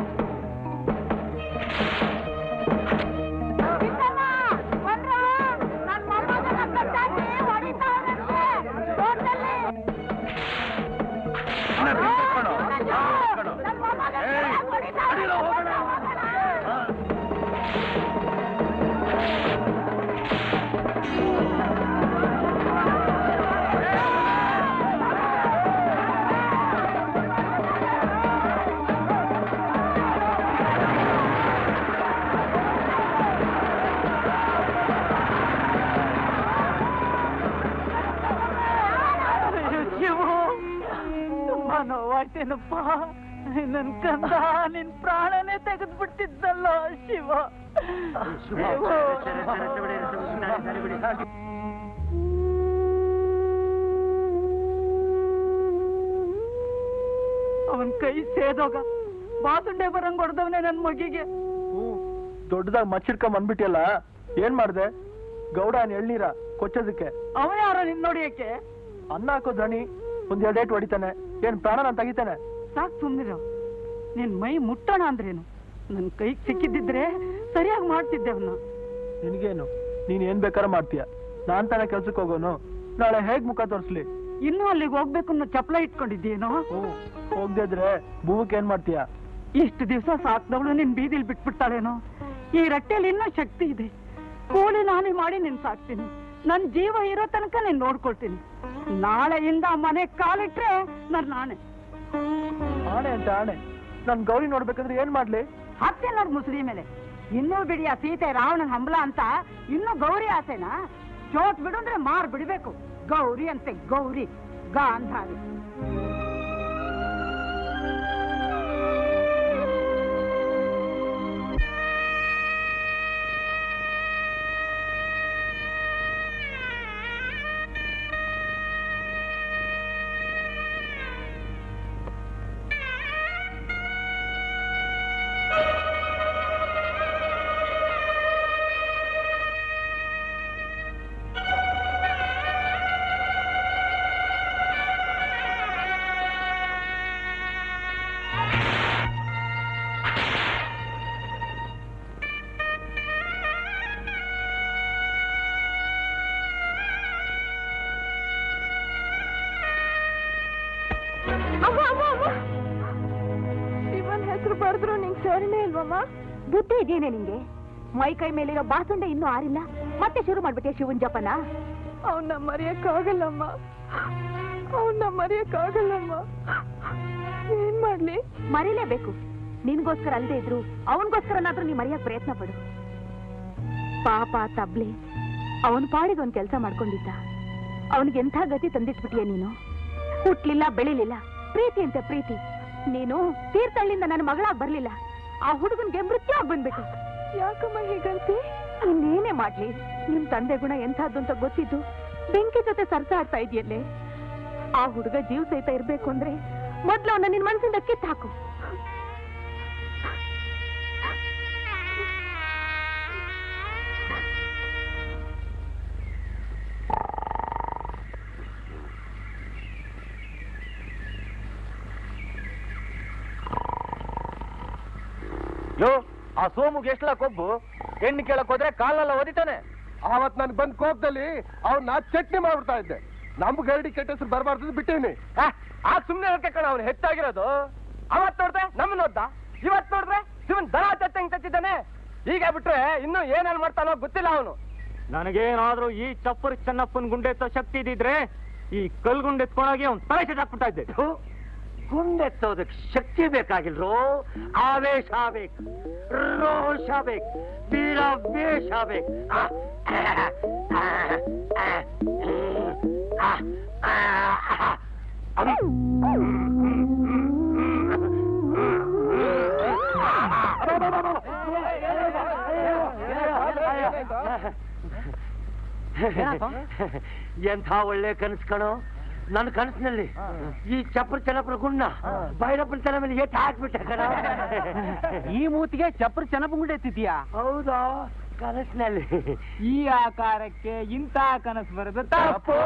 ನನ್ ಮೊಮ್ಮಗನ ಕಟ್ಟಾಗಿ ಹೊಡಿತಾವನಂತೆ ತೋಟದಲ್ಲಿ. ನನ್ ಮೊಮ್ಮಗನ ಹೊಡಿತಾವನಂತೆ. ತುಂಬಾ ನೋವಾಯ್ತೇನಪ್ಪ. ನನ್ ಕಂದ ನಿನ್ ಪ್ರಾಣನೇ ತೆಗೆದು ಬಿಡ್ತಿದ್ದಲ್ಲ ಶಿವ. ಅವನ್ ಕೈ ಸೇದೋಗ ಬಾಸುಂಡೆ ಬರಂಗ್ ಹೊಡೆದವನೇ ನನ್ ಮಗಿಗೆ. ದೊಡ್ಡದಾಗಿ ಮಚ್ಚಿಡ್ಕೊಂಡ್ ಬಂದ್ಬಿಟ್ಟಿಯಲ್ಲ, ಏನ್ ಮಾಡ್ದೆ? ಗೌಡ ಎಳ್ನೀರ ಕೊಚ್ಚೋದಕ್ಕೆ. ಅವನೇ ಯಾರ ನಿನ್ ನೋಡಿಯಕ್ಕೆ? ಅನ್ನ ಹಾಕೋ ದಣಿ ಒಂದ್ ಎರಡು ಏಟ್ ಹೊಡಿತಾನೆ. ಏನ್ ಪ್ರಾಣ ನಾನು ತೆಗಿತಾನೆ? ಸಾಕ್ ಸುಮ್ನಿರೋ. ನಿನ್ ಮೈ ಮುಟ್ಟೋಣ ಅಂದ್ರೇನು? ನನ್ ಕೈಗೆ ಸಿಕ್ಕಿದ್ದಿದ್ರೆ ಸರಿಯಾಗಿ ಮಾಡ್ತಿದ್ದೆ ಅವನ್ನ. ನಿನ್ಗೇನು, ನೀನ್ ಏನ್ ಬೇಕಾರ ಮಾಡ್ತೀಯ. ನಾನ್ ತಾನೇ ಕೆಲ್ಸಕ್ಕೆ ಹೋಗೋನು. ನಾಳೆ ಹೇಗ್ ಮುಖ ತೋರಿಸ್ಲಿ? ಇನ್ನೂ ಅಲ್ಲಿಗೆ ಹೋಗ್ಬೇಕು ಅನ್ನೋ ಚಪ್ಪಲ ಇಟ್ಕೊಂಡಿದ್ದೀನೋ? ಹೋಗ್ದಿದ್ರೆ ಭೂಮಕ್ಕೆ ಏನ್ ಮಾಡ್ತೀಯ? ಇಷ್ಟು ದಿವಸ ಸಾಕ್ದವಳು ನಿನ್ ಬೀದಿಲ್ ಬಿಟ್ಬಿಡ್ತಾಳೇನೋ? ಈ ರಟ್ಟೆಯಲ್ಲಿ ಇನ್ನೂ ಶಕ್ತಿ ಇದೆ. ಕೂಲಿ ನಾನೇ ಮಾಡಿ ನಿನ್ ಸಾಕ್ತೀನಿ. ನನ್ ಜೀವ ಇರೋ ತನಕ ನೀನ್ ನೋಡ್ಕೊಳ್ತೀನಿ. ನಾಳೆಯಿಂದ ಮನೆ ಕಾಲಿಟ್ರೆ ನನ್ ನಾನೇ. ಆಣೆ ಅಂತ ಆಣೆ. ನನ್ ಗೌರಿ ನೋಡ್ಬೇಕಂದ್ರೆ ಏನ್ ಮಾಡ್ಲಿ? ಹಾಕ್ತೇನೆ ನೋಡ್ ಮುಸುಳಿ ಮೇಲೆ. ಇನ್ನೂ ಬಿಡಿ ಆ ಸೀತೆ ರಾವಣನ ಹಂಬಲ ಅಂತ ಇನ್ನೂ ಗೌರಿ ಆಸೆನಾ? ಚೋಟ್ ಬಿಡು ಅಂದ್ರೆ ಮಾರ್ ಬಿಡ್ಬೇಕು. ಗೌರಿ ಅಂತೆ ಗೌರಿ ಗಾಂಧಾರಿ. ಶಿವನ್ ಹೆಸರು ಬರೆದ್ರು ನಿಂಗೆ ಸೇರಿನೇ ಇಲ್ವಮ್ಮ? ಬುದ್ಧಿ ಇದೆಯೇನೆ ನಿಂಗೆ? ಮೈ ಕೈ ಮೇಲಿರೋ ಬಾಸುಂಡೆ ಇನ್ನೂ ಆರಿಲ್ಲ, ಮತ್ತೆ ಶುರು ಮಾಡ್ಬಿಟ್ಟೆ ಶಿವನ್ ಜಪನ? ಅವನ್ನ ಮರೆಯಕ್ಕಾಗಲ್ಲಮ್ಮ, ಅವನ್ನ ಮರೆಯಕ್ಕಾಗಲ್ಲಮ್ಮ. ಏನ್ ಮಾಡ್ಲಿ? ಮರೀಲೇಬೇಕು. ನಿನ್ಗೋಸ್ಕರ ಅಲ್ದೇ ಇದ್ರು ಅವನ್ಗೋಸ್ಕರನಾದ್ರೂ ನೀ ಮರೆಯಕ್ ಪ್ರಯತ್ನ ಪಡು. ಪಾಪ ತಬ್ಲೆ ಅವನ್ ಪಾಡಿಗೆ ಒಂದ್ ಕೆಲಸ ಮಾಡ್ಕೊಂಡಿದ್ದ. ಅವನಿಗೆ ಎಂಥ ಗತಿ ತಂದಿಟ್ಬಿಟ್ಟಿಯ ನೀನು. ಹುಟ್ಲಿಲ್ಲ, ಬೆಳಿಲಿಲ್ಲ, ಪ್ರೀತಿ ಅಂತೆ ಪ್ರೀತಿ. ನೀನು ತೀರ್ಥಹಳ್ಳಿಯಿಂದ ನನ್ನ ಮಗಳಾಗ್ ಬರ್ಲಿಲ್ಲ, ಆ ಹುಡುಗನ್ಗೆ ಮೃತ್ಯು ಆಗ್ ಬಂದ್ಬಿಟ್ಟು. ಯಾಕಮ್ಮ ಹೀಗಂತೆ? ಇನ್ನೇನೇ ಮಾಡ್ಲಿ, ನಿಮ್ ತಂದೆ ಗುಣ ಎಂಥದ್ದು ಅಂತ ಗೊತ್ತಿದ್ದು ಬೆಂಕಿ ಜೊತೆ ಸರ್ಸ ಆಡ್ತಾ ಇದೆಯಲ್ಲೇ. ಆ ಹುಡುಗ ಜೀವ ಸಹಿತ ಇರ್ಬೇಕು ಅಂದ್ರೆ ಮೊದ್ಲು ಅವನ್ನ ನಿನ್ ಮನಸ್ಸಿಂದ ಕಿತ್ತು ಹಾಕು. ಲೋ, ಆ ಸೋಮುಗೆ ಎಷ್ಟಲ್ಲ ಕೊಬ್ಬು. ಹೆಣ್ಣು ಕೇಳಕ್ ಹೋದ್ರೆ ಕಾಲೆಲ್ಲ ಒದಿತಾನೆ. ಆವತ್ ನನ್ ಬಂದ್ ಕೋಪದಲ್ಲಿ ಅವ್ನ ಚಟ್ನಿ ಮಾಡ್ಬಿಡ್ತಾ ಇದ್ದೆ. ನಮ್ ಗರಡಿ ಕೆಟ್ಟ ಹೆಸರು ಬರಬಾರ್ದು ಬಿಟ್ಟೇನಿ. ಆ ಸುಮ್ನೆ ಹೇಳ್ಕೆ ಕಣ ಅವ್ನು ಹೆಚ್ಚಾಗಿರೋದು. ಅವತ್ ನೋಡ್ದೆ ನಮ್ಮನ್ನ ನೋಡ್ದ, ಇವತ್ ನೋಡಿದ್ರೆ ಶಿವನ್ ದನ ಚಟ್ಟಂಗ್ ತಚ್ಚಿದ್ದಾನೆ. ಈಗ ಬಿಟ್ರೆ ಇನ್ನು ಏನೇನ್ ಮಾಡ್ತಾನೋ ಗೊತ್ತಿಲ್ಲ ಅವನು. ನನಗೇನಾದ್ರೂ ಈ ಚಪ್ಪರ್ ಚೆನ್ನಪ್ಪನ ಗುಂಡೆತ್ತೋ ಶಕ್ತಿ ಇದ್ದಿದ್ರೆ ಈ ಕಲ್ ಗುಂಡೆತ್ಕೊಂಡಾಗಿ ಅವ್ನು ತಲೆ ಹಾಕ್ಬಿಡ್ತಾ ಇದ್ದೆ. ಗುಂಡೆತ್ತೋದಕ್ಕೆ ಶಕ್ತಿ ಬೇಕಾಗಿಲ್ರೋ, ಆವೇಶ ಬೇಕು, ರೋಷ ಬೇಕು, ವೀರಾವೇಶ ಬೇಕು. ಎಂಥ ಒಳ್ಳೆ ಕನಸು ಕಣೋ. ನನ್ನ ಕನಸಿನಲ್ಲಿ ಈ ಚಪ್ರ ಚೆನ್ನಪ್ಪನ ಗುಂಡ ಭೈರಪ್ಪನ ತಲೆ ಮೇಲೆ ಎತ್ತು ಹಾಕ್ಬಿಟ್ಟೆ ಕಣ. ಈ ಮೂತಿಗೆ ಚಪ್ರ ಚೆನ್ನಪ್ಪ ಗುಂಡ ಎತ್ತಿದ್ಯಾ? ಹೌದಾ? ಕನಸಿನಲ್ಲಿ ಈ ಆಕಾರಕ್ಕೆ ಇಂಥ ಕನಸು ಬರೋದು ತಪ್ಪು.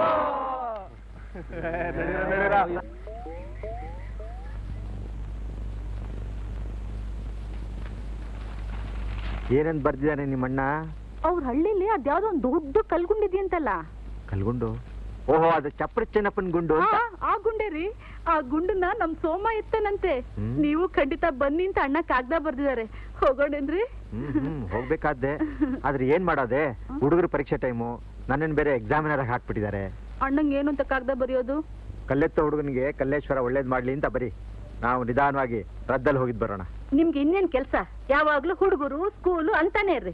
ಏನೇನ್ ಬರ್ದಿದ್ದಾನೆ ನಿಮ್ಮಣ್ಣ? ಅವ್ರ ಹಳ್ಳಿಲಿ ಅದ್ಯಾವ್ದೋ ಒಂದ್ ದೊಡ್ಡ ಕಲ್ಗುಂಡಿದ್ಯಂತಲ್ಲ. ಕಲ್ಗುಂಡು? ಓಹೋ, ಅದು ಚಪ್ರ ಚೆನ್ನಪ್ಪನ ಗುಂಡು ಅಂತ. ಆ ಗುಂಡೆ ರೀ, ಆ ಗುಂಡನ್ನ ನಮ್ ಸೋಮ ಇತ್ತನಂತೆ. ನೀವು ಖಂಡಿತ ಬನ್ನಿ ಅಂತ ಅಣ್ಣ ಕಾಗ್ದ ಬರ್ದಿದ್ದಾರೆ. ಹೋಗೋಣೇನ್ರಿ? ಹ್ಮ್ ಹೋಗ್ಬೇಕಾದ್ದೆ. ಆದ್ರೆ ಏನ್ ಮಾಡೋದೆ, ಹುಡುಗರು ಪರೀಕ್ಷೆ ಟೈಮು, ನನ್ನನ್ ಬೇರೆ ಎಕ್ಸಾಮಿನರ್ ಹಾಕ್ಬಿಟ್ಟಿದ್ದಾರೆ. ಅಣ್ಣಂಗೆ ಏನು ಅಂತ ಕಾಗ್ದ ಬರೆಯೋದು? ಕಲ್ಲೆತ್ತ ಹುಡುಗನಿಗೆ ಕಲ್ಲೇಶ್ವರ ಒಳ್ಳೇದ್ ಮಾಡ್ಲಿ ಅಂತ ಬರೀ. ನಾವು ನಿಧಾನವಾಗಿ ರದ್ದಲ್ಲಿ ಹೋಗಿದ್ ಬರೋಣ. ನಿಮ್ಗೆ ಇನ್ನೇನ್ ಕೆಲ್ಸ? ಯಾವಾಗ್ಲೂ ಹುಡುಗರು ಸ್ಕೂಲು ಅಂತಾನೆ ಇರ್ರಿ.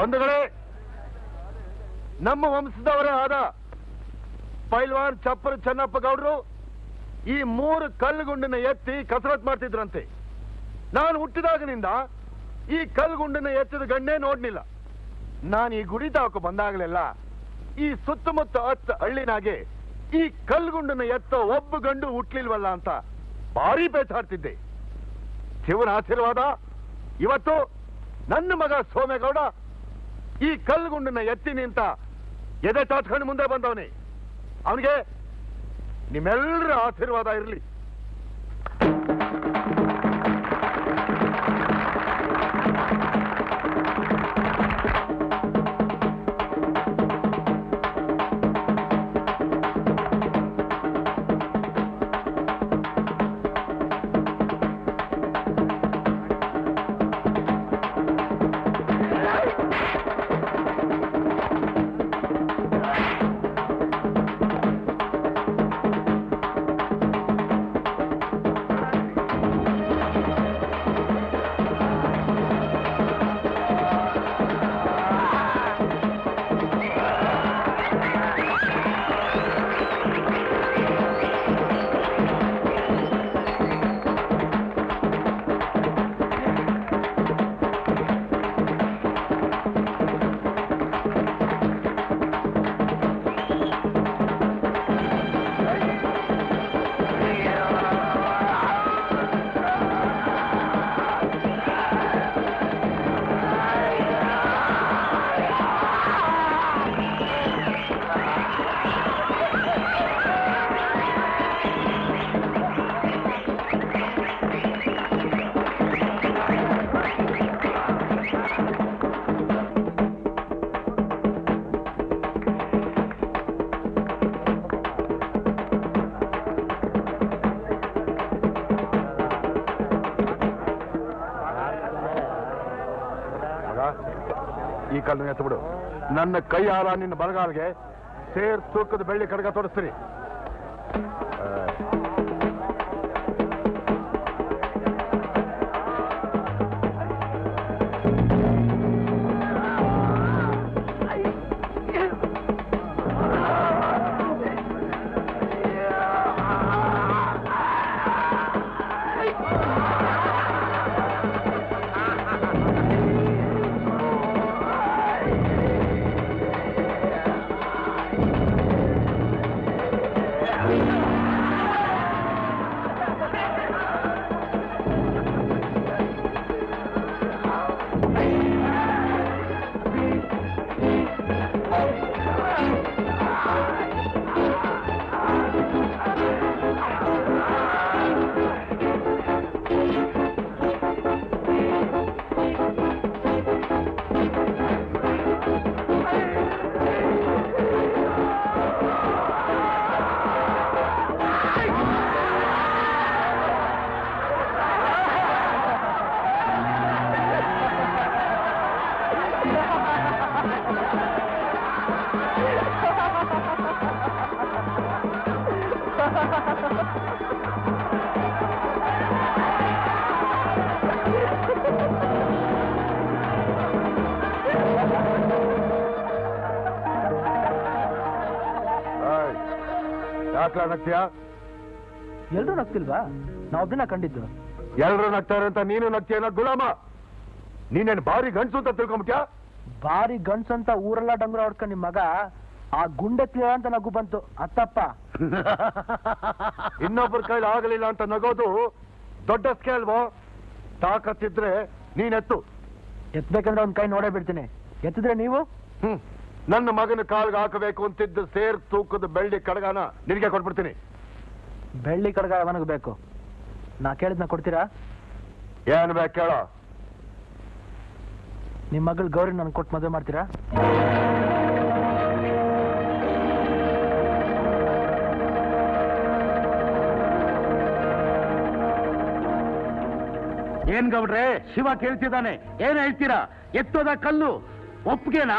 ಬಂಧುಗಳೇ, ನಮ್ಮ ವಂಶದವರೇ ಆದ ಪೈಲ್ವಾನ್ ಚಪ್ಪರ ಚೆನ್ನಪ್ಪ ಗೌಡರು ಈ ಮೂರು ಕಲ್ಲುಗುಂಡನ್ನ ಎತ್ತಿ ಕಸರತ್ ಮಾಡ್ತಿದ್ರಂತೆ. ನಾನು ಹುಟ್ಟಿದಾಗನಿಂದ ಈ ಕಲ್ಲುಗುಂಡನ್ನ ಎತ್ತಿದ ಗಂಡೇ ನೋಡ್ಲಿಲ್ಲ. ನಾನು ಈ ಗುಡಿ ತಾಕ ಬಂದಾಗಲೆಲ್ಲ ಈ ಸುತ್ತಮುತ್ತ ಹತ್ತು ಹಳ್ಳಿನಾಗೆ ಈ ಕಲ್ಲುಗುಂಡನ್ನ ಎತ್ತೋ ಒಬ್ಬ ಗಂಡು ಹುಟ್ಲಿಲ್ವಲ್ಲ ಅಂತ ಭಾರಿ ಬೇತಾಡ್ತಿದ್ದೆ. ಶಿವನ ಆಶೀರ್ವಾದ ಇವತ್ತು ನನ್ನ ಮಗ ಸೋಮೇಗೌಡ ಈ ಕಲ್ಲುಗುಂಡನ್ನ ಎತ್ತಿ ನಿಂತ ಎದೆ ಚಾಚ್ಕೊಂಡು ಮುಂದೆ ಬಂದವನೇ. ಅವನಿಗೆ ನಿಮ್ಮೆಲ್ಲರ ಆಶೀರ್ವಾದ ಇರಲಿ. ಈ ಕಲ್ಲನ್ನು ಎತ್ತು ಬಿಡು. ನನ್ನ ಕೈ ಹಾರ ನಿನ್ನ ಬರಗಾಲಿಗೆ ಸೇರ್ ತೂಕದ ಬೆಳ್ಳಿ ಕಡಗ ತೋರಿಸ್ತೀನಿ. ನಗ್ತೀಯಾ? ಎಲ್ರು ನಗ್ತಿಲ್ವಾ? ನಾವೊಬ್ಬನ ಕಂಡಿದ್ದು. ಎಲ್ರು ನಗ್ತಾರೆ ಅಂತ ನೀನು ನಗ್ತೀಯ ಗುಲಾಮ? ನೀನೇನು ಭಾರಿ ಗಂಡ್ಸು ಅಂತ ತಿಳ್ಕೊಂಬಿಟ್ಯಾ? ಭಾರಿ ಗಂಡ್ಸು ಅಂತ ಊರೆಲ್ಲ ಡಂಗುರ ಹೊಡ್ಕೊಂಡ್ ನಿಮ್ ಮಗ ಆ ಗುಂಡೆತ್ಲಿಯ ಅಂತ ನಗು ಬಂತು. ಅತ್ತಪ್ಪ ಇನ್ನೊಬ್ಬರ ಕೈಲಿ ಆಗಲಿಲ್ಲ ಅಂತ ನಗೋದು ದೊಡ್ಡ ಸ್ಕೇಲ್ವೋ? ತಾಕತ್ತಿದ್ರೆ ನೀನೆತ್ತು. ಎತ್ಬೇಕಂದ್ರೆ ಒಂದ್ ಕೈ ನೋಡೇ ಬಿಡ್ತೀನಿ. ಎತ್ತಿದ್ರೆ ನೀವು? ಹ್ಮ್ ನನ್ನ ಮಗನ ಕಾಲ್ಗೆ ಹಾಕಬೇಕು ಅಂತಿದ್ದ ಸೇರ್ ತೂಕದ ಬೆಳ್ಳಿ ಕಡಗಾನ ನಿನಗೆ ಕೊಟ್ಬಿಡ್ತೀನಿ. ಬೆಳ್ಳಿ ಕಡಗ ಅವನಿಗೆ ಬೇಕು. ನಾ ಕೇಳಿದ್ನ ಕೊಡ್ತೀರಾ? ಏನ್ ಬೇಕು ಕೇಳೋ. ನಿಮ್ ಮಗಳು ಗೌರಿ ನನ್ ಕೊಟ್ಟು ಮದುವೆ ಮಾಡ್ತೀರಾ? ಏನ್ ಗೌಡ್ರೆ, ಶಿವ ಕೇಳ್ತಿದ್ದಾನೆ, ಏನ್ ಹೇಳ್ತೀರಾ? ಎತ್ತೋದ ಕಲ್ಲು ಒಪ್ಗೆನಾ?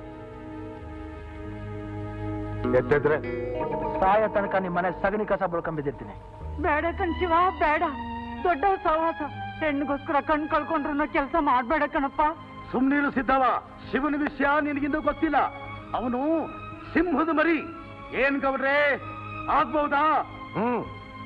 ಎತ್ತಿದ್ರೆ ಸಾಯ ತನಕ ನಿಮ್ ಮನೆ ಸಗಣಿ ಕಸ ಬಳ್ಕೊಂಬಿದ್ದಿರ್ತೀನಿ. ಬೇಡ ಕಣ್ ಶಿವ, ಬೇಡ. ದೊಡ್ಡ ಸಹವಾಸ. ಹೆಣ್ಣಿಗೋಸ್ಕರ ಕಣ್ ಕಳ್ಕೊಂಡ್ರು ಕೆಲಸ ಮಾಡ್ಬೇಡ ಕಣಪ್ಪ. ಸುಮ್ನೀರು ಸಿದ್ಧವ. ಶಿವನ ವಿಷಯ ನಿನಗಿಂದು ಗೊತ್ತಿಲ್ಲ. ಅವನು ಸಿಂಹದ ಮರಿ. ಏನ್ ಗೌಡ್ರೆ, ಆಗ್ಬಹುದಾ? ಹ್ಮ್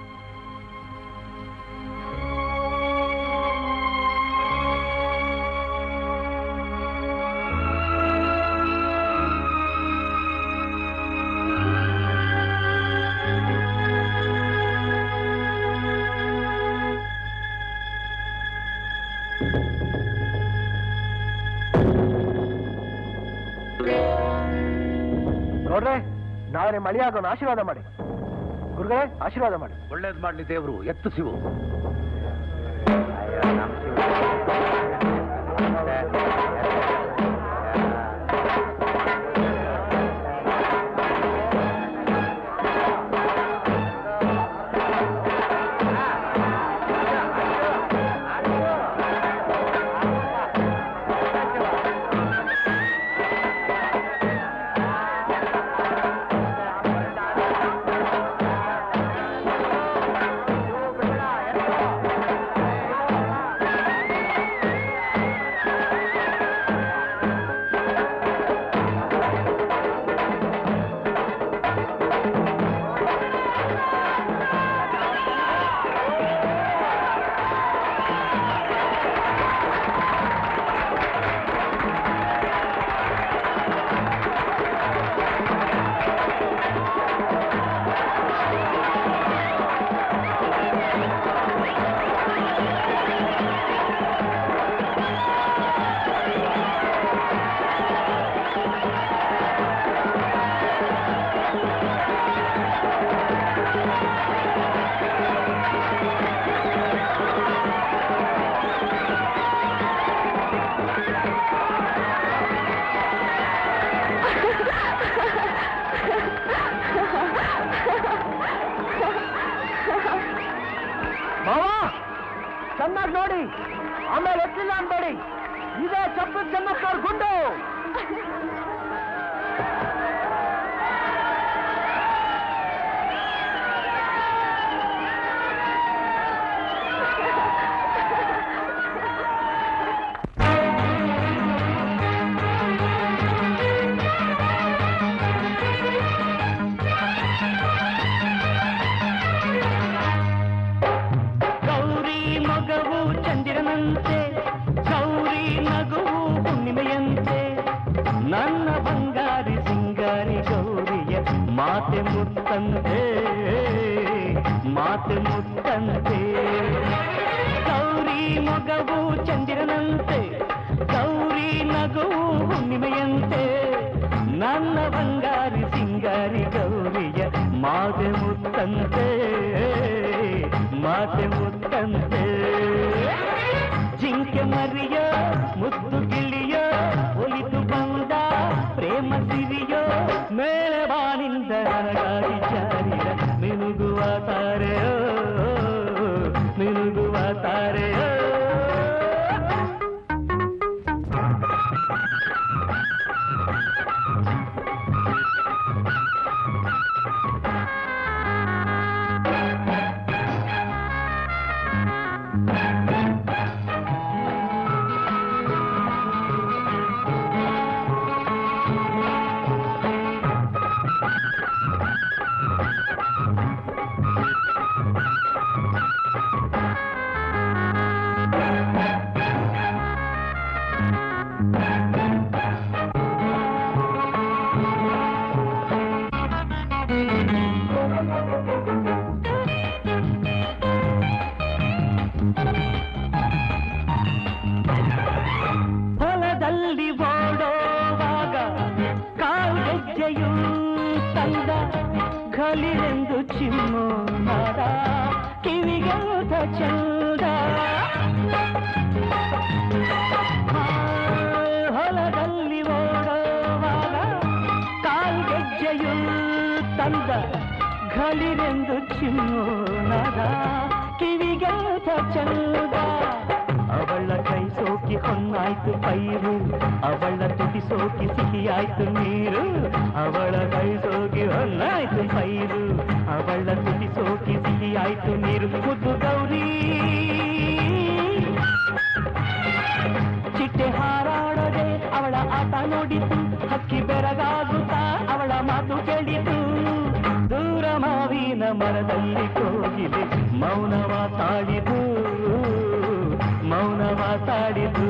ನೋಡ್ರೆ, ನಾಳೆ ಮಳೆಯಾಗೋಣ, ಆಶೀರ್ವಾದ ಮಾಡಿ. ಗುರುಗಳೇ, ಆಶೀರ್ವಾದ ಮಾಡಿ. ಒಳ್ಳೇದ್ ಮಾಡ್ಲಿ ದೇವ್ರು. ಎತ್ತು ಶಿವು. ಚೆನ್ನಾಗಿ ನೋಡಿ, ಆಮೇಲೆ ಎತ್ತಿಲ್ಲ ಅನ್ಬೇಡಿ. ಇದೇ ಚಪ್ಪು ಚೆನ್ನಪ್ಪವ್ರ ಗುಂಡು. ನನ್ನ ಬಂಗಾರಿ ಸಿಂಗಾರಿ ಗೌರಿಯ ಮಾತೆ ಮುತ್ತಂತೆ, ಮಾತೆ ಮುತ್ತಂತೆ. ಗೌರಿ ಮೊಗವು ಚಂದಿರನಂತೆ, ಗೌರಿ ನಗುವು ಹುಣ್ಣಿಮೆಯಂತೆ. ನನ್ನ ಬಂಗಾರಿ ಸಿಂಗಾರಿ ಗೌರಿಯ ಮಾತೆ ಮುತ್ತಂತೆ, ಮಾತೆ ಮುತ್ತಂತೆ. ಜಿಂಕೆ ಮರಿಯ ಮುದ್ದು ಗಿಳಿಯ ಒಲಿದು ಬಂದ ಪ್ರೇಮ ಸಿರಿಯೋ, ಮೇಲೆ ಬಾನಿಂದ ನನಗಾಗಿ ಜಾರಿದ ಮಿನುಗುವ ತಾರೆಯೋ, ಮಿನುಗುವ ತಾರೆಯೋ. ಹೊಲದಲ್ಲಿ ಓಡೋವಾಗ ಕಾಲ್ಗೆಜ್ಜೆಯು ತಂದ ಘಲಿರೆಂದು ಚಿಮ್ಮು ನಾದ ಕಿವಿಗೆಂತ ಚಂದ. ಹೊಲದಲ್ಲಿ ಓಡೋವಾಗ ಕಾಲ್ಗೆಜ್ಜೆಯು ತಂದ ಘಲಿರೆಂದು ಚಿಮ್ಮು ನಾದ ಕಿವಿಗೆಂತ ಚಂದ. ಅವಳ ಕೈ ಸೋಕಿ ಹೊನ್ನಾಯ್ತು ಪೈರು, ಅವಳ ತುಟಿ ಸೋಕಿ ಸಿಹಿಯಾಯ್ತು ನೀರು. ಅವಳ ಕೈ ಸೋಕಿ ಹೊನ್ನಾಯ್ತು ಪೈರು, ಅವಳ ತುಟಿ ಸೋಕಿ ಸಿಹಿಯಾಯ್ತು ನೀರು. ಮುದ್ದು ಗೌರಿ ಚಿಟ್ಟೆ ಹಾರಾಡೋ ಉಕ್ಕಿ ಬೆರಗಾಗುತ್ತಾ ಅವಳ ಮಾತು ಕೇಳಿತು. ದೂರ ಮಾವಿನ ಮರದಲ್ಲಿ ಕೋಗಿಲೆ ಮೌನವ ತಾಳಿದು, ಮೌನವ ತಾಳಿದು.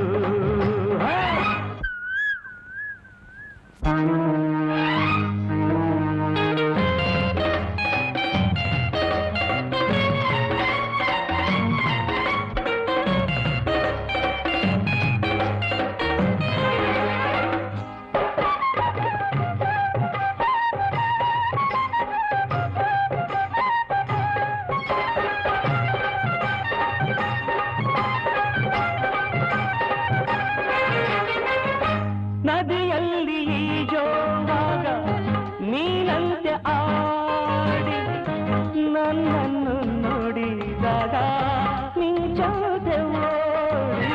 ನದಿಯಲ್ಲಿ ಈಜೋವಾಗ ನೀನಂತೆ ಆಡಿ ನನ್ನನ್ನು ನೋಡಿದಾಗ ಮಿಂಚೋದೆ ಓಡಿ.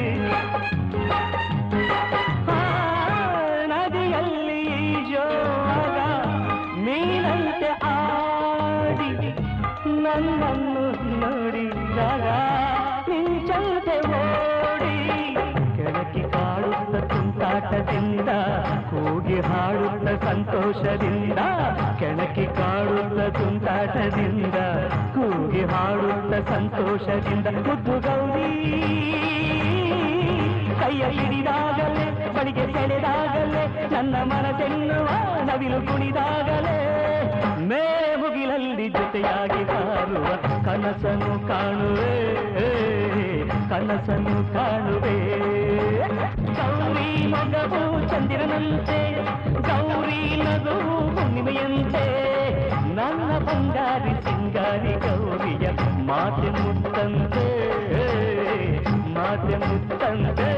ನದಿಯಲ್ಲಿ ಈಜೋವಾಗ ನೀನಂತೆ ಆಡಿ ನನ್ನನ್ನು ನೋಡಿದಾಗ ಮಿಂಚೋದೆ ಓಡಿ. ಕೆಳಕಿ ಕಾಡುತ್ತ ತುಂಟಾಟದಿಂದ ಕೂಗಿ ಹಾಡುತ್ತ ಸಂತೋಷದಿಂದ, ಕೆಳಕಿ ಕಾಡುತ್ತ ತುಂಟಾಟದಿಂದ ಕೂಗಿ ಹಾಡುತ್ತ ಸಂತೋಷದಿಂದ. ಮುದ್ದು ಗೌರಿ ಕೈಯ ಹಿಡಿದಾಗಲೇ ಬಳಿಗೆ ಸೆಳೆದಾಗಲೇ ನನ್ನ ಮನಸ್ಸೆನ್ನುವ ನವಿಲು ಕುಣಿದಾಗಲೇ ಮೇ ಮುಗಿಲಲ್ಲಿ ಜೊತೆಯಾಗಿ ಹಾರುವ ಕನಸನ್ನು ಕಾಣುವೆ, ಕನಸನ್ನು ಕಾಣುವೆ. ಗೌರಿ ಮಗವು ಚಂದಿರನಂತೆ, ಗೌರಿ ನಗುವು ಹುಣ್ಣಿಮೆಯಂತೆ, ನನ್ನ ಬಂಗಾರಿ ಸಿಂಗಾರಿ ಗೌರಿಯ ಮಾತೆ ಮುತ್ತಂತೆ, ಮಾತೆ ಮುತ್ತಂತೆ.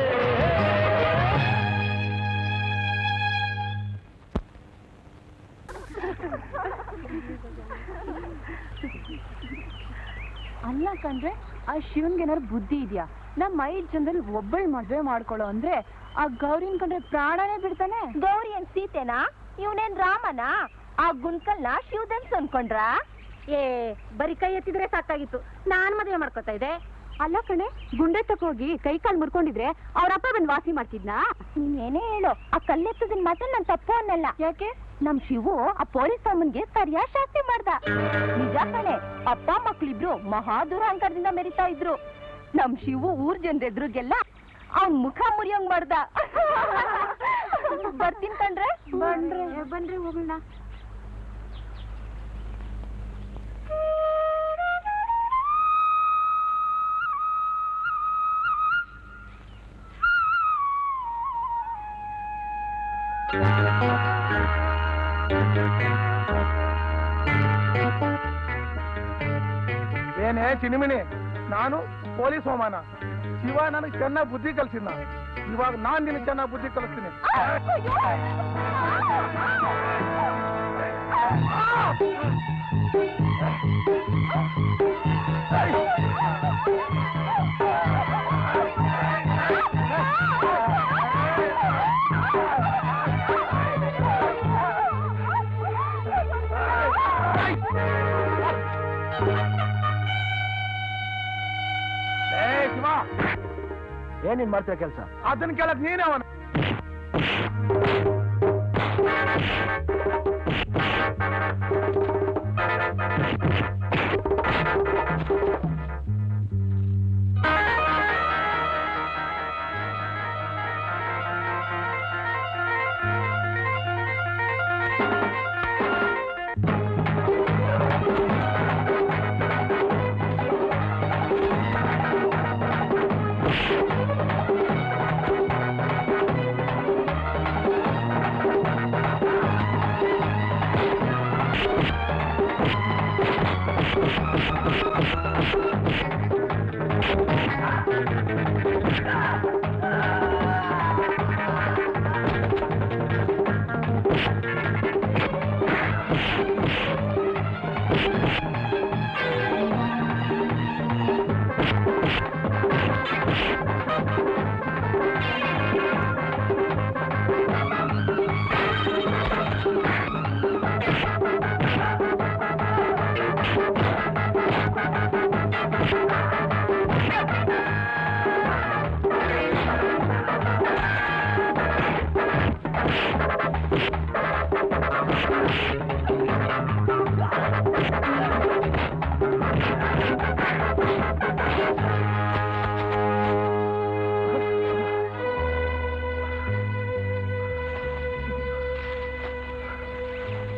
ಅಲ್ಲ ಕಂಡ್ರೆ ಆ ಶಿವನ್ಗೆ ಏನಾದ್ರು ಬುದ್ಧಿ ಇದೆಯಾ? ನಮ್ಮ ಐದ್ ಜನದಲ್ಲಿ ಒಬ್ಬಳು ಮದ್ವೆ ಮಾಡ್ಕೊಳ್ಳೋ ಅಂದ್ರೆ ಆ ಗೌರಿನ್ ಕಂಡ್ರೆ ಪ್ರಾಣನೇ ಬಿಡ್ತಾನೆ. ಗೌರಿ ಏನ್ ಸೀತೆನಾ? ಇವನೇನ್ ರಾಮನಾ? ಆ ಗುಂಡ್ಕಲ್ನ ಶಿವದನ್ಸ್ ಅನ್ಕೊಂಡ್ರ? ಏ ಬರೀ ಕೈ ಎತ್ತಿದ್ರೆ ಸಾಕಾಗಿತ್ತು, ನಾನ್ ಮದ್ವೆ ಮಾಡ್ಕೊತಾ ಇದ್ದೆ. ಅಲ್ಲ ಕಣೆ, ಗುಂಡೆ ತಕೋಗಿ ಕೈ ಕಾಲ್ ಮುರ್ಕೊಂಡಿದ್ರೆ ಅವ್ರ ಅಪ್ಪ ಬಂದ್ ವಾಸಿ ಮಾಡ್ತಿದ್ನಾ? ನೀನೇನೇ ಹೇಳು, ಆ ಕಲ್ಲೆತ್ತದನ್ ಮಾತ್ರ ನನ್ ತಪ್ಪು ಅನ್ನಲ್ಲ. ಯಾಕೆ? ನಮ್ ಶಿವು ಆ ಪೊಲೀಸ್ ಅಮ್ಮನ್ಗೆ ಸರಿಯಾದ ಶಾಸ್ತಿ ಮಾಡ್ದ. ನಿಜ ಕಣೆ, ಅಪ್ಪ ಮಕ್ಳಿಬ್ರು ಮಹಾ ದುರಹಂಕಾರದಿಂದ ಮೆರಿತಾ ಇದ್ರು. ನಮ್ ಶಿವು ಊರ್ ಜನರ ಎದುರಿಗೆಲ್ಲ ಅವ್ನ್ ಮುಖ ಮುರಿಯಂಗ್ ಮಾಡ್ದ. ಬರ್ತೀನಿ ಕಂಡ್ರೆ. ಬನ್ರಿ ಬನ್ರಿ ಹೋಗೋಣ. ಏನೇ ಚಿನಿಮಿನಿ, ನಾನು ಪೊಲೀಸ್ ಹೋಮಾನ. ಶಿವ ನನಗೆ ಚೆನ್ನಾಗಿ ಬುದ್ಧಿ ಕಲ್ಸಿದ್ನ, ಇವಾಗ ನಾನ್ ನಿನಗೆ ಚೆನ್ನಾಗಿ ಬುದ್ಧಿ ಕಲಿಸ್ತೀನಿ. ಏನೇನ್ ಮಾಡ್ತೀಯ ಕೆಲಸ? ಅದನ್ನ ಕೇಳಕ್ ನೀನೇ ಅವನು.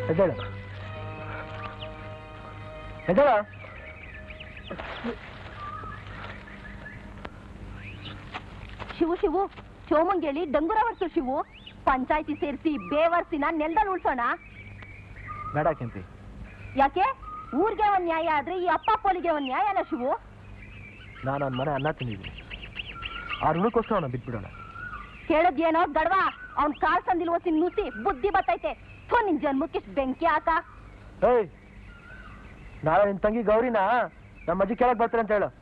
ಎದ್ದೇಳ ಎದ್ದೇಳ ಶಿವು ಶಿವು ಚೋಮಂಗೇಳಿ ಡಂಗುರ ವರ್ಸು ಶಿವು ಪಂಚಾಯತಿ ಸೇರಿಸಿ ಬೇವರ್ಸಿನ ನೆಲದಲ್ಲಿ ಉಳ್ಸೋಣ. ಬೇಡ ಕೆಂಪಿ. ಯಾಕೆ? ಊರ್ಗೆ ಒಂದ್ ನ್ಯಾಯ ಆದ್ರೆ ಈ ಅಪ್ಪ ಪೋಲಿಗೆ ಒಂದ್ ನ್ಯಾಯನ ಶಿವು? ನಾನು ಅವ್ನ ಮನೆ ಅನ್ನ ತಿಂದಿದ್ದೀನಿ, ಆ ಋಣಕ್ಕೋಸ್ಕರ ಅವನ ಬಿಟ್ಬಿಡೋಣ. ಕೇಳದ್ಯೇನೋ ಗಡ್ವಾ, ಅವ್ನ್ ಕಾಲ್ ಸಂದಿಲ್ ಓಸಿ ನುಸಿ ಬುದ್ಧಿ ಬತ್ತೈತೆ. ಥೋ ನಿನ್ ಜನ್ಮಕ್ಕಿಷ್ಟು ಬೆಂಕಿ ಹಾಕ. ಏಯ್, ನಾಳೆ ನಿನ್ ತಂಗಿ ಗೌರಿನ ನಮ್ಮ ಅಜ್ಜಿ ಕೇಳಕ್ ಬರ್ತಾರೆ ಅಂತ ಹೇಳು.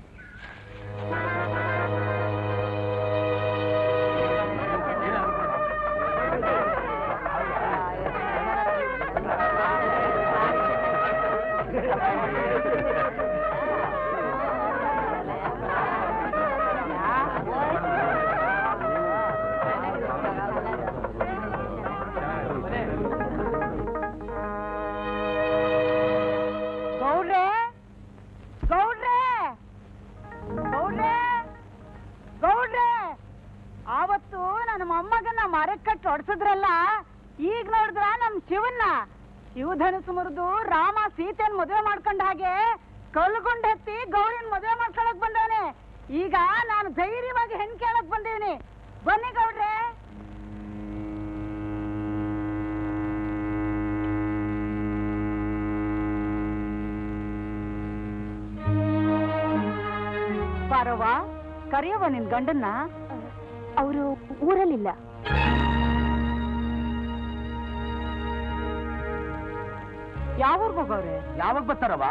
ಹೊಡ್ಸದ್ರಲ್ಲ, ಈಗ ನೋಡಿದ್ರ ನಮ್ ಶಿವನ್ನ ಶಿವಧನುಸು ಮುರಿದು ರಾಮ ಸೀತೆನ್ ಮದುವೆ ಮಾಡ್ಕೊಂಡ ಹಾಗೆ ಕಲ್ಗೊಂಡ್ ಹತ್ತಿ ಗೌರಿನ ಮದುವೆ ಮಾಡ್ಕೊಳಕ್ ಬಂದವನೆ. ಈಗ ನಾನು ಧೈರ್ಯವಾಗಿ ಹೆಣ್ ಕೇಳಕ್ ಬಂದೀನಿ. ಬನ್ನಿ ಗೌಡ್ರೆ. ಬಾರವ್ವ, ಕರೆಯವ್ವ ನಿನ್ ಗಂಡನ್ನ. ಅವರು ಊರಲ್ಲಿಲ್ಲ. ಯಾವೂರ್ಗ್ ಹೋಗವ್ರೆ? ಯಾವಾಗ ಬರ್ತಾರವ?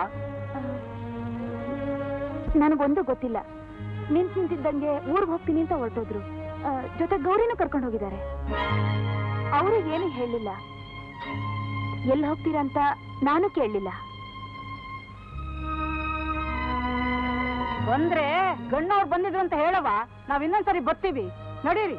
ನನಗೊಂದು ಗೊತ್ತಿಲ್ಲ. ನಿಂತ್ ನಿಂತಿದ್ದಂಗೆ ಊರ್ಗ್ ಹೋಗ್ತೀನಿ ಅಂತ ಹೊರಟೋದ್ರು. ಜೊತೆ ಗೌರಿನೂ ಕರ್ಕೊಂಡು ಹೋಗಿದ್ದಾರೆ. ಅವರು ಏನು ಹೇಳಿಲ್ಲ. ಎಲ್ಲಿ ಹೋಗ್ತೀರಾ ಅಂತ ನಾನು ಕೇಳಲಿಲ್ಲ. ಬಂದ್ರೆ ಗಣ್ಣವ್ರು ಬಂದಿದ್ರು ಅಂತ ಹೇಳವ, ನಾವ್ ಇನ್ನೊಂದ್ಸರಿ ಬರ್ತೀವಿ. ನಡೀರಿ.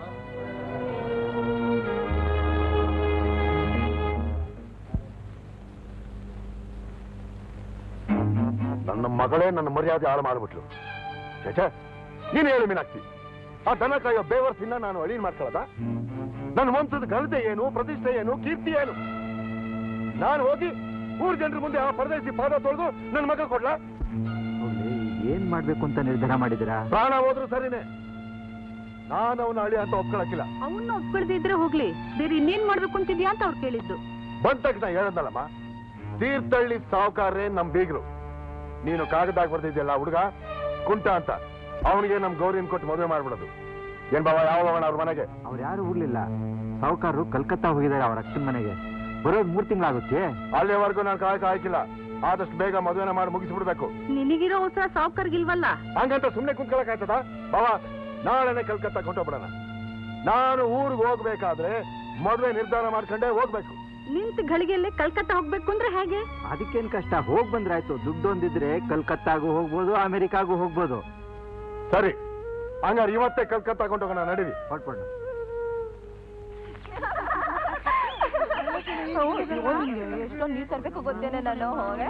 ನನ್ನ ಮಗಳೇ ನನ್ನ ಮರ್ಯಾದೆ ಹಾಳು ಮಾಡ್ಬಿಟ್ಲು. ಚೇಚೆ, ನೀನು ಹೇಳು ಮೀನಾಕ್ಷಿ, ಆ ದನ ಕಾಯೋ ಬೇವರ್ಸಿನ ನಾನು ಅಳೀನ್ ಮಾಡ್ಕೊಳ್ಳೋದ? ನನ್ನ ವಂಶದ ಘನತೆ ಏನು, ಪ್ರತಿಷ್ಠೆ ಏನು, ಕೀರ್ತಿ ಏನು? ನಾನು ಹೋಗಿ ಊರ್ ಜನರ ಮುಂದೆ ಆ ಪರದೇಶಿ ಪಾದ ತೊಳೆದು ನನ್ನ ಮಗ ಕೊಡ್ಲಾ? ಏನ್ ಮಾಡ್ಬೇಕು ಅಂತ ನಿರ್ಧಾರ ಮಾಡಿದಿರಾ? ಪ್ರಾಣ ಹೋದ್ರು ಸರಿನೇ, ನಾನು ಅವನ ಅಳಿ ಅಂತ ಒಪ್ಕೊಳಕ್ಕಿಲ್ಲ. ಅವನ್ನ ಒಪ್ಕೊಳ್ದಿದ್ರೆ ಹೋಗ್ಲಿ, ಬೇರೆ ಇನ್ನೇನ್ ಮಾಡ್ಬೇಕು ಅಂತಿದ್ಯಾ ಅಂತ ಅವ್ರು ಕೇಳಿದ್ದು. ಬಂದ ತಕ್ಷಣ ಹೇಳದಲ್ಲಮ್ಮ, ತೀರ್ಥಹಳ್ಳಿ ಸಾವುಕಾರ್ರೆ ನಮ್ ಬೀಗ್ರು. ನೀನು ಕಾಗದಾಗ ಬರ್ತಿದ್ಯಲ್ಲ ಹುಡುಗ ಕುಂಟ ಅಂತ, ಅವನಿಗೆ ನಮ್ ಗೌರಿನ್ ಕೊಟ್ಟು ಮದುವೆ ಮಾಡ್ಬಿಡೋದು. ಏನ್ ಬಾಬಾ, ಯಾವ ಅವನ ಅವ್ರ ಮನೆಗೆ? ಅವ್ರು ಯಾರು ಊರ್ಲಿಲ್ಲ. ಸಾವುಕಾರರು ಕಲ್ಕತ್ತಾ ಹೋಗಿದ್ದಾರೆ ಅವ್ರ ಅಕ್ಕನ ಮನೆಗೆ. ಬರೋದು ಮೂರ್ ತಿಂಗಳಾಗುತ್ತೆ. ಅಲ್ಲಿವರೆಗೂ ನಾನು ಕಾಯಕ ಆಯ್ಕಿಲ್ಲ. ಆದಷ್ಟು ಬೇಗ ಮದುವೆನ ಮಾಡಿ ಮುಗಿಸ್ಬಿಡ್ಬೇಕು. ನಿನಗಿರೋ ಉತ್ಸಾಹ ಸಾವುಕಾರ್ಗಿಲ್ವಲ್ಲ? ಹಂಗಂತ ಸುಮ್ನೆ ಕುಂತ್ಕೊಳಕ್ ಆಯ್ತದ ಬಾಬಾ? ನಾಳೆನೆ ಕಲ್ಕತ್ತಾ ಕೊಂಡೋಗ್ಬಿಡೋಣ. ನಾನು ಊರಿಗೆ ಹೋಗ್ಬೇಕಾದ್ರೆ ಮದುವೆ ನಿರ್ಧಾರ ಮಾಡ್ಕೊಂಡೇ ಹೋಗ್ಬೇಕು. ನಿಂತ ಗಳಿಗೆಯಲ್ಲೇ ಕಲ್ಕತ್ತಾ ಹೋಗ್ಬೇಕು ಅಂದ್ರೆ ಹೇಗೆ? ಅದಕ್ಕೇನ್ ಕಷ್ಟ, ಹೋಗ್ ಬಂದ್ರಾಯ್ತು. ದುಡ್ಡು ಒಂದಿದ್ರೆ ಕಲ್ಕತ್ತಾಗೂ ಹೋಗ್ಬೋದು, ಅಮೆರಿಕಾಗೂ ಹೋಗ್ಬೋದು. ಸರಿ, ಹಂಗಾರೆ ಇವತ್ತೇ ಕಲ್ಕತ್ತಾ ಕೊಂಡೋಗೋಣ. ನಡೀರಿ, ಹೊಟ್ಪಡ. ಎಷ್ಟೊಂದು ನೀರು ತರ್ಬೇಕು ಗೊತ್ತೇನೆ ನಾನು.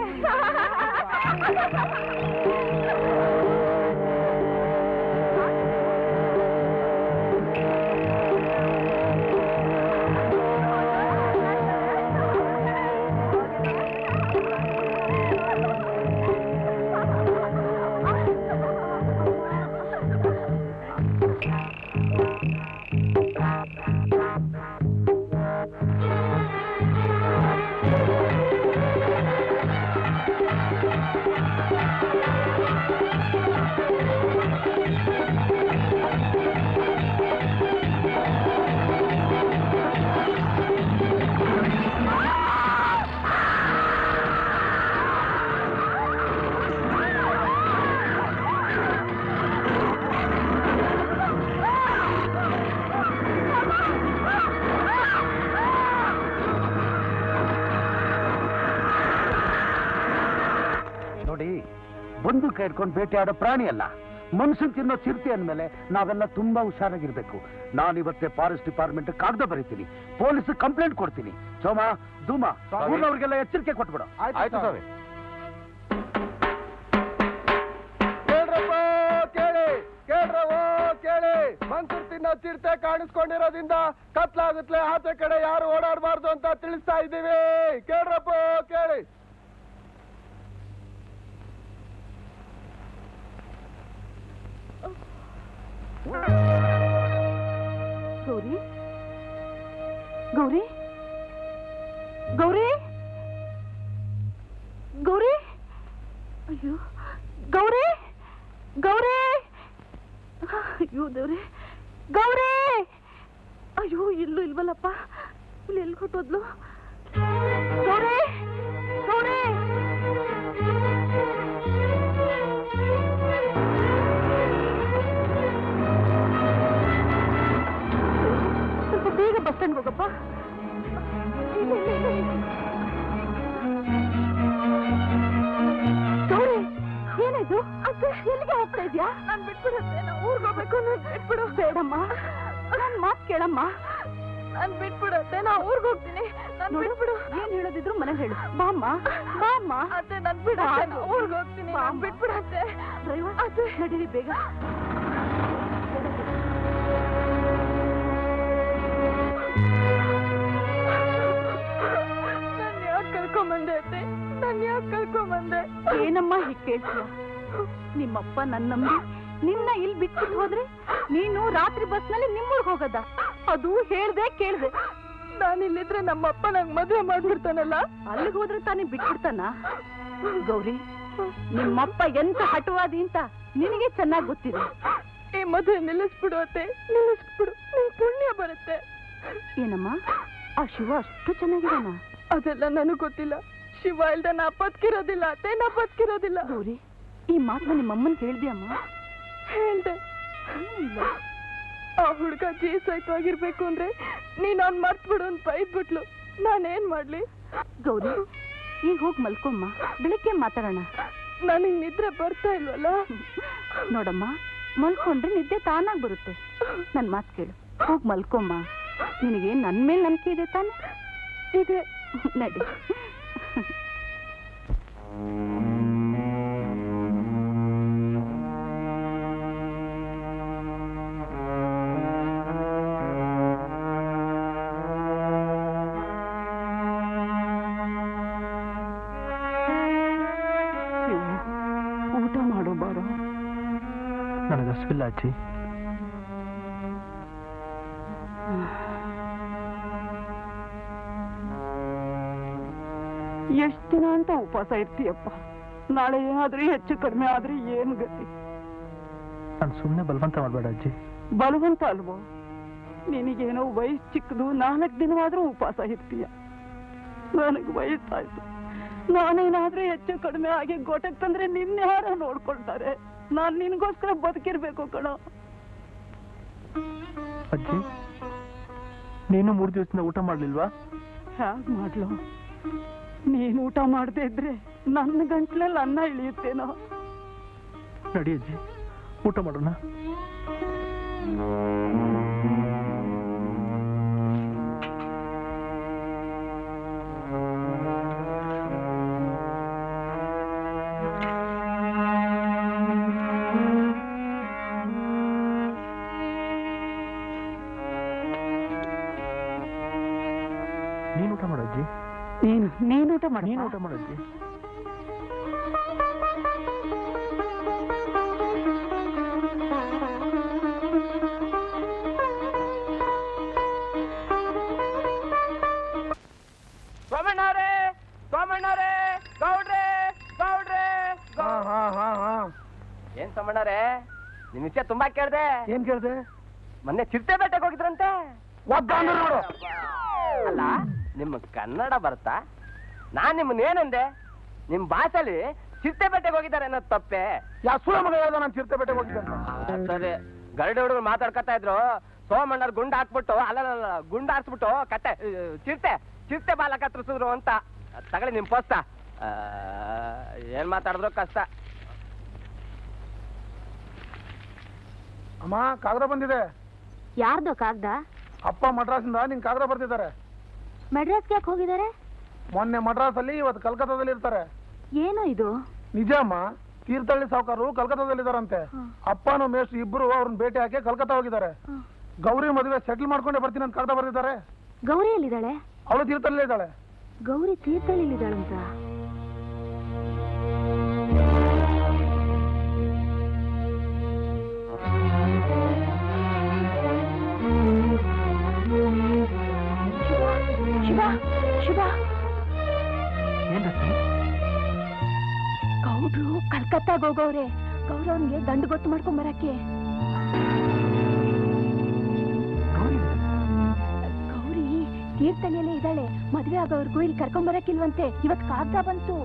ಬಂದೂಕ ಇಟ್ಕೊಂಡು ಬೇಟೆ ಆಡೋ ಪ್ರಾಣಿ ಅಲ್ಲ, ಮನುಷ್ಯನ್ ತಿನ್ನೋ ಚಿರತೆ ಅಂದ್ಮೇಲೆ ನಾವೆಲ್ಲ ತುಂಬಾ ಹುಷಾರಾಗಿರ್ಬೇಕು. ನಾನಿವತ್ತೇ ಫಾರೆಸ್ಟ್ ಡಿಪಾರ್ಟ್ಮೆಂಟ್ ಕಾಗದ ಬರೀತೀನಿ, ಪೊಲೀಸ್ ಕಂಪ್ಲೇಂಟ್ ಕೊಡ್ತೀನಿ. ಸೋಮ, ಧೂಮ, ಊರ್ನವ್ರಿಗೆಲ್ಲ ಎಚ್ಚರಿಕೆ ಕೊಟ್ಬಿಡು. ಆಯ್ತು ಸ್ವಾಮಿ. ಕೇಳ್ರಪ್ಪ ಕೇಳಿ, ಕೇಳ್ರವೋ ಕೇಳಿ, ಮಂಕುರ್ ತಿನ್ನೋ ಚಿರತೆ ಕಾಣಿಸ್ಕೊಂಡಿರೋದ್ರಿಂದ ಕತ್ಲಾಗುತ್ತಲೆ ಆಚೆ ಕಡೆ ಯಾರು ಓಡಾಡಬಾರ್ದು ಅಂತ ತಿಳಿಸ್ತಾ ಇದ್ದೀವಿ. ಕೇಳ್ರಪ್ಪ ಕೇಳಿ. ಗೌರಿ ಗೌರಿ ಗೌರಿ ಗೌರಿ ಅಯ್ಯೋ ಗೌರಿ ಗೌರಿ ಅಯ್ಯೋ ದೇವ್ರೆ ಗೌರಿ ಅಯ್ಯೋ ಇಲ್ಲೂ ಇಲ್ವಲ್ಲಪ್ಪ ಇಲ್ಲಿ ಎಲ್ಲಿ ಕೊಟ್ಟೋದ್ಲು ಗೌರಿ ಗೌರಿ ಸ್ವಲ್ಪ ಬೇಗ ಬಸ್ ಸ್ಟ್ಯಾಂಡ್ ಹೋಗಪ್ಪ. ಗೌರಿ ಏನಾಯ್ತು ಅತ್ತೆ ಎಲ್ಲಿಗೆ ಹೋಗ್ತಾ ಇದ್ಯಾ? ನಾನ್ ಬಿಟ್ಬಿಡತ್ತೆ, ನಾ ಊರ್ಗ್ ಹೋಗ್ಬೇಕು. ನಾನ್ ಬಿಟ್ಬಿಡು. ಬೇಡಮ್ಮ, ನನ್ ಮಾತ್ ಕೇಳಮ್ಮ. ನಾನ್ ಬಿಟ್ಬಿಡತ್ತೆ, ನಾ ಊರ್ಗ್ ಹೋಗ್ತೀನಿ. ನಾನ್ ಬಿಟ್ಬಿಡು. ಏನ್ ಹೇಳೋದಿದ್ರು ಮನೇಲಿ ಹೇಳು. ಬಾಮ್ಮ ಬಾಮ್ಮ. ಅತ್ತೆ ನನ್ ಬಿಡತ್ತೆ, ನಾ ಊರ್ಗ್ ಹೋಗ್ತೀನಿ. ನಾನ್ ಬಿಟ್ಬಿಡತ್ತೆ. ಡ್ರೈವರ್ ಅತ್ತೆ ನಡೀರಿ ಬೇಗ. ನನ್ ಯಾಕೆ ಕರ್ಕೊಂಬಂದೆ ಅತ್ತೆ? ನನ್ ಯಾಕೆ ಕರ್ಕೊಂಬಂದೆ? ಏನಮ್ಮ ಹೀಗೆ ಕೇಳ್ತೀಯ? ನಿಮ್ಮಪ್ಪ ನನ್ನ ನಂಬಿ ನಿನ್ನ ಇಲ್ಲಿ ಬಿಟ್ಬಿಟ್ಟು ಹೋದ್ರೆ ನೀನು ರಾತ್ರಿ ಬಸ್ ನಲ್ಲಿ ನಿಮ್ಮೂರ್ಗ್ ಹೋಗದ? ಅದು ಹೇಳ್ದೆ ಕೇಳ್ದೆ. ನಾನಿಲ್ಲಿದ್ರೆ ನಮ್ಮಪ್ಪ ನಂಗ್ ಮದುವೆ ಮಾಡ್ಬಿಡ್ತಾನಲ್ಲ. ಅಲ್ಲಿಗೆ ಹೋದ್ರೆ ತಾನೇ ಬಿಟ್ಬಿಡ್ತಾನ? ಗೌರಿ, ನಿಮ್ಮಪ್ಪ ಎಂತ ಹಟವಾದಿ ಅಂತ ನಿನಗೆ ಚೆನ್ನಾಗಿ ಗೊತ್ತಿದೆ. ಈ ಮದುವೆ ನಿಲ್ಲಿಸ್ಬಿಡು ಅತ್ತೆ, ನಿಲ್ಲಿಸ್ಬಿಡು. ನಿನ್ ಪುಣ್ಯ ಬರುತ್ತೆ. ಏನಮ್ಮ ಆ ಶಿವ ಅಷ್ಟು ಚೆನ್ನಾಗಿದ್ದಾನ? ಅದೆಲ್ಲ ನನಗ್ ಗೊತ್ತಿಲ್ಲ. ಶಿವ ಇಲ್ದ ನಾ ಬದುಕಿರೋದಿಲ್ಲ ಅತ್ತೆ, ನಾ ಬದುಕಿರೋದಿಲ್ಲ. ಗೌರಿ, ಈ ಮಾತನ್ನ ನಿಮ್ಮಮ್ಮನ್ ಹೇಳ್ದಿಯಮ್ಮ? ಹೇಳ್ದೆ. ಆ ಹುಡುಗ ಜೀಸಾಯ್ತಾಗಿರ್ಬೇಕು ಅಂದ್ರೆ ನೀನ್ ಅವ್ನ್ ಮರ್ತ್ಬಿಡು ಅಂತ ಬೈದ್ಬಿಟ್ಲು. ನಾನೇನ್ ಮಾಡ್ಲಿ? ಗೌರಿ, ಈಗ ಹೋಗಿ ಮಲ್ಕೊಮ್ಮ, ಬೆಳಿಗ್ಗೆ ಮಾತಾಡೋಣ. ನನಗ್ ನಿದ್ರೆ ಬರ್ತಾ ಇಲ್ವಲ್ಲ? ನೋಡಮ್ಮ, ಮಲ್ಕೊಂಡ್ರೆ ನಿದ್ದೆ ತಾನಾಗ್ ಬರುತ್ತೆ. ನನ್ ಮಾತು ಕೇಳು, ಹೋಗಿ ಮಲ್ಕೊಮ್ಮ. ನಿನಗೆ ನನ್ ಮೇಲೆ ನಂಬಿಕೆ ಇದೆ ತಾನೆ? ಇದೆ. ನಡಿ. ಊಟ ಮಾಡೋ ಬಾರೋ. ನನಗೆ ಹಸಿವಿಲ್ಲ ಅಜ್ಜಿ. ಎಷ್ಟ್ ದಿನ ಅಂತ ಉಪವಾಸ ಇರ್ತೀಯಪ್ಪ? ನಾಳೆ ಏನಾದ್ರೂ ಹೆಚ್ಚು ಕಡಿಮೆ ಆದ್ರೆ ಏನ್ ಗತಿ? ನಾನು ಸುಮ್ಮನೆ ಬಲವಂತ ಮಾಡಬೇಡ ಅಜ್ಜಿ. ಬಲವಂತ ಅಲ್ವೋ? ನಿನಗೇನೋ ವಯಸ್ಸು ಚಿಕ್ಕದು, ನಾಲ್ಕು ದಿನವಾದ್ರೂ ಉಪವಾಸ ಇರ್ತೀಯ. ನನಗ್ ವಯಸ್ಸಾಯ್ತು. ನಾನೇನಾದ್ರೂ ಹೆಚ್ಚು ಕಡಿಮೆ ಆಗಿ ಗೋಟಕ್ ತಂದ್ರೆ ನಿನ್ಯಾರ ನೋಡ್ಕೊಳ್ತಾರೆ? ನಾನ್ ನಿನ್ಗೋಸ್ಕರ ಬದುಕಿರ್ಬೇಕು ಕಣೋ. ಅಜ್ಜಿ, ನೀನು ಮೂರು ದಿವಸದಿಂದ ಊಟ ಮಾಡ್ಲಿಲ್ವಾ? ಹ್ಯಾಗ್ ಮಾಡ್ಲು? ನೀನ್ ಊಟ ಮಾಡದೆ ಇದ್ರೆ ನನ್ನ ಗಂಟ್ಲಲ್ಲಿ ಅನ್ನ ಇಳಿಯುತ್ತೇನೋ. ನಡಿ ಅಜ್ಜಿ, ಊಟ ಮಾಡೋಣ. ನೀನು ಊಟ ಮಾಡಜ್ಜಿ. ನೀನು ನೀನು ಊಟ ಮಾಡಿ. ನೀನು ಊಟ ಮಾಡಜ್ಜಿ. ಸೋಮಣ್ಣವ್ರೆ, ಸೋಮಣ್ಣವ್ರೆ, ಗೌಡ್ರೆ, ಗೌಡ್ರೆ. ಏನ್ ಸೋಮಣ್ಣವ್ರೆ, ನಿಮ್ ವಿಷಯ ತುಂಬಾ ಕೇಳ್ದೆ. ಏನ್ ಕೇಳ್ದೆ? ಮೊನ್ನೆ ಚಿರತೆ ಬೇಟೆಗೆ ಹೋಗಿದ್ರಂತೆ. ನೋಡು. ಅಲ್ಲ, ನಿಮ್ ಕನ್ನಡ ಬರ್ತಾ? ನಾನ್ ನಿಮ್ಮನ್ನ ಏನಂದೆ? ನಿಮ್ ಭಾಷೆಲಿ ಚಿರತೆ ಬೇಟೆಗೆ ಹೋಗಿದ್ದಾರೆ ಅನ್ನೋದು ತಪ್ಪೆ? ಯಾ ಸುಳ ಮಗ ಹೇಳ್ದ ನಾನು ಚಿರತೆ ಬೇಟೆಗೆ ಹೋಗಿದ್ದೆ ಅಂತ. ಸರಿ, ಗರಡಿ ಹುಡುಗರು ಮಾತಾಡ್ಕೊತಾ ಇದ್ರು. ಸೋಮಣ್ಣರ್ ಗುಂಡ್ ಹಾಕ್ಬಿಟ್ಟು, ಅಲ್ಲ ಗುಂಡ್ ಹಾಕ್ಸ್ಬಿಟ್ಟು ಕಟ್ಟೆ ಚಿರತೆ ಚಿರತೆ ಬಾಲ ಕತ್ತರಿಸಿದ್ರು ಅಂತ. ತಗೊಳ್ಳಿ ನಿಮ್ ಪೋಸ್ತ. ಏನ್ ಮಾತಾಡಿದ್ರು ಕಷ್ಟ. ಅಮ್ಮ, ಕಾಗದ ಬಂದಿದೆ. ಯಾರ್ದು ಕಾಗ್ದ? ಅಪ್ಪ ಮಡ್ರಾಸಿಂದ ನಿನ್ ಕಾಗದ ಬರ್ತಿದ್ದಾರೆ. ಮೆಡ್ರಾಸ್ಗೆ ಯಾಕೆ ಹೋಗಿದ್ದಾರೆ? ಮೊನ್ನೆ ಮಡ್ರಾಸ್ ಅಲ್ಲಿ, ಇವತ್ತು ಕಲ್ಕತ್ತಾದಲ್ಲಿ ಇರ್ತಾರೆ. ಏನು ಇದು? ನಿಜಮ್ಮ, ತೀರ್ಥಹಳ್ಳಿ ಸಾವುಕಾರರು ಕಲ್ಕತ್ತಾದಲ್ಲಿ ಇದಾರಂತೆ. ಅಪ್ಪನೂ ಮೇಷ್ಟ್ರು ಇಬ್ರು ಅವ್ರನ್ನ ಭೇಟಿ ಹಾಕಿ ಕಲ್ಕತ್ತಾ ಹೋಗಿದ್ದಾರೆ. ಗೌರಿ ಮದುವೆ ಸೆಟ್ಲ್ ಮಾಡ್ಕೊಂಡೆ ಬರ್ತೀನಿ ಅಂತ ಕಾಗದ ಬರೆದಿದ್ದಾರೆ. ಗೌರಿ ಎಲ್ಲಿದ್ದಾಳೆ? ಅವಳು ತೀರ್ಥಲ್ಲೇ ಇದ್ದಾಳೆ. ಗೌರಿ ತೀರ್ಥಹಳ್ಳಿಲಿದ್ದಾಳಂತ? ಶಿವ ಶಿವ ಗೌಡ್ರು ಕಲ್ಕತ್ತಾಗ ಹೋಗೋವ್ರೆ. ಗೌರವನ್ಗೆ ದಂಡು ಗೊತ್ತು ಮಾಡ್ಕೊಂಡ್ ಬರಕ್ಕೆ. ಗೌರಿ ತೀರ್ಥಹಳ್ಳಿಯಲ್ಲೇ ಇದ್ದಾಳೆ. ಮದ್ವೆ ಆಗೋವರ್ಗೂ ಇಲ್ಲಿ ಕರ್ಕೊಂಡ್ ಬರಕ್ಕಿಲ್ವಂತೆ. ಇವತ್ ಕಾಗ್ದ ಬಂತು.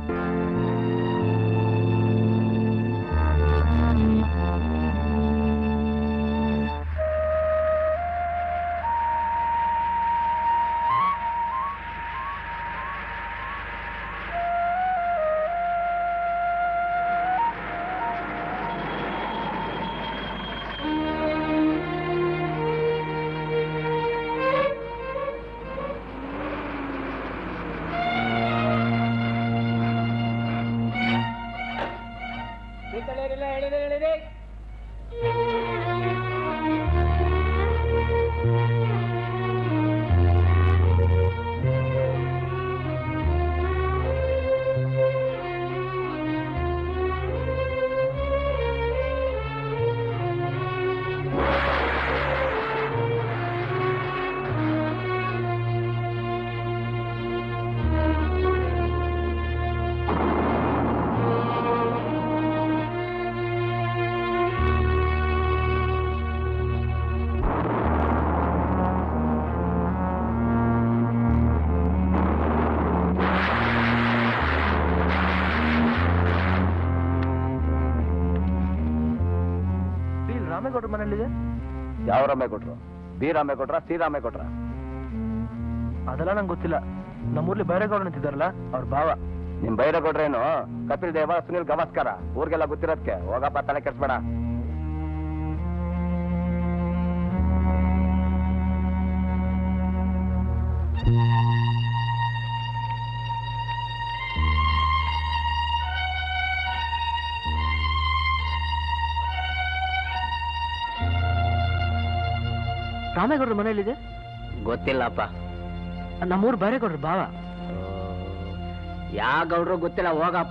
ರಾಮೇಗೌಡ್ರ ಮನೇಲಿದೆ. ಯಾವ ರಾಮೇಗೌಡ್ರು? B ರಾಮೇಗೌಡ್ರ, C ರಾಮೇಗೌಡ್ರ? ಅದೆಲ್ಲ ನಂಗೆ ಗೊತ್ತಿಲ್ಲ. ನಮ್ಮೂರ್ಲಿ ಬೈರೇಗೌಡ ಅಂತಿದ್ದಾರಲ್ಲ, ಅವ್ರ ಭಾವ. ನಿಮ್ ಬೈರೇಗೌಡ್ರೇನು ಕಪಿಲ್ ದೇವ, ಸುನಿಲ್ ಗವಾಸ್ಕರ, ಊರಿಗೆಲ್ಲ ಗೊತ್ತಿರೋದಕ್ಕೆ ಹೋಗಪ್ಪ, ತಲೆ ಕೆಡ್ಸ್ಬೇಡ. ರಾಮೇಗೌಡ್ರ ಮನೇಲಿದೆ. ಗೊತ್ತಿಲ್ಲಪ್ಪ. ನಮ್ಮೂರು ಬೈರೇಗೌಡ್ರ ಭಾವ. ಯಾವ ಗೌಡ್ರು ಗೊತ್ತಿಲ್ಲ, ಹೋಗಪ್ಪ.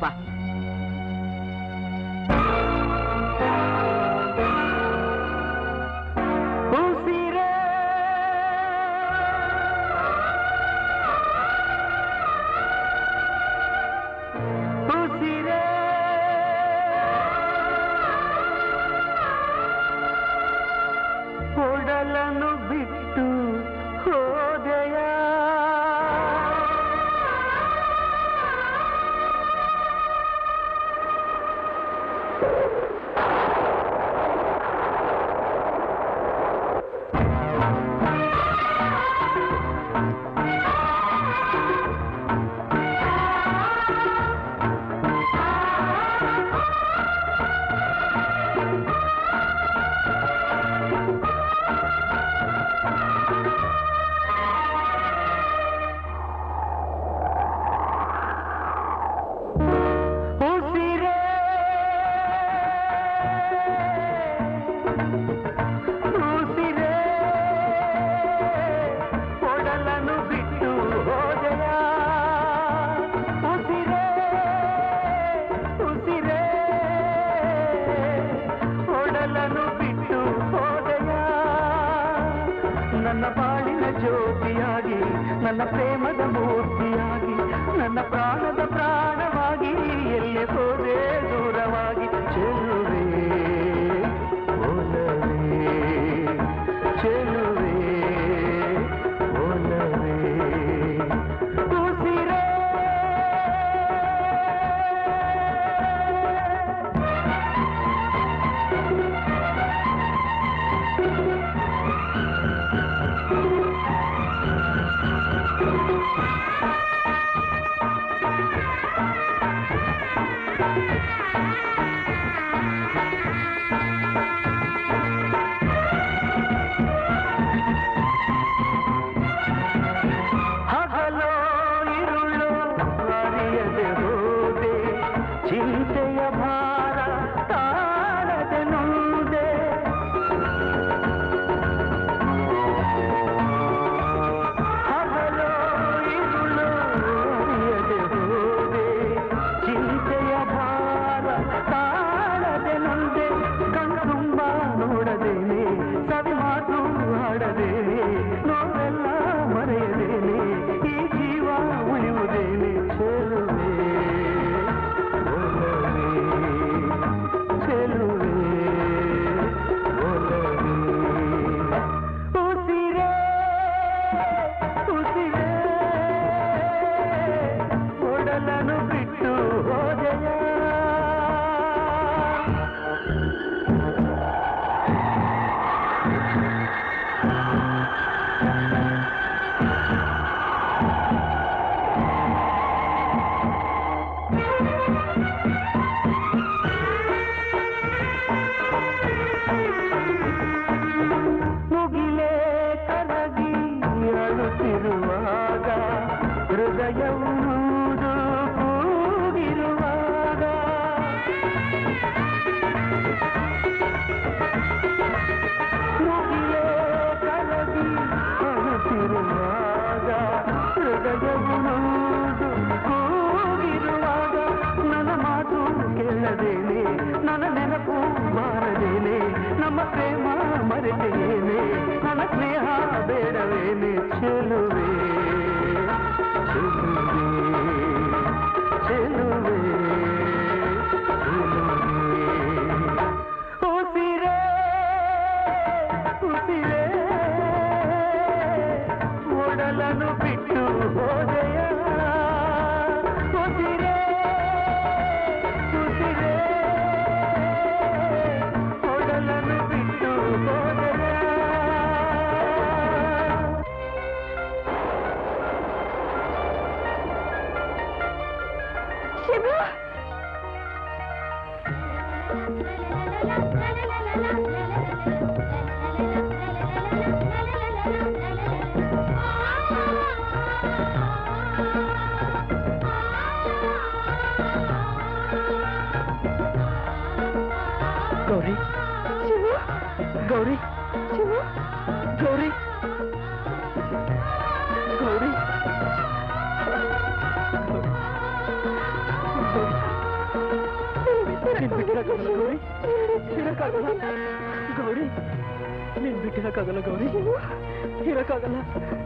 ನನ್ನ ಪ್ರೇಮದ ಮೂರ್ತಿಯಾಗಿ, ನನ್ನ ಪ್ರಾಣದ ಪ್ರಾಣವಾಗಿ, ಎಲ್ಲೇ ಹೋದೆ ದೂರವಾಗಿ. ಚೆಲುವೆ ಒಲವೇ, ಚೆಲುವೆ ಒಲವೇ, ಉಸಿರೇ. ಒಡಲನು ಬಿಟ್ಟು ಹೋದೆಯ ಮುಗಿಲೇ ಕರಗಿ ಅಳುತ್ತಿರುವಾಗ ಹೃದಯವು ಕೂಗಿರುವಾಗ ಮುಗಿಲೇ ಕರಗಿ ಅಳುತ್ತಿರುವಾಗ ಹೃದಯವು ಕೂಗಿರುವಾಗ ನನ್ನ ಮಾತು ಕೇಳದೇನೆ ನನ್ನ ನೆನಪು ಬಾರದೇನೆ ನಮ್ಮ ಪ್ರೇಮ ಮರೆತೇನೆ ನನ್ನ ಸ್ನೇಹ ಬೇಡವೇನೆ ಚೆಲುವೆ ಚೆಲುವೆ ಚೆಲುವೆ ಉಸಿರೇ ಉಸಿರೇ ಒಡಲನು ಬಿಟ್ಟು ಹೋದೆಯ ಉಸಿರೇ ಉಸಿರೇ ಒಡಲನು ಬಿಟ್ಟು ಹೋದೆಯ ಶಿವ ಗೌರಿ ಶಿವ ಗೌರಿ ಶಿವ ಗೌರಿ ಗೌರಿ ನೀನ್ ಬಿಟ್ಟಿರಕ್ಕಾಗಲ್ಲ ಗೌರಿ ಇರಕ್ಕಾಗಲ್ಲ ಗೌರಿ ನೀನ್ ಬಿಟ್ಟಿರಕ್ಕಾಗಲ್ಲ ಗೌರಿ ಇರಕ್ಕಾಗಲ್ಲ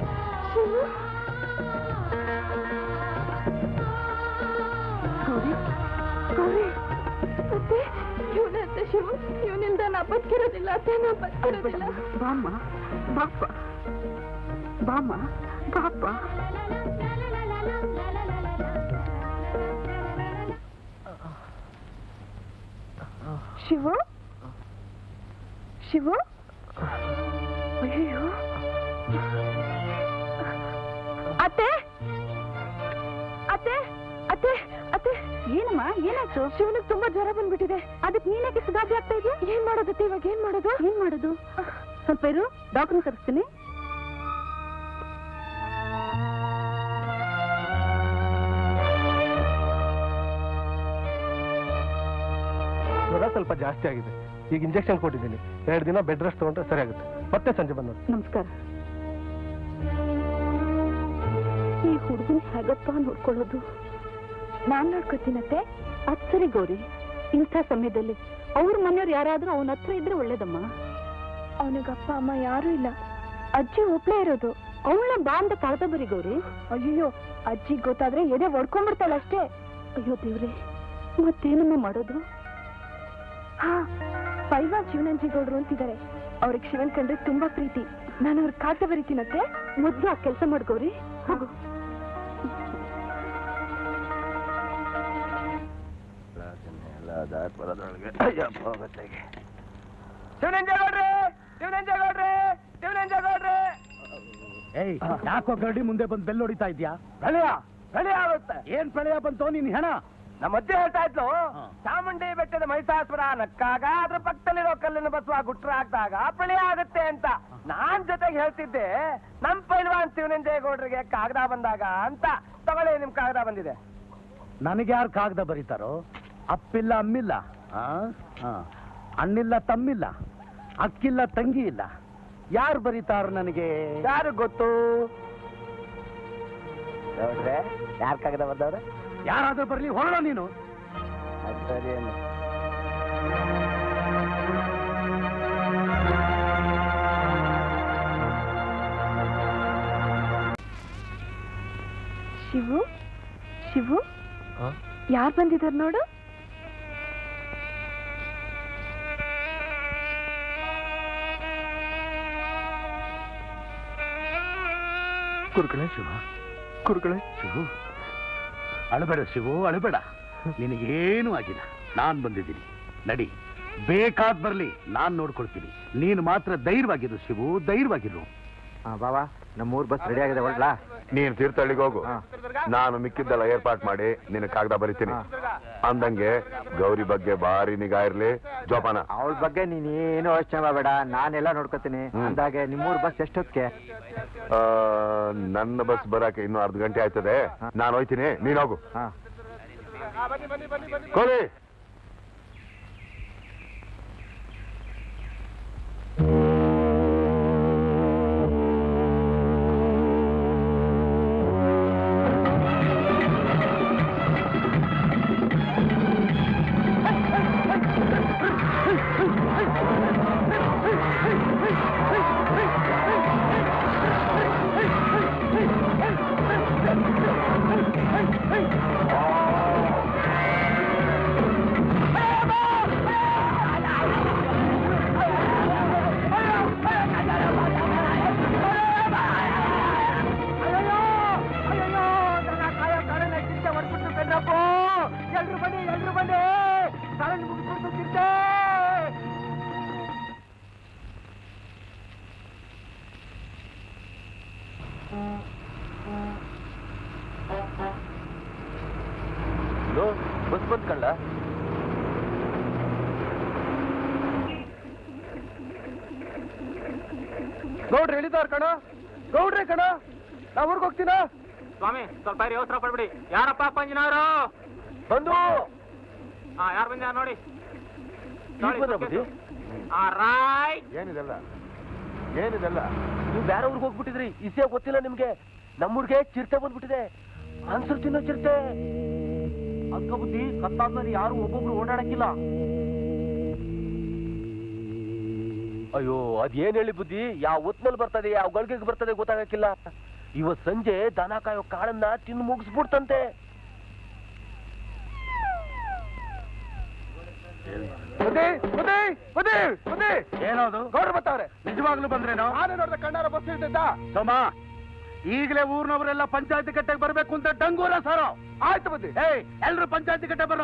ಗೌರಿ ಗೌರಿ ಅತ್ತೆ ಇವನತ್ತೆ ಶಿವ ಇವನಿಂದ ನಾ ಬದುಕಿರೋದಿಲ್ಲ ಅತ್ತೆ ನಾ ಬದುಕಿರೋದಿಲ್ಲ ಬಾಮ್ಮ ಬಾಪ ಬಾಮ್ಮ ಬಾಪ ಶಿವ ಶಿವ ಅಯ್ಯೋ ಅತ್ತೆ ಅತ್ತೆ ಅತ್ತೆ ಅತ್ತೆ ಏನಮ್ಮ ಏನಾಯ್ತು ಶಿವನಿಗೆ ತುಂಬಾ ಜ್ವರ ಬಂದ್ಬಿಟ್ಟಿದೆ ಅದಕ್ಕೆ ನೀನಕ್ಕೆ ಸುಧಾರಿ ಆಗ್ತಾ ಇದೆಯಾ ಏನ್ ಮಾಡೋದತ್ತೆ ಇವಾಗ ಏನ್ ಮಾಡೋದು ಏನ್ ಮಾಡೋದು ಸ್ವಲ್ಪ ಇರು ಡಾಕ್ಟರ್ ಕರೆಸ್ತೀನಿ ಜ್ವರ ಸ್ವಲ್ಪ ಜಾಸ್ತಿ ಆಗಿದೆ ಈಗ ಇಂಜೆಕ್ಷನ್ ಕೊಟ್ಟಿದ್ದೀನಿ ಎರಡು ದಿನ ಬೆಡ್ ರೆಸ್ಟ್ ತಗೊಂಡ್ರೆ ಸರಿ ಆಗುತ್ತೆ ಮತ್ತೆ ಸಂಜೆ ಬಂದು ನಮಸ್ಕಾರ ಈ ಹುಡುಗನ ಹೇಗಪ್ಪ ನೋಡ್ಕೊಳ್ಳೋದು ನಾನ್ ನೋಡ್ಕೊತೀನತ್ತೆ ಅದ್ ಸರಿ ಗೌರಿ ಇಂಥ ಸಮಯದಲ್ಲಿ ಅವ್ರ ಮನೆಯವ್ರು ಯಾರಾದ್ರೂ ಅವನ ಹತ್ರ ಇದ್ರೆ ಒಳ್ಳೇದಮ್ಮ ಅವನಿಗಪ್ಪ ಅಮ್ಮ ಯಾರು ಇಲ್ಲ ಅಜ್ಜಿ ಒಬ್ಳೇ ಇರೋದು ಅವಳ ಬಾ ಅಂತ ಕಳ್ದ ಬರಿ ಗೌರಿ ಅಯ್ಯೋ ಅಜ್ಜಿ ಗೊತ್ತಾದ್ರೆ ಎದೆ ಹೊಡ್ಕೊಂಡ್ಬಿಡ್ತಾಳ ಅಷ್ಟೇ ಅಯ್ಯೋ ದೇವ್ರೆ ಮತ್ತೇನಮ್ಮ ಮಾಡೋದು ಹಾ ಪೈಲ್ವಾನ್ ಶಿವನಂಜೇಗೌಡರು ಅಂತಿದ್ದಾರೆ ಅವ್ರಿಗೆ ಶಿವನ್ ಕಂಡ್ರೆ ತುಂಬಾ ಪ್ರೀತಿ ನಾನು ಅವ್ರ ಕಾಟ ಬರೀತೀನತ್ತೆ ಮೊದ್ಲು ಆ ಕೆಲಸ ಮಾಡ್ಕೋರಿ ಹೋಗು ಶಿವನಂಜೇಗೌಡ್ರಿ ಶಿವನಂಜೇಗೌಡ್ರಿ ಶಿವನಂಜೇಗೌಡ್ರಿ ಏಯ್ ಯಾಕೋ ಗರಡಿ ಮುಂದೆ ಬಂದು ಬೆಲ್ ಹೊಡಿತಾ ಇದ್ಯಾ? ಪ್ರಳಯ ಪ್ರಳಯ ಆಗುತ್ತೆ. ಏನ್ ಪ್ರಳಯ ಬಂತು ನಿನ್ ಹೆಣ? ನಮ್ಮ ಅಜ್ಜಿ ಹೇಳ್ತಾ ಇದ್ಲು ಚಾಮುಂಡಿ ಬೆಟ್ಟದ ಮಹಿಷಾಸುರ ನಕ್ಕಾಗ ಅದ್ರ ಪಕ್ಕದಲ್ಲಿರೋ ಕಲ್ಲಿನ ಬಸವ ಗುಟ್ರ ಹಾಕ್ದಾಗ ಪ್ರಳಯ ಆಗುತ್ತೆ ಅಂತ ನಾನ್ ಜೊತೆಗೆ ಹೇಳ್ತಿದ್ದೆ ನಮ್ ಪೈಲ್ವಾನ್ ಶಿವನಂಜೇಗೌಡ್ರಿಗೆ ಕಾಗದ ಬಂದಾಗ ಅಂತ. ತಗೊಳ್ಳಿ ನಿಮ್ ಕಾಗದ ಬಂದಿದೆ. ನನಗೆ ಯಾರು ಕಾಗದ ಬರೀತಾರೋ? ಅಪ್ಪಿಲ್ಲ ಅಮ್ಮಿಲ್ಲ, ಆ? ಆ. ಅಣ್ಣಿಲ್ಲ ತಮ್ಮಿಲ್ಲ, ಅಕ್ಕಿಲ್ಲ ತಂಗಿ ಇಲ್ಲ, ಯಾರು ಬರೀತಾರ ನನಗೆ? ಯಾರು ಗೊತ್ತು? ಯಾರ ಕಾಗದ ಬಂದವ್ರೆ? ಯಾರಾದ್ರೂ ಬರ್ಲಿ, ಹೊರಡ ನೀನು. ಸರಿ ಶಿವು ಶಿವು ಯಾರು ಬಂದಿದ್ದಾರೆ ನೋಡು. ಕುರುಕಳೆ ಶಿವ, ಕುರುಕಳೆ ಶಿವು. ಅಳಬೇಡ ಶಿವು, ಅಳಬೇಡ. ನಿನಗೇನು ಆಗಿಲ್ಲ, ನಾನ್ ಬಂದಿದ್ದೀನಿ. ನಡಿ, ಬೇಕಾದ್ ಬರ್ಲಿ, ನಾನ್ ನೋಡ್ಕೊಳ್ತೀನಿ. ನೀನು ಮಾತ್ರ ಧೈರ್ಯವಾಗಿರು ಶಿವು, ಧೈರ್ಯವಾಗಿರು. ಬಾಬಾ, ನಮ್ಮೂರ್ ಬಸ್ ರೆಡಿ ಆಗಿದೆ, ಹೊರಡ್ಲಾ? ನೀನ್ ತೀರ್ಥಹಳ್ಳಿಗೆ ಹೋಗು, ನಾನು ಮಿಕ್ಕಿದ್ದೆಲ್ಲ ಏರ್ಪಾಟ್ ಮಾಡಿ ನಿನ್ನ ಕಾಗದ ಬರಿತೀನಿ. ಅಂದಂಗೆ ಗೌರಿ ಬಗ್ಗೆ ಭಾರಿ ನಿಗಾ ಇರ್ಲಿ. ಜೋಪಾನ. ಅವಳ ಬಗ್ಗೆ ನೀನ್ ಏನು ಯೋಚನೆ ಮಾಡಬೇಡ, ನಾನೆಲ್ಲ ನೋಡ್ಕೊತೀನಿ. ಅಂದಾಗೆ ನಿಮ್ಮೂರ್ ಬಸ್ ಎಷ್ಟೊತ್ತಿಗೆ? ನನ್ನ ಬಸ್ ಬರಕ್ಕೆ ಇನ್ನು ಅರ್ಧ ಗಂಟೆ ಆಯ್ತದೆ. ನಾನು ಹೋಯ್ತೀನಿ, ನೀನ್ ಹೋಗು. ಕೋಳಿ ಬಸ್ ಬಂದ್ಕಳ್ಳ. ಗೌಡ್ರಿ ಹೇಳಿದಾರ ಕಣ, ಗೌಡ್ರಿ ಕಣ, ನಾ ಊರ್ಗ್ ಹೋಗ್ತೀನ. ಸ್ವಾಮಿ ಸ್ವಲ್ಪ ಯೋಚನೆ ಪಡ್ಬಿಡಿ. ಯಾರಪ್ಪ ಪಂಜನವರು ಬಂದು? ಹಾ, ಯಾರು ಬಂದ ನೋಡಿ. ಏನಿದೆಲ್ಲ ಏನಿದೆಲ್ಲ? ನೀವು ಬೇರೆ ಊರಿಗೆ ಹೋಗ್ಬಿಟ್ಟಿದ್ರಿ, ಇಸೆ ಗೊತ್ತಿಲ್ಲ ನಿಮ್ಗೆ. ನಮ್ಮೂರ್ಗೆ ಚಿರತೆ ಬಂದ್ಬಿಟ್ಟಿದೆ, ಅನ್ಸರ್ ತಿನ್ನೋ ಚಿರತೆ. ಅಕ್ಕ ಬುದ್ಧಿ, ಕತ್ತಾದ್ಮೇಲೆ ಯಾರು ಒಬ್ಬೊಬ್ರು ಓಡಾಡಕ್ಕಿಲ್ಲ. ಅಯ್ಯೋ, ಅದೇನ್ ಹೇಳಿ ಬುದ್ಧಿ, ಯಾವ ಹೊತ್ನಲ್ಲಿ ಬರ್ತದೆ, ಯಾವ ಗಳಿಗೆಗೆ ಬರ್ತದೆ ಗೊತ್ತಾಗಕ್ಕಿಲ್ಲ. ಇವತ್ ಸಂಜೆ ದನ ಕಾಯೋ ಕಾಳನ್ನ ತಿನ್ನು ಮುಗಿಸ್ಬಿಡ್ತಂತೆ. ಏನದು? ಗೌಡ್ರು ಬರ್ತಾವ್ರೆ. ನಿಜವಾಗ್ಲೂ ಬಂದ್ರೇನೋ? ನಾನು ನೋಡ್ದೆ ಕಣ್ಣಾರ ಬಸ್ ಇಟ್ಟಿದ್ದ. ಸೋಮ, ಈಗಲೇ ಊರ್ನವರೆಲ್ಲ ಪಂಚಾಯತಿ ಕಟ್ಟೆಗೆ ಬರ್ಬೇಕು ಅಂತ ಡಂಗೂರ ಸಾರೋ. ಆಯ್ತು ಬುದ್ಧಿ. ಏಯ್, ಎಲ್ರು ಪಂಚಾಯತಿ ಕಟ್ಟೆ ಬರೋ.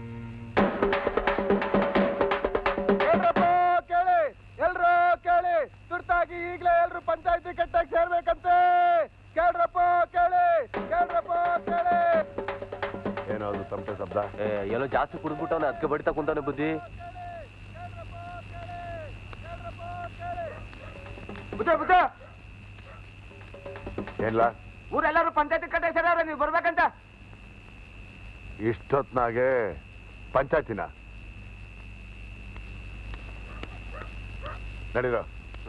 ಎಲ್ರಪ್ಪ ಕೇಳಿ, ಎಲ್ರು ಕೇಳಿ, ತುರ್ತಾಗಿ ಈಗಲೇ ಎಲ್ರು ಪಂಚಾಯತಿ ಕಟ್ಟೆಗೆ ಸೇರ್ಬೇಕಂತೆ. ಕೇಳ್ರಪ್ಪ ಕೇಳಿ, ಕೇಳ್ರಪ್ಪ ಕೇಳಿ. ಏನಾದ್ರು ತಮಟೆ ಶಬ್ದ? ಎಲ್ಲೋ ಜಾಸ್ತಿ ಕುಡಿದ್ಬಿಟ್ಟವನ, ಅದಕ್ಕೆ ಬಡಿತಾ ಕುಂತಾನೆ ಬುದ್ಧಿ. ಬುದ್ಧ ಬುದ್ಧ, ಏನ್ಲ? ಊರೆಲ್ಲರೂ ಪಂಚಾಯತಿ ಕಟ್ಟೆ ಸೇರವ್ರೆ, ನೀವು ಬರ್ಬೇಕಂತ. ಇಷ್ಟೊತ್ನಾಗೆ ಪಂಚಾಯತಿನ ನಡೀರೋ.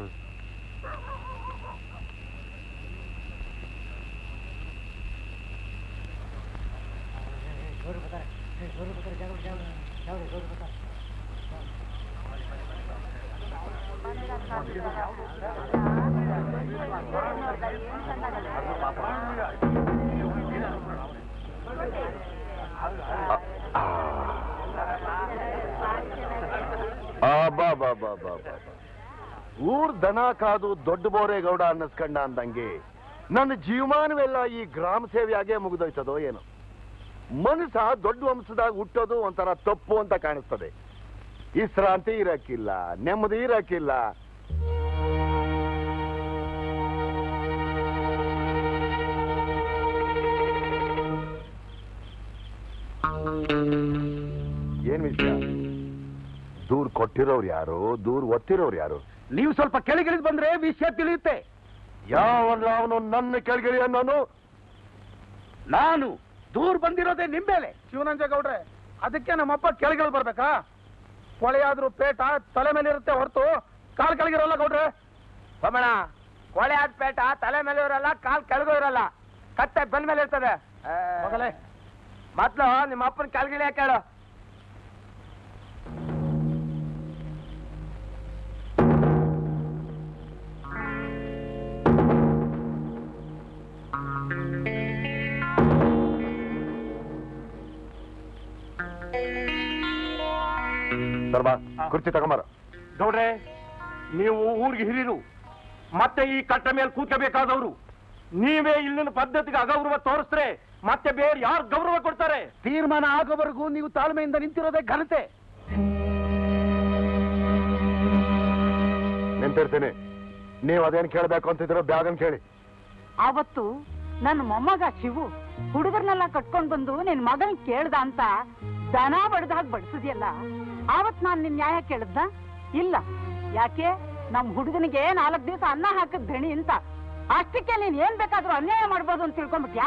ಬಾ ಬಾ ಬಾ ಬಾ ಬಾ ಊರ್ ದನ ಕಾದು ದೊಡ್ಡ ಬೋರೇಗೌಡ ಅನ್ನಿಸ್ಕಂಡ ಅಂದಂಗೆ ನನ್ನ ಜೀವಮಾನವೆಲ್ಲ ಈ ಗ್ರಾಮ ಸೇವೆಯಾಗೆ ಮುಗಿದೋಯ್ತದೋ ಏನೋ. ಮನುಷ್ಯ ದೊಡ್ಡ ವಂಶದಾಗ ಹುಟ್ಟೋದು ಒಂಥರ ತಪ್ಪು ಅಂತ ಕಾಣಿಸ್ತದೆ. ವಿಶ್ರಾಂತಿ ಇರಕ್ಕಿಲ್ಲ, ನೆಮ್ಮದಿ ಇರಕ್ಕಿಲ್ಲ. ಏನ್ ವಿಷಯ? ದೂರ್ ಕೊಟ್ಟಿರೋರು ಯಾರು, ದೂರ್ ಒತ್ತಿರೋರು ಯಾರು? ನೀವು ಸ್ವಲ್ಪ ಕೆಳಗಿಳಿದು ಬಂದ್ರೆ ವಿಷಯ ತಿಳಿಯುತ್ತೆ. ಯಾವಲ್ಲ ಅವನು ನನ್ನ ಕೆಳಗಿಳಿ ಅನ್ನೋನು? ನಾನು ದೂರ್ ಬಂದಿರೋದೇ ನಿಮ್ಮೇಲೆ. ಶಿವನಂಜೇಗೌಡ್ರೆ, ಅದಕ್ಕೆ ನಮ್ಮಪ್ಪ ಕೆಳಗಿಳಿ ಬರ್ಬೇಕಾ? ಕೊಳೆಯಾದ್ರೂ ಪೇಟ ತಲೆ ಮೇಲೆ ಇರುತ್ತೆ ಹೊರತು ಕಾಲ್ ಕೆಳಗಿರಲ್ಲ ಗೌಡ್ರೆ. ಬಮ್ಮಣ, ಕೊಳೆ ಆದ ಪೇಟ ತಲೆ ಮೇಲೆ ಇರಲ್ಲ, ಕಾಲ್ ಕೆಳಗೂ ಇರಲ್ಲ, ಕತ್ತೆ ಬೆನ್ ಮೇಲೆ ಇರ್ತದೆ. ಮಗಳೇ, ಮೊದ್ಲು ನಿಮ್ಮ ಅಪ್ಪನ ಕೆಳಗಿಳಿ ಕೇಳು. ಸರ್ಬಾ, ಕುರ್ಚಿ ತಗೊಂಬಾರ. ನೋಡ್ರೆ, ನೀವು ಊರಿಗೆ ಹಿರಿರು, ಮತ್ತೆ ಈ ಕಟ್ಟ ಮೇಲೆ ಕೂತ್ಕೋಬೇಕಾದವರು. ನೀವೇ ಇಲ್ಲಿನ ಪದ್ಧತಿಗೆ ಅಗೌರವ ತೋರಿಸ್ರೆ ಮತ್ತೆ ಬೇರೆ ಯಾರು ಗೌರವ ಕೊಡ್ತಾರೆ? ತೀರ್ಮಾನ ಆಗೋವರೆಗೂ ನೀವು ತಾಳ್ಮೆಯಿಂದ ನಿಂತಿರೋದೇ ಘನತೆ. ನಿಂತಿರ್ತೀನಿ. ನೀವು ಅದೇನು ಕೇಳಬೇಕು ಅಂತಿದ್ದೀರೋ ಬ್ಯಾಗನ್ ಕೇಳಿ. ಆವತ್ತು ನನ್ನ ಮೊಮ್ಮಗ ಶಿವು ಹುಡುಗರ್ನೆಲ್ಲ ಕಟ್ಕೊಂಡ್ ಬಂದು ನಿನ್ ಮಗನ್ ಕೇಳ್ದ ಅಂತ ದನ ಬಡ್ದಾಗ ಬಡ್ಸಿದ್ಯಲ್ಲ, ಆವತ್ ನಾನ್ ನಿನ್ ನ್ಯಾಯ ಕೇಳ್ದ ಇಲ್ಲ. ಯಾಕೆ? ನಮ್ ಹುಡುಗನಿಗೆ ನಾಲ್ಕು ದಿವಸ ಅನ್ನ ಹಾಕದ್ ದಣಿ ಅಂತ. ಅಷ್ಟಕ್ಕೆ ನೀನ್ ಏನ್ ಬೇಕಾದ್ರೂ ಅನ್ಯಾಯ ಮಾಡ್ಬೋದು ಅಂತ ತಿಳ್ಕೊಂಡ್ಬಿಟ್ಯಾ?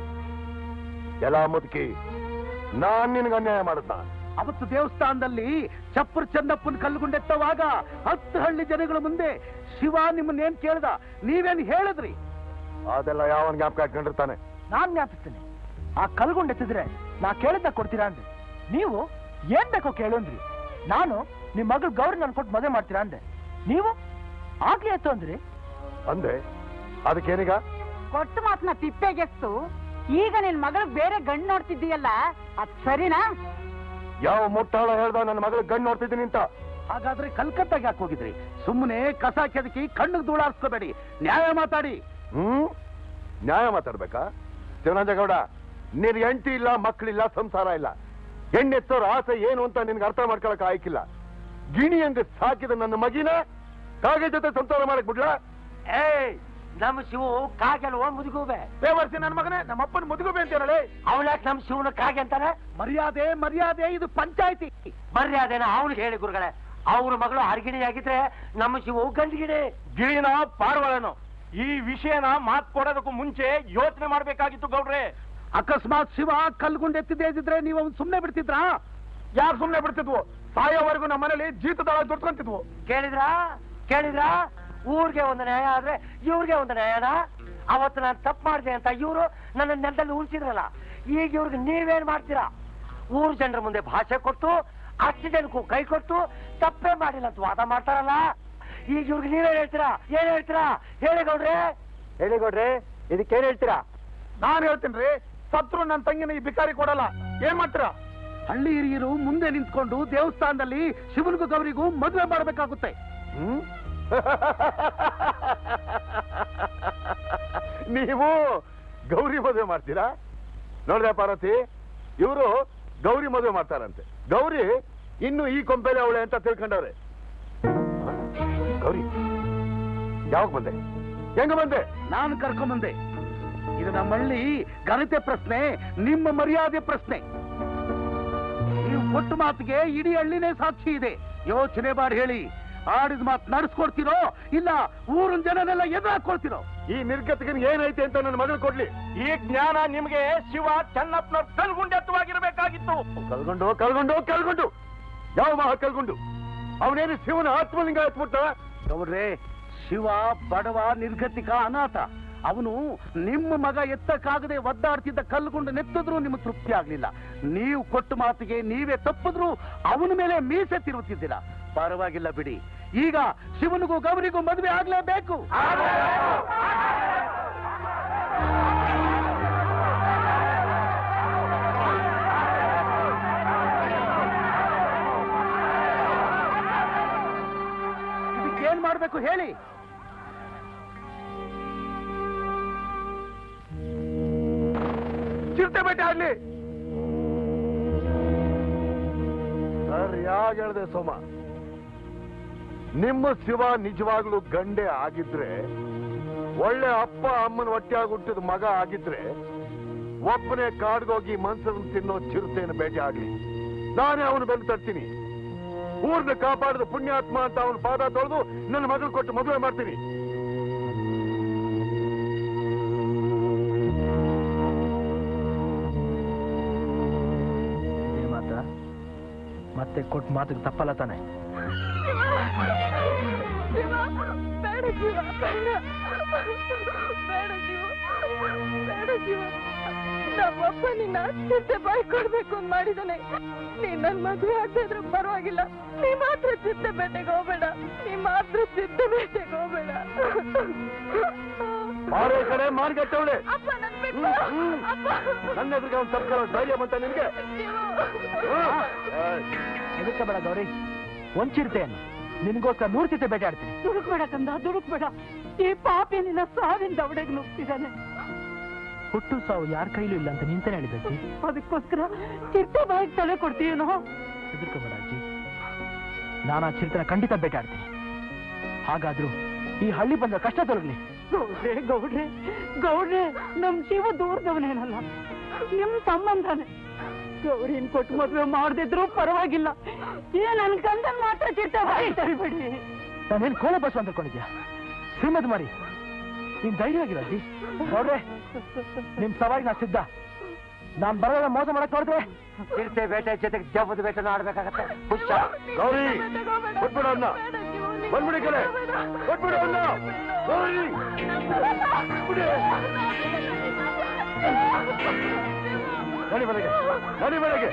ಎಲ್ಲ ಮುದುಕಿ, ನಾನ್ ನಿನ್ಗೆ ಅನ್ಯಾಯ ಮಾಡುತ್ತಾ? ಅವತ್ತು ದೇವಸ್ಥಾನದಲ್ಲಿ ಚಪ್ಪರ್ ಚನ್ನಪ್ಪನ ಕಲ್ಲುಗುಂಡೆತ್ತವಾಗ ಹತ್ತು ಹಳ್ಳಿ ಜನಗಳ ಮುಂದೆ ಶಿವ ನಿಮ್ಮನ್ನೇನ್ ಕೇಳ್ದ, ನೀವೇನ್ ಹೇಳಿದ್ರಿ? ಅದೆಲ್ಲ ಯಾವನ್ ಜ್ಞಾಪಕ ಇಟ್ಕೊಂಡಿರ್ತಾನೆ. ನಾನ್ ಜ್ಞಾಪಿಸ್ತೇನೆ. ಆ ಕಲ್ಗುಂಡೆತ್ತಿದ್ರೆ ನಾ ಕೇಳಿದ್ದ ಕೊಡ್ತೀರಾ ಅಂದೆ. ನೀವು ಏನ್ ಬೇಕೋ ಕೇಳೋನ್ರಿ. ನಾನು ನಿಮ್ ಮಗಳು ಗೌರಿ ನನ್ ಕೊಟ್ಟು ಮದುವೆ ಮಾಡ್ತೀರಾ ಅಂದೆ. ನೀವು ಆಗ್ಲಿ ಆಯ್ತು ಅಂದ್ರಿ. ಅಂದೆ ಅದಕ್ಕೇನೀಗ? ಕೊಟ್ಟು ಮಾತನ್ನ ತಿಪ್ಪೆಗೆಸ್ತು ಈಗ ನಿನ್ ಮಗಳು ಬೇರೆ ಗಂಡು ನೋಡ್ತಿದ್ದೀಯಲ್ಲ, ಅದ್ ಸರಿನಾ? ಯಾವ ಮುಟ್ಟಾಳ ಹೇಳ್ದ ನನ್ನ ಮಗಳು ಗಂಡು ನೋಡ್ತಿದ್ದೀನಿ ಅಂತ? ಹಾಗಾದ್ರೆ ಕಲ್ಕತ್ತಾಗ ಯಾಕೆ ಹೋಗಿದ್ರಿ? ಸುಮ್ಮನೆ ಕಸ ಕೆದಕಿ ಕಣ್ಣಿಗೆ ಧೂಳಾರಿಸ್ಕೋಬೇಡಿ, ನ್ಯಾಯ ಮಾತಾಡಿ. ಹ್ಮ್ ನ್ಯಾಯ ಮಾತಾಡ್ಬೇಕಾ? ಶಿವನಂಜೇಗೌಡ, ನಿನ್ ಹೆಂಡತಿ ಇಲ್ಲ, ಮಕ್ಕಳಿಲ್ಲ, ಸಂಸಾರ ಇಲ್ಲ. ಹೆಣ್ಣೆತ್ತೋರ ಆಸೆ ಏನು ಅಂತ ನಿನ್ಗೆ ಅರ್ಥ ಮಾಡ್ಕೊಳಕ್ ಆಯ್ಕಿಲ್ಲ. ಗಿಣಿ ಹಂಗ ಸಾಕಿದ ನನ್ನ ಮಗಿನ ಕಾಗೆ ಜೊತೆ ಸಂಸಾರ ಮಾಡಕ್ ಬಿಡ್ಲಾ? ಏಯ್, ನಮ್ ಶಿವು ಕಾಗೆಲ್ವ ಮುದುಗುಬೆ? ಬೇವರ್ಸಿ ನನ್ನ ಮಗನೇ, ನಮ್ಮ ಅಪ್ಪನ ಮುದುಗುಬೆ ಅಂತ ಹೇಳಿ. ಅವಳ್ಯಾಕೆ ನಮ್ ಶಿವನ ಕಾಗೆ ಅಂತಾನೆ? ಮರ್ಯಾದೆ ಮರ್ಯಾದೆ, ಇದು ಪಂಚಾಯ್ತಿ. ಮರ್ಯಾದೆನ ಅವನಿಗೆ ಹೇಳಿ ಗುರುಗಳೇ. ಅವ್ರ ಮಗಳು ಹರಗಿಣಿ ಆಗಿದ್ರೆ ನಮ್ಮ ಶಿವು ಗಂಡಿಗಿಣಿ. ಗಿಳಿನ ಪಾರ್ವಳನು. ಈ ವಿಷಯನ ಮಾತ್ ಕೊಡೋದಕ್ಕೂ ಮುಂಚೆ ಯೋಚನೆ ಮಾಡ್ಬೇಕಾಗಿತ್ತು ಗೌಡ್ರೆ. ಅಕಸ್ಮಾತ್ ಶಿವ ಕಲ್ಗುಂಡೆತ್ತಿದ್ದೇ ಇದ್ರೆ ನೀವು ಅವ್ನು ಸುಮ್ನೆ ಬಿಡ್ತಿದ್ರಾ? ಯಾರು ಸುಮ್ನೆ ಬಿಡ್ತಿದ್ವು? ಸಾಯೋವರೆಗೂ ನಮ್ಮ ಮನೇಲಿ ಜೀತದಾಳ ದುಡ್ಕೊಂತಿದ್ವು. ಕೇಳಿದ್ರಾ ಕೇಳಿದ್ರಾ ಊರ್ಗೆ ಒಂದು ನ್ಯಾಯ ಆದ್ರೆ ಇವ್ರಿಗೆ ಒಂದು ನ್ಯಾಯನ? ಅವತ್ತು ನಾನು ತಪ್ಪು ಮಾಡಿದೆ ಅಂತ ಇವರು ನನ್ನ ನೆಲದಲ್ಲಿ ಉಳಿಸಿದ್ರಲ್ಲ, ಈಗ ಇವ್ರಿಗೆ ನೀವೇನ್ ಮಾಡ್ತೀರಾ? ಊರ್ ಜನರ ಮುಂದೆ ಭಾಷೆ ಕೊಟ್ಟು ಅಷ್ಟು ಜನಕ್ಕೂ ಕೈ ಕೊಟ್ಟು ತಪ್ಪೇ ಮಾಡಿಲ್ಲ ಅಂತ ವಾದ ಮಾಡ್ತಾರಲ್ಲ, ಈಗ ಇವ್ರಿಗೆ ನೀವೇನ್ ಹೇಳ್ತೀರಾ? ಏನ್ ಹೇಳ್ತೀರಾ ಹೇಳಿ ಗೌಡ್ರೆ? ಹೇಳಿ ಗೌಡ್ರೆ, ಇದಕ್ಕೇನ್ ಹೇಳ್ತೀರಾ? ನಾನು ಹೇಳ್ತೀನಿ, ಸತ್ರು ನನ್ನ ತಂಗಿನ ಈ ಬಿಕಾರಿ ಕೊಡಲ್ಲ. ಏನ್ ಮಾಡ್ತೀರಾ? ಹಳ್ಳಿ ಹಿರಿಯರು ಮುಂದೆ ನಿಂತ್ಕೊಂಡು ದೇವಸ್ಥಾನದಲ್ಲಿ ಶಿವನಿಗೂ ಗೌರಿಗೂ ಮದುವೆ ಮಾಡಬೇಕಾಗುತ್ತೆ. ಹ್ಮ್ ನೀವು ಗೌರಿ ಮದುವೆ ಮಾಡ್ತೀರಾ? ನೋಡ್ದೆ ಪಾರ್ವತಿ, ಇವರು ಗೌರಿ ಮದುವೆ ಮಾಡ್ತಾರಂತೆ. ಗೌರಿ ಇನ್ನು ಈ ಕೊಂಪೆಲೆ ಅವಳೆ ಅಂತ ತಿಳ್ಕೊಂಡವ್ರೆ. ಗೌರಿ ಯಾವಾಗ ಬಂದೆ? ಹೆಂಗ ಬಂದೆ? ನಾನು ಕರ್ಕೊಂಬಂದೆ. ಇದು ನಮ್ಮ ಹಳ್ಳಿ ಘನತೆ ಪ್ರಶ್ನೆ, ನಿಮ್ಮ ಮರ್ಯಾದೆ ಪ್ರಶ್ನೆ. ನೀವು ಕೊಟ್ಟು ಮಾತಿಗೆ ಇಡೀ ಹಳ್ಳಿನೇ ಸಾಕ್ಷಿ ಇದೆ. ಯೋಚನೆ ಮಾಡಿ ಹೇಳಿ, ಆಡಿದ ಮಾತು ನಡೆಸ್ಕೊಡ್ತೀರೋ ಇಲ್ಲ ಊರಿನ ಜನನೆಲ್ಲ ಎದುರಾಕೊಳ್ತೀರೋ? ಈ ನಿರ್ಗತಿಗೆ ಏನೈತೆ ಅಂತ ನನ್ನ ಮಗಳು ಕೊಡ್ಲಿ. ಈ ಜ್ಞಾನ ನಿಮ್ಗೆ ಶಿವ ಚನ್ನಪ್ಪನವ್ರ ಕಲ್ಗುಂಡೆತ್ತವಾಗಿರ್ಬೇಕಾಗಿತ್ತು. ಕಲ್ಗೊಂಡು ಕಲ್ಗೊಂಡು ಕಲ್ಗೊಂಡು ಯಾವ ಮಹಾ ಕಲ್ಗೊಂಡು? ಅವನೇನು ಶಿವನ ಆತ್ಮಲಿಂಗ ಎತ್ಬಿಟ್ಟ? ಗೌಡ್ರೆ, ಶಿವ ಬಡವ, ನಿರ್ಗತಿಕ, ಅನಾಥ. ಅವನು ನಿಮ್ಮ ಮಗ ಎತ್ತಕ್ಕಾಗದೆ ಒದ್ದಾಡ್ತಿದ್ದ ಕಲ್ಲುಗುಂಡು ನೆತ್ತಿದ್ರು ನಿಮ್ಗೆ ತೃಪ್ತಿ ಆಗ್ಲಿಲ್ಲ. ನೀವು ಕೊಟ್ಟ ಮಾತಿಗೆ ನೀವೇ ತಪ್ಪಿದ್ರು ಅವನ ಮೇಲೆ ಮೀಸೆ ತಿರುಗುತ್ತಿದ್ದೀರಾ. ಪರವಾಗಿಲ್ಲ ಬಿಡಿ, ಈಗ ಶಿವನಿಗೂ ಗೌರಿಗೂ ಮದುವೆ ಆಗ್ಲೇಬೇಕು. ಇದಕ್ಕೇನ್ ಮಾಡ್ಬೇಕು ಹೇಳಿ? ಚಿರತೆ ಬೇಟೆ ಆಗ್ಲಿ. ಸರಿಯಾಗಿ ಹೇಳ್ದೆ ಸೋಮ. ನಿಮ್ಮ ಶಿವ ನಿಜವಾಗ್ಲೂ ಗಂಡೆ ಆಗಿದ್ರೆ, ಒಳ್ಳೆ ಅಪ್ಪ ಅಮ್ಮನ ಹೊಟ್ಟೆಯಾಗಿ ಹುಟ್ಟಿದ ಮಗ ಆಗಿದ್ರೆ, ಒಬ್ಬನೇ ಕಾಡ್ಗೋಗಿ ಮನ್ಸನ್ನು ತಿನ್ನೋ ಚಿರತೆಯನ್ನು ಭೇಟಿ ಆಗ್ಲಿ. ನಾನೇ ಅವನು ಬೆನ್ನು ತರ್ತೀನಿ. ಊರ್ನ ಕಾಪಾಡಿದ ಪುಣ್ಯಾತ್ಮ ಅಂತ ಅವನ ಪಾದ ತೊಳೆದು ನನ್ನ ಮಗಳು ಕೊಟ್ಟು ಮದುವೆ ಮಾಡ್ತೀನಿ. ಮತ್ತೆ ಕೊಟ್ಟು ಮಾತಿಗೆ ತಪ್ಪಲ್ಲ ತಾನೆ? ಬೇಡ ಜೀವ, ಬೇಡ ಬೇಡ ಜೀವ, ಬೇಡ ಜೀವ. ನಮ್ಮಪ್ಪ ನಿನ್ನ ಚಿಂತೆ ಬಾಯ್ ಕೊಡ್ಬೇಕು ಅಂತ ಮಾಡಿದಾನೆ. ನೀನ್ ನನ್ ಮದುವೆ ಆಗ್ತಿದ್ರು ಪರವಾಗಿಲ್ಲ, ನೀ ಮಾತ್ರ ಚಿಂತೆ ಬೇಟೆಗೆ ಹೋಗ್ಬೇಡ. ನೀ ಮಾತ್ರ ಚಿಂತೆ ಬೇಟೆಗೆ ಹೋಗ್ಬೇಡ. ಮಾರೇ ಕಡೆ ಮಾರ್ಗಟ್ಟವಳೆ. ಅಪ್ಪ ನನ್ ಬಿಟ್ಟು ಅಪ್ಪ. ನನ್ನ ಎದುರಿಗೆ ಅವ್ನು ತರ್ಕೊಳ್ಳೋ ಧೈರ್ಯ ಬಂತ ನಿನ್ಗೆ? ಎದಕ್ಕೆ ಬೇಡ ಗೌರಿ, ಒಂದ್ ಚಿರತೆಯನ್ನು ನಿನ್ಗೋಸ್ಕರ ನೂರು ಚಿತೆ ಬೇಟೆ ಆಡ್ತೀನಿ. ದುಡುಕ್ಬೇಡ ಕಂದ, ದುಡುಕ್ಬೇಡ. ಈ ಪಾಪಿ ನಿನ್ನ ಸಾವಿನ ದವಡೆಗೆ ನುಗ್ತಿದ್ದಾನೆ. ಹುಟ್ಟು ಸಾವು ಯಾರ ಕೈಲೂ ಇಲ್ಲ ಅಂತ ನಿಂತಾನೆ ಹೇಳಿದ್ದಿ. ಅದಕ್ಕೋಸ್ಕರ ಚಿಟ್ಟೆ ಬಾಯಿಗೆ ತಲೆ ಕೊಡ್ತೀಯೇನೋ? ಹೆದರ್ಕೋಬೇಡ ಅಜ್ಜಿ, ನಾನು ಆ ಚಿರತೆನ ಖಂಡಿತ ಬೇಟೆ ಆಡ್ತೀನಿ. ಹಾಗಾದ್ರೂ ಈ ಹಳ್ಳಿ ಬಂದ ಕಷ್ಟ ತೊಲಗ್ಲಿ. ಗೌಡ್ರೆ ಗೌಡ್ರೆ ಗೌಡ್ರೆ ನಮ್ ಶಿವ ದೂರದವನೇನಲ್ಲ, ನಿಮ್ ಸಂಬಂಧನೇ. ಗೌರಿನ್ ಕೊಟ್ಟು ಮದ್ವೆ ಮಾಡದಿದ್ರು ಪರವಾಗಿಲ್ಲ, ಏ ನನ್ ಕಂದನ್ ಮಾತ್ರ ಚಿಟ್ಟ ಬಾಯಿ ತರಿಬೇಡಿ. ನಾನೇನ್ ಕೋಲ ಬಸ್ ಅಂತ ಅನ್ಕೊಂಡಿದ್ಯಾ? ಶ್ರೀಮದ್ ಮಾರಿ, ನೀನ್ ಧೈರ್ಯ ಆಗಿಲ್ಲ ಅಜ್ಜಿ. ನೋಡ್ರೆ, ನಿಮ್ ಸವಾರಿ ನಾ ಸಿದ್ಧ. ನಾನ್ ಬರೋದ ಮೋಸ ಮಾಡಕ್ ನೋಡಿದ್ರೆ ಚಿರತೆ ಬೇಟೆ ಜೊತೆಗೆ ಜಬ್ಬದ ಬೇಟೆನ ಆಡ್ಬೇಕಾಗತ್ತೆ. ಹುಚ್ಚ ಗೌರಿ, ಕೊಟ್ಬಿಡು ಅವ್ನ. ಬಂದ್ಬಿಡಿ ಕಡೆ, ಕೊಟ್ಬಿಡು ಅವ್ನ. ಗೌರಿ, ಬಿಡಿ. ನಡಿ ಮನೆಗೆ, ನಡಿ ಮನೆಗೆ.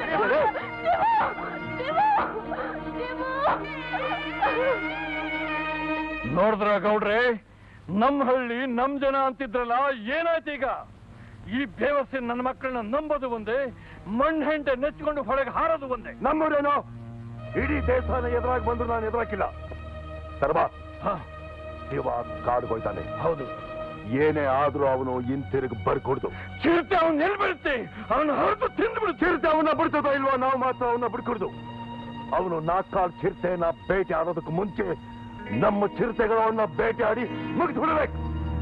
ನೋಡಿದ್ರ ಗೌಡ್ರೆ, ನಮ್ ಹಳ್ಳಿ ನಮ್ ಜನ ಅಂತಿದ್ರಲ್ಲ, ಏನಾಯ್ತು ಈಗ? ಈ ಬೇವಸ್ಸೆ ನನ್ನ ಮಕ್ಕಳನ್ನ ನಂಬೋದು ಒಂದೇ, ಮಣ್ಣು ಹೆಂಟೆ ನೆಚ್ಕೊಂಡು ಹೊಳಗೆ ಹಾರೋದು ಒಂದೇ. ನಮ್ಮೂರೇನೋ ಇಡೀ ದೇಶನ ಎದುರಾಗಿ ಬಂದ್ರು ನಾನು ಎದುರಾಕಿಲ್ಲ. ಸರ್ವಾ, ಶಿವ ಕಾಡ್ಕೊಳ್ತಾನೆ. ಹೌದು, ಏನೇ ಆದ್ರೂ ಅವನು ಹಿಂತಿರುಗಿ ಬರ್ಕೊಡ್ದು. ಚಿರತೆ ಅವನ್ ಎಲ್ಲಿ ಬೀಳುತ್ತೆ, ಅವನು ಹೊರತು ತಿಂದ್ಬಿಡು. ಚಿರತೆ ಅವನ್ನ ಬಿಡ್ತದೋ ಇಲ್ವೋ, ನಾವು ಮಾತ್ರ ಅವನ್ನ ಬಿಡ್ಕೊಡ್ದು. ಅವನು ನಾಲ್ಕಾಲ್ ಚಿರತೆನ ಬೇಟೆ ಆಡೋದಕ್ಕೆ ಮುಂಚೆ ನಮ್ಮ ಚಿರತೆಗಳನ್ನ ಬೇಟೆ ಆಡಿ ಮುಗಿದು ಬಿಡಬೇಕು.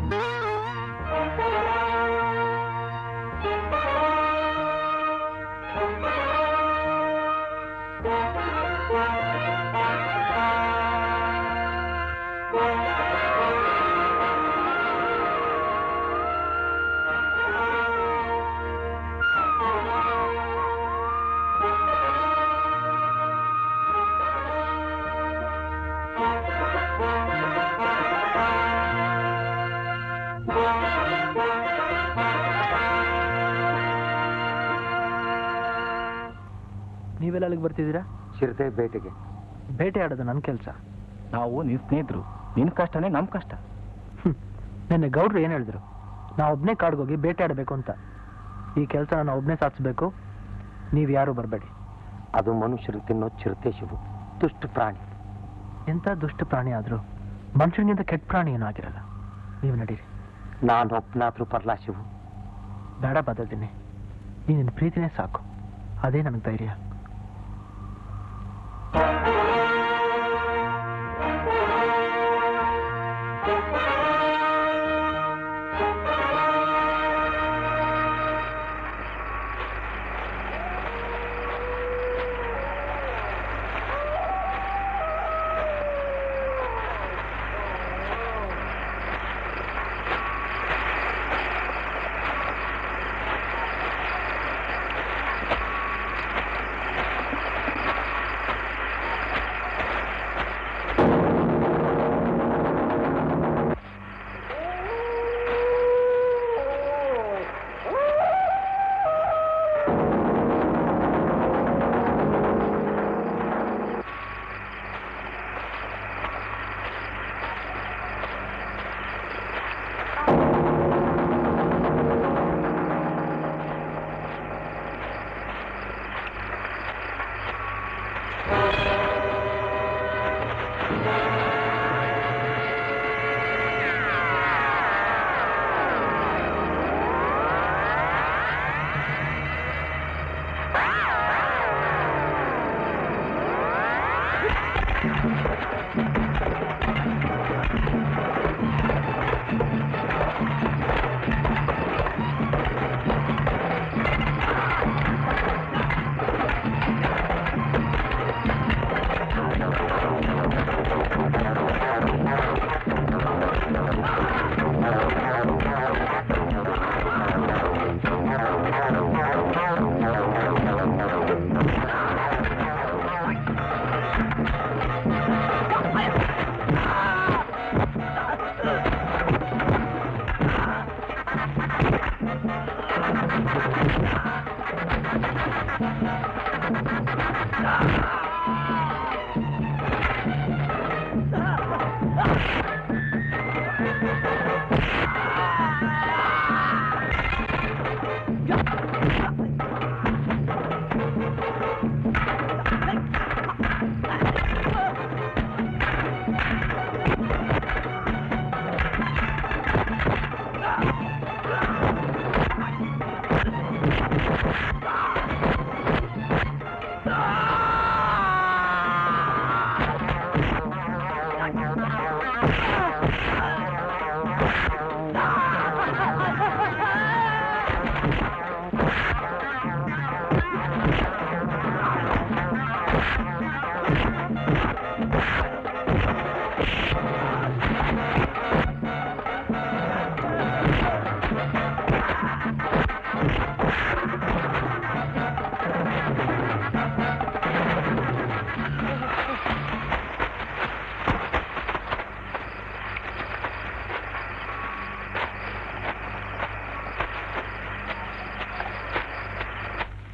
ನೀವೆಲ್ಲ ಅಲ್ಲಿಗೆ ಬರ್ತಿದ್ದೀರಾ? ಚಿರತೆ ಬೇಟೆಗೆ. ಬೇಟೆ ಆಡೋದು ನನ್ನ ಕೆಲಸ. ನಾವು ನಿನ್ ಸ್ನೇಹಿತರು, ನಿನ್ ಕಷ್ಟನೇ ನಮ್ ಕಷ್ಟ. ನೆನ್ನೆ ಗೌಡ್ರು ಏನ್ ಹೇಳಿದ್ರು? ನಾ ಒಬ್ನೇ ಕಾಡ್ಗೋಗಿ ಬೇಟೆ ಆಡಬೇಕು ಅಂತ. ಈ ಕೆಲಸ ನಾನು ಒಬ್ನೇ ಸಾಧಿಸ್ಬೇಕು, ನೀವ್ ಯಾರು ಬರಬೇಡಿ. ಅದು ಮನುಷ್ಯರು ತಿನ್ನೋ ಚಿರತೆ ಶಿವು, ದುಷ್ಟ ಪ್ರಾಣಿ. ಎಂತ ದುಷ್ಟ ಪ್ರಾಣಿ ಆದ್ರೂ ಮನುಷ್ಯನಿಗಿಂತ ಕೆಟ್ಟ ಪ್ರಾಣಿ ಏನೂ ಆಗಿರಲ್ಲ. ನೀವು ನಡೀರಿ. ನಾನು ಒಬ್ಬನಾದ್ರೂ ಬರಲಾ ಶಿವು? ಬೇಡ ಬದಲ್ತೀನಿ, ನೀ ನಿನ್ನ ಪ್ರೀತಿನೇ ಸಾಕು, ಅದೇ ನನಗೆ ಧೈರ್ಯ.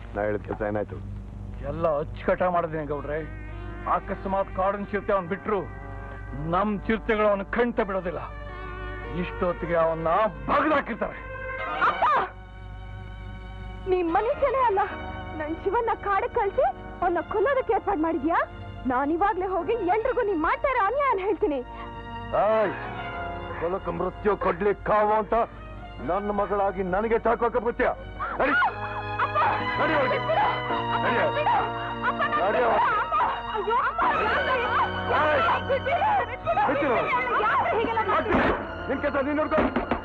ನಾ ಹೇಳಿದ ಕೆಲಸ ಏನಾಯ್ತು? ಎಲ್ಲ ಅಚ್ಚುಕಟ್ಟ ಮಾಡಿದ್ದೀನಿ ಗೌಡ್ರೆ. ಅಕಸ್ಮಾತ್ ಕಾಡಿನ ಚಿರತೆ ಅವನ್ ಬಿಟ್ರು ನಮ್ ಚಿರತೆಗಳು ಅವನು ಖಂಡಿತ ಬಿಡೋದಿಲ್ಲ. ಇಷ್ಟೊತ್ತಿಗೆ ಅವನ್ನ ಬಗ್ದಾಕಿರ್ತಾರೆ. ನಿಮ್ ಮನುಷ್ಯನೇ ಅಲ್ಲ, ನನ್ ಶಿವನ್ನ ಕಾಡಕ್ ಕಳ್ಸಿ ಅವನ್ನ ಕೊಲ್ಲೋದಕ್ಕೆ ಏರ್ಪಾಡ್ ಮಾಡಿದ್ಯಾ? ನಾನಿವಾಗ್ಲೇ ಹೋಗಿ ಎಲ್ರಿಗೂ ನೀನ್ ಮಾಡ್ತಾ ಇರೋ ಅನ್ಯಾಯ ಹೇಳ್ತೀನಿ. ಕೊಲಕ ಮೃತ್ಯು ಕೊಡ್ಲಿಕ್ಕೆ ಕಾವು ಅಂತ ನನ್ನ ಮಗಳಾಗಿ ನನಗೆ ಚಾಕೋಕ ಬುತ್ತ್ಯ? ನಡಿ ನಡಿ ಒಳಗೆ. ನಡಿ ನಡಿ ನಿನ್ ಕೆಲಸ ನೀನ್ ನೋಡ್ಕೊ.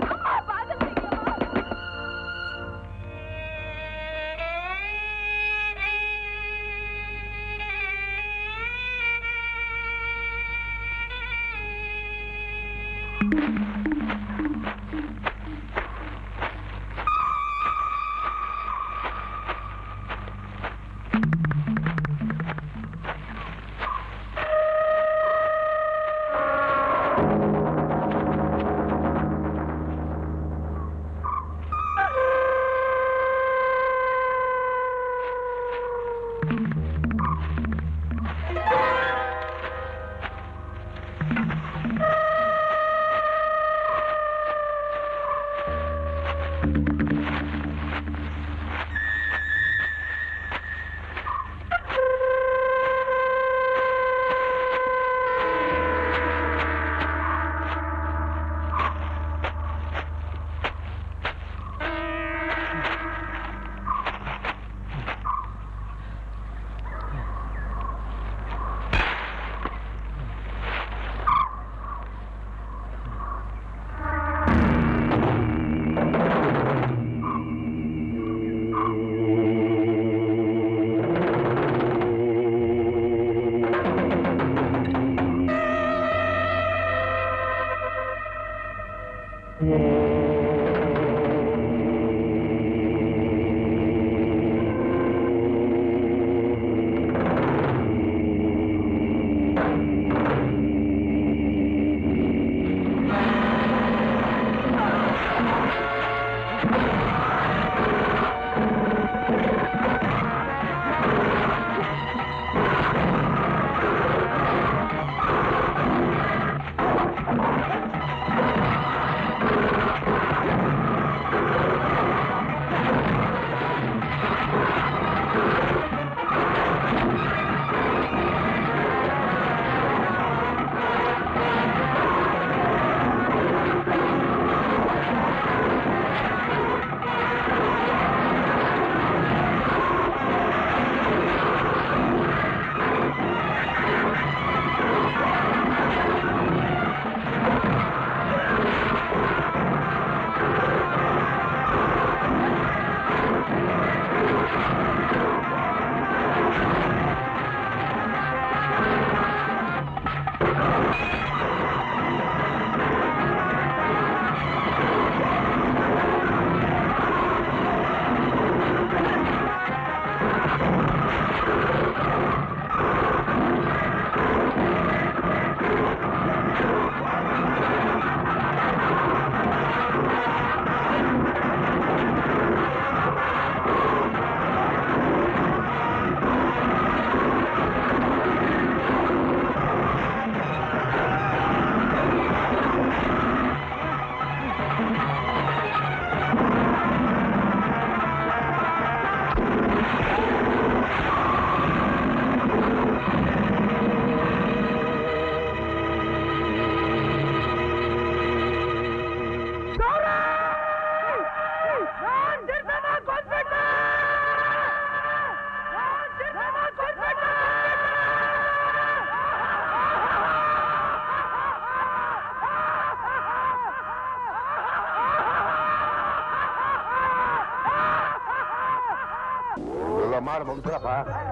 ಮಾಡಿ ಮುಗಿಸ್ರಪ್ಪ.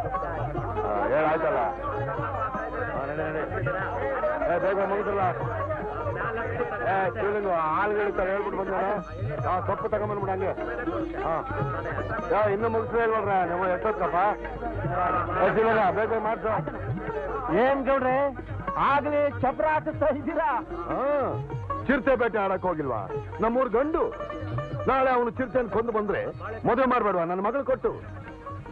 ಹೇಳಾಯ್ತಲ್ಲ, ಬೇಗ ಮುಗಿಸಲ್ಲ. ಏ ಶಿವಲಿಂಗ ಆಳುಗಳಿರ್ತಾರೆ ಹೇಳ್ಬಿಟ್ಟು ಬಂದಾನೆ. ಹಾ ಸೊಪ್ಪು ತಗೊಂಬಂದ್ಬಿಡ ಹಂಗೆ. ಹಾ ಯಾ ಇನ್ನೂ ಮುಗಿಸ್ಲೇ ಇಲ್ವಲ್ರ ನೀವು ಎಷ್ಟೊತ್ತಪ್ಪ? ಶಿವಲಿಂಗ ಬೇಗ ಮಾಡ್ಸ. ಏನ್ ಗೌಡ್ರೆ ಆಗ್ಲೇ ಚಪ್ರ ಹಾಕಿಸ್ತಾ ಇದ್ದೀರಾ? ಹಾ ಚಿರತೆ ಬೇಟೆ ಆಡಕ್ ಹೋಗಿಲ್ವಾ ನಮ್ಮೂರ್ ಗಂಡು? ನಾಳೆ ಅವನು ಚಿರತೆಯನ್ನು ಕೊಂದು ಬಂದ್ರೆ ಮದುವೆ ಮಾಡ್ಬೇಡವಾ ನನ್ನ ಮಗಳು ಕೊಟ್ಟು?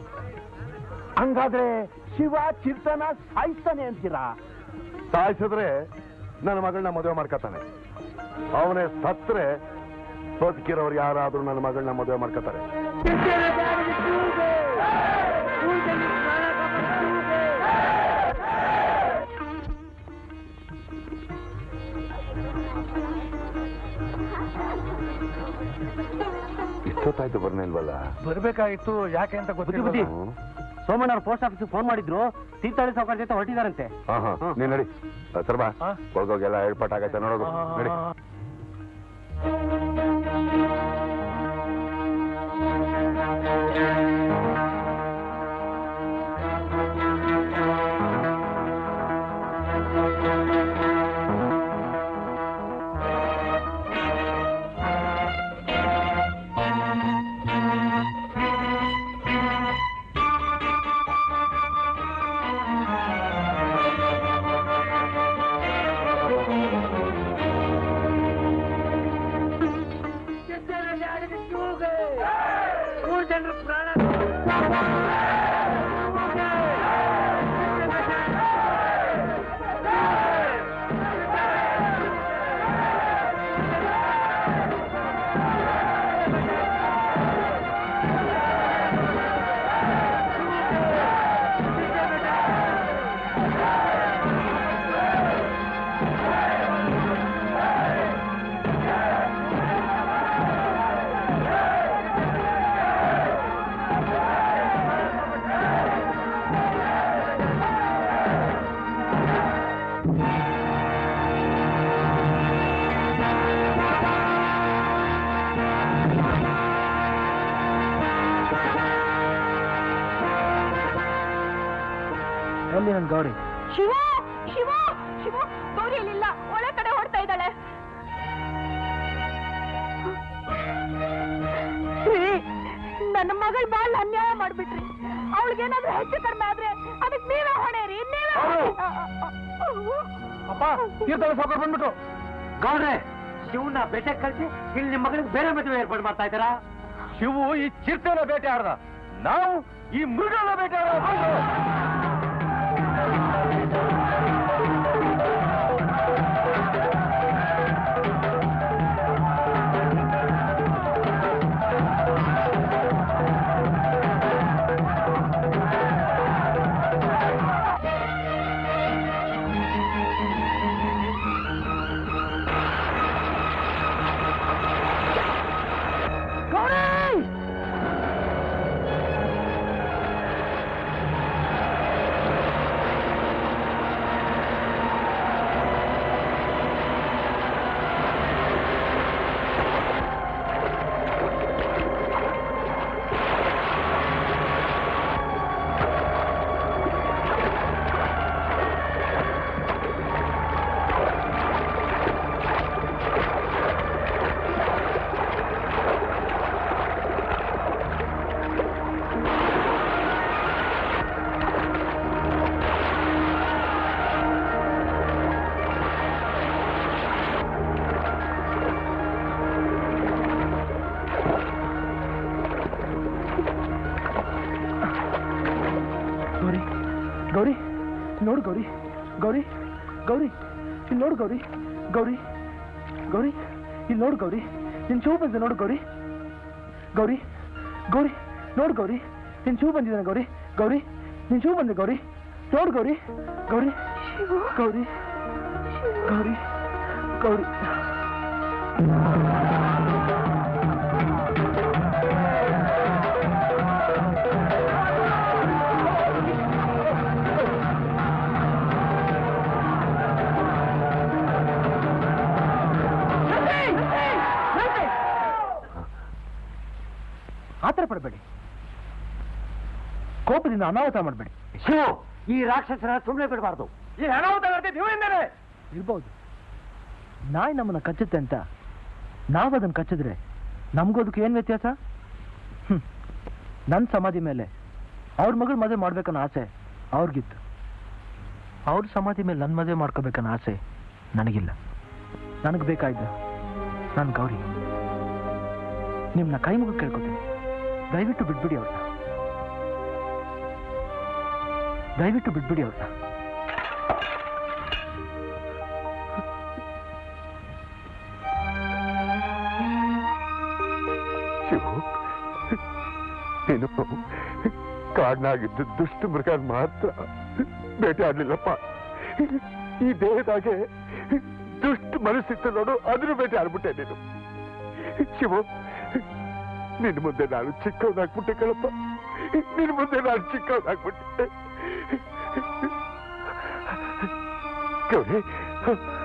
ಹಂಗಾದ್ರೆ ಶಿವ ಚಿರ್ತನ ಸಾಯಿಸ್ತಾನೆ ಅಂತೀರಾ? ಸಾಯಿಸಿದ್ರೆ ನನ್ನ ಮಗಳನ್ನ ಮದುವೆ ಮಾಡ್ಕೊತಾನೆ. ಅವನೇ ಸತ್ರೆ ಬದುಕಿರೋರು ಯಾರಾದ್ರೂ ನನ್ನ ಮಗಳನ್ನ ಮದುವೆ ಮಾಡ್ಕೊತಾರೆ. ಇಷ್ಟೊತ್ತಾಯ್ತು ಬರ್ನಿಲ್ವಲ್ಲ? ಬರ್ಬೇಕಾಗಿತ್ತು, ಯಾಕೆ ಅಂತ ಗೊತ್ತಿಲ್ಲ. ಸೋಮಣ್ಣವ್ರು ಪೋಸ್ಟ್ ಆಫೀಸ್ ಫೋನ್ ಮಾಡಿದ್ರು, ತೀರ್ಥಹಳ್ಳಿ ಸಾವುಕಾರ ಜೊತೆ ಹೊರಟಿದಾರಂತೆ. ಹಾ ಹಾ ನೀನ್ ನಡಿ ಸರ್ಬಾ, ಹೋಗೋಗೆಲ್ಲ ಏರ್ಪಾಟ್ ಆಗೈತೆ ನೋಡೋದು. ನಡಿ. ಎಲ್ಲಿ ನನ್ ಗೌರಿ? ಶಿವ ಶಿವ ಶಿವ ಗೌರಿ ಇಲ್ಲಿಲ್ಲ, ಒಳ್ಳೆ ಕಡೆ ಹೊಡ್ತಾ ಇದ್ದಾಳೆ. ನನ್ನ ಮಗಳು ಬಾಳ್ ಅನ್ಯಾಯ ಮಾಡ್ಬಿಟ್ರಿ. ಅವಳಿಗೇನಾದ್ರೂ ಹೆಚ್ಚು ಕಡಿಮೆ ಆದ್ರೆ ಅದಕ್ಕೆ ನೀವೇ ಹೊಣೆ ರೀ, ನೀವೇ. ಅಪ್ಪ ತೀರ್ಥಹಳ್ಳಿ ಸಾವುಕಾರ ಬಂದ್ಬಿಟ್ರು. ಗೌಡ್ರೆ, ಶಿವನ ಬೇಟೆ ಕಳಿಸಿ ಇಲ್ಲಿ ನಿಮ್ಮ ಮಗಳಿಗೆ ಬೇರೆ ಮದುವೆ ಏರ್ಪಾಡು ಮಾಡ್ತಾ ಇದ್ದಾರಾ? ಶಿವು ಈ ಚಿರತೆನ ಬೇಟೆ ಆಡ್ದ, ನಾವು ಈ ಮೃಗನ ಬೇಟೆ ಆಡ. ಗೌರಿ ನೋಡು, ಗೌರಿ ಗೌರಿ ಗೌರಿ ಇಲ್ಲಿ ನೋಡು, ಗೌರಿ ಗೌರಿ ಗೌರಿ ಇಲ್ಲಿ ನೋಡು, ಗೌರಿ ನಿನ್ ಶೂ ಬಂದಿದೆ ನೋಡು, ಗೌರಿ ಗೌರಿ ಗೌರಿ ನೋಡು, ಗೌರಿ ನಿನ್ ಶೂ ಬಂದಿದ್ದಾನೆ, ಗೌರಿ ಗೌರಿ ನಿನ್ ಶೂ ಬಂದೆ, ಗೌರಿ ನೋಡು, ಗೌರಿ ಗೌರಿ ಗೌರಿ ಗೌರಿ ಗೌರಿ ಆತರ ಪಡಬೇಡಿ, ಕೋಪದಿಂದ ಅನಾಹುತ ಮಾಡಬೇಡಿ. ಶಿವ, ಈ ರಾಕ್ಷಸರ ಸುಮ್ಮನೆ ಬಿಡಬಾರ್ದು. ಈ ಅನಾಹುತ ನೀವೇಂದರೆ ಇರ್ಬೋದು. ನಾಯಿ ನಮ್ಮನ್ನ ಕಚ್ಚುತ್ತೆ ಅಂತ ನಾವು ಅದನ್ನ ಕಚ್ಚಿದ್ರೆ ನಮ್ಗೋದಕ್ಕೆ ಏನ್ ವ್ಯತ್ಯಾಸ? ಹ್ಮ್ ನನ್ನ ಸಮಾಧಿ ಮೇಲೆ ಅವ್ರ ಮಗಳು ಮದುವೆ ಮಾಡ್ಬೇಕನ್ನೋ ಆಸೆ ಅವ್ರಿಗಿತ್ತು, ಅವ್ರ ಸಮಾಧಿ ಮೇಲೆ ನನ್ನ ಮದುವೆ ಮಾಡ್ಕೋಬೇಕನ್ನೋ ಆಸೆ ನನಗಿಲ್ಲ. ನನಗೆ ಬೇಕಾಯ್ತು ನಾನು ಗೌರಿ. ನಿಮ್ನ ಕೈ ಮುಗಿ ಕೇಳ್ಕೊತೀನಿ, ದಯವಿಟ್ಟು ಬಿಟ್ಬಿಡಿ ಅವ್ರನ್ನ. ದಯವಿಟ್ಟು ಬಿಟ್ಬಿಡಿ ಅವ್ರನ್ನ. ಶಿವು, ನೀನು ಕಾಡ್ನಾಗಿದ್ದು ದುಷ್ಟ ಮೃಗ ಮಾತ್ರ ಬೇಟೆ ಆಡ್ಲಿಲ್ಲಪ್ಪ. ಈ ದೇಹದಾಗೆ ದುಷ್ಟ ಮನಸ್ಸಿತ್ತು ನೋಡು, ಅದ್ರ ಬೇಟೆ ಆಡ್ಬಿಟ್ಟೆ ನೀನು. ಶಿವು, ನಿನ್ ಮುಂದೆ ನಾನು ಚಿಕ್ಕವನಾಗ್ಬಿಟ್ಟೆ ಕಣಪ್ಪ. ನಿನ್ ಮುಂದೆ ನಾನು ಚಿಕ್ಕವನಾಗ್ಬಿಟ್ಟೆ. ಗೌರಿ,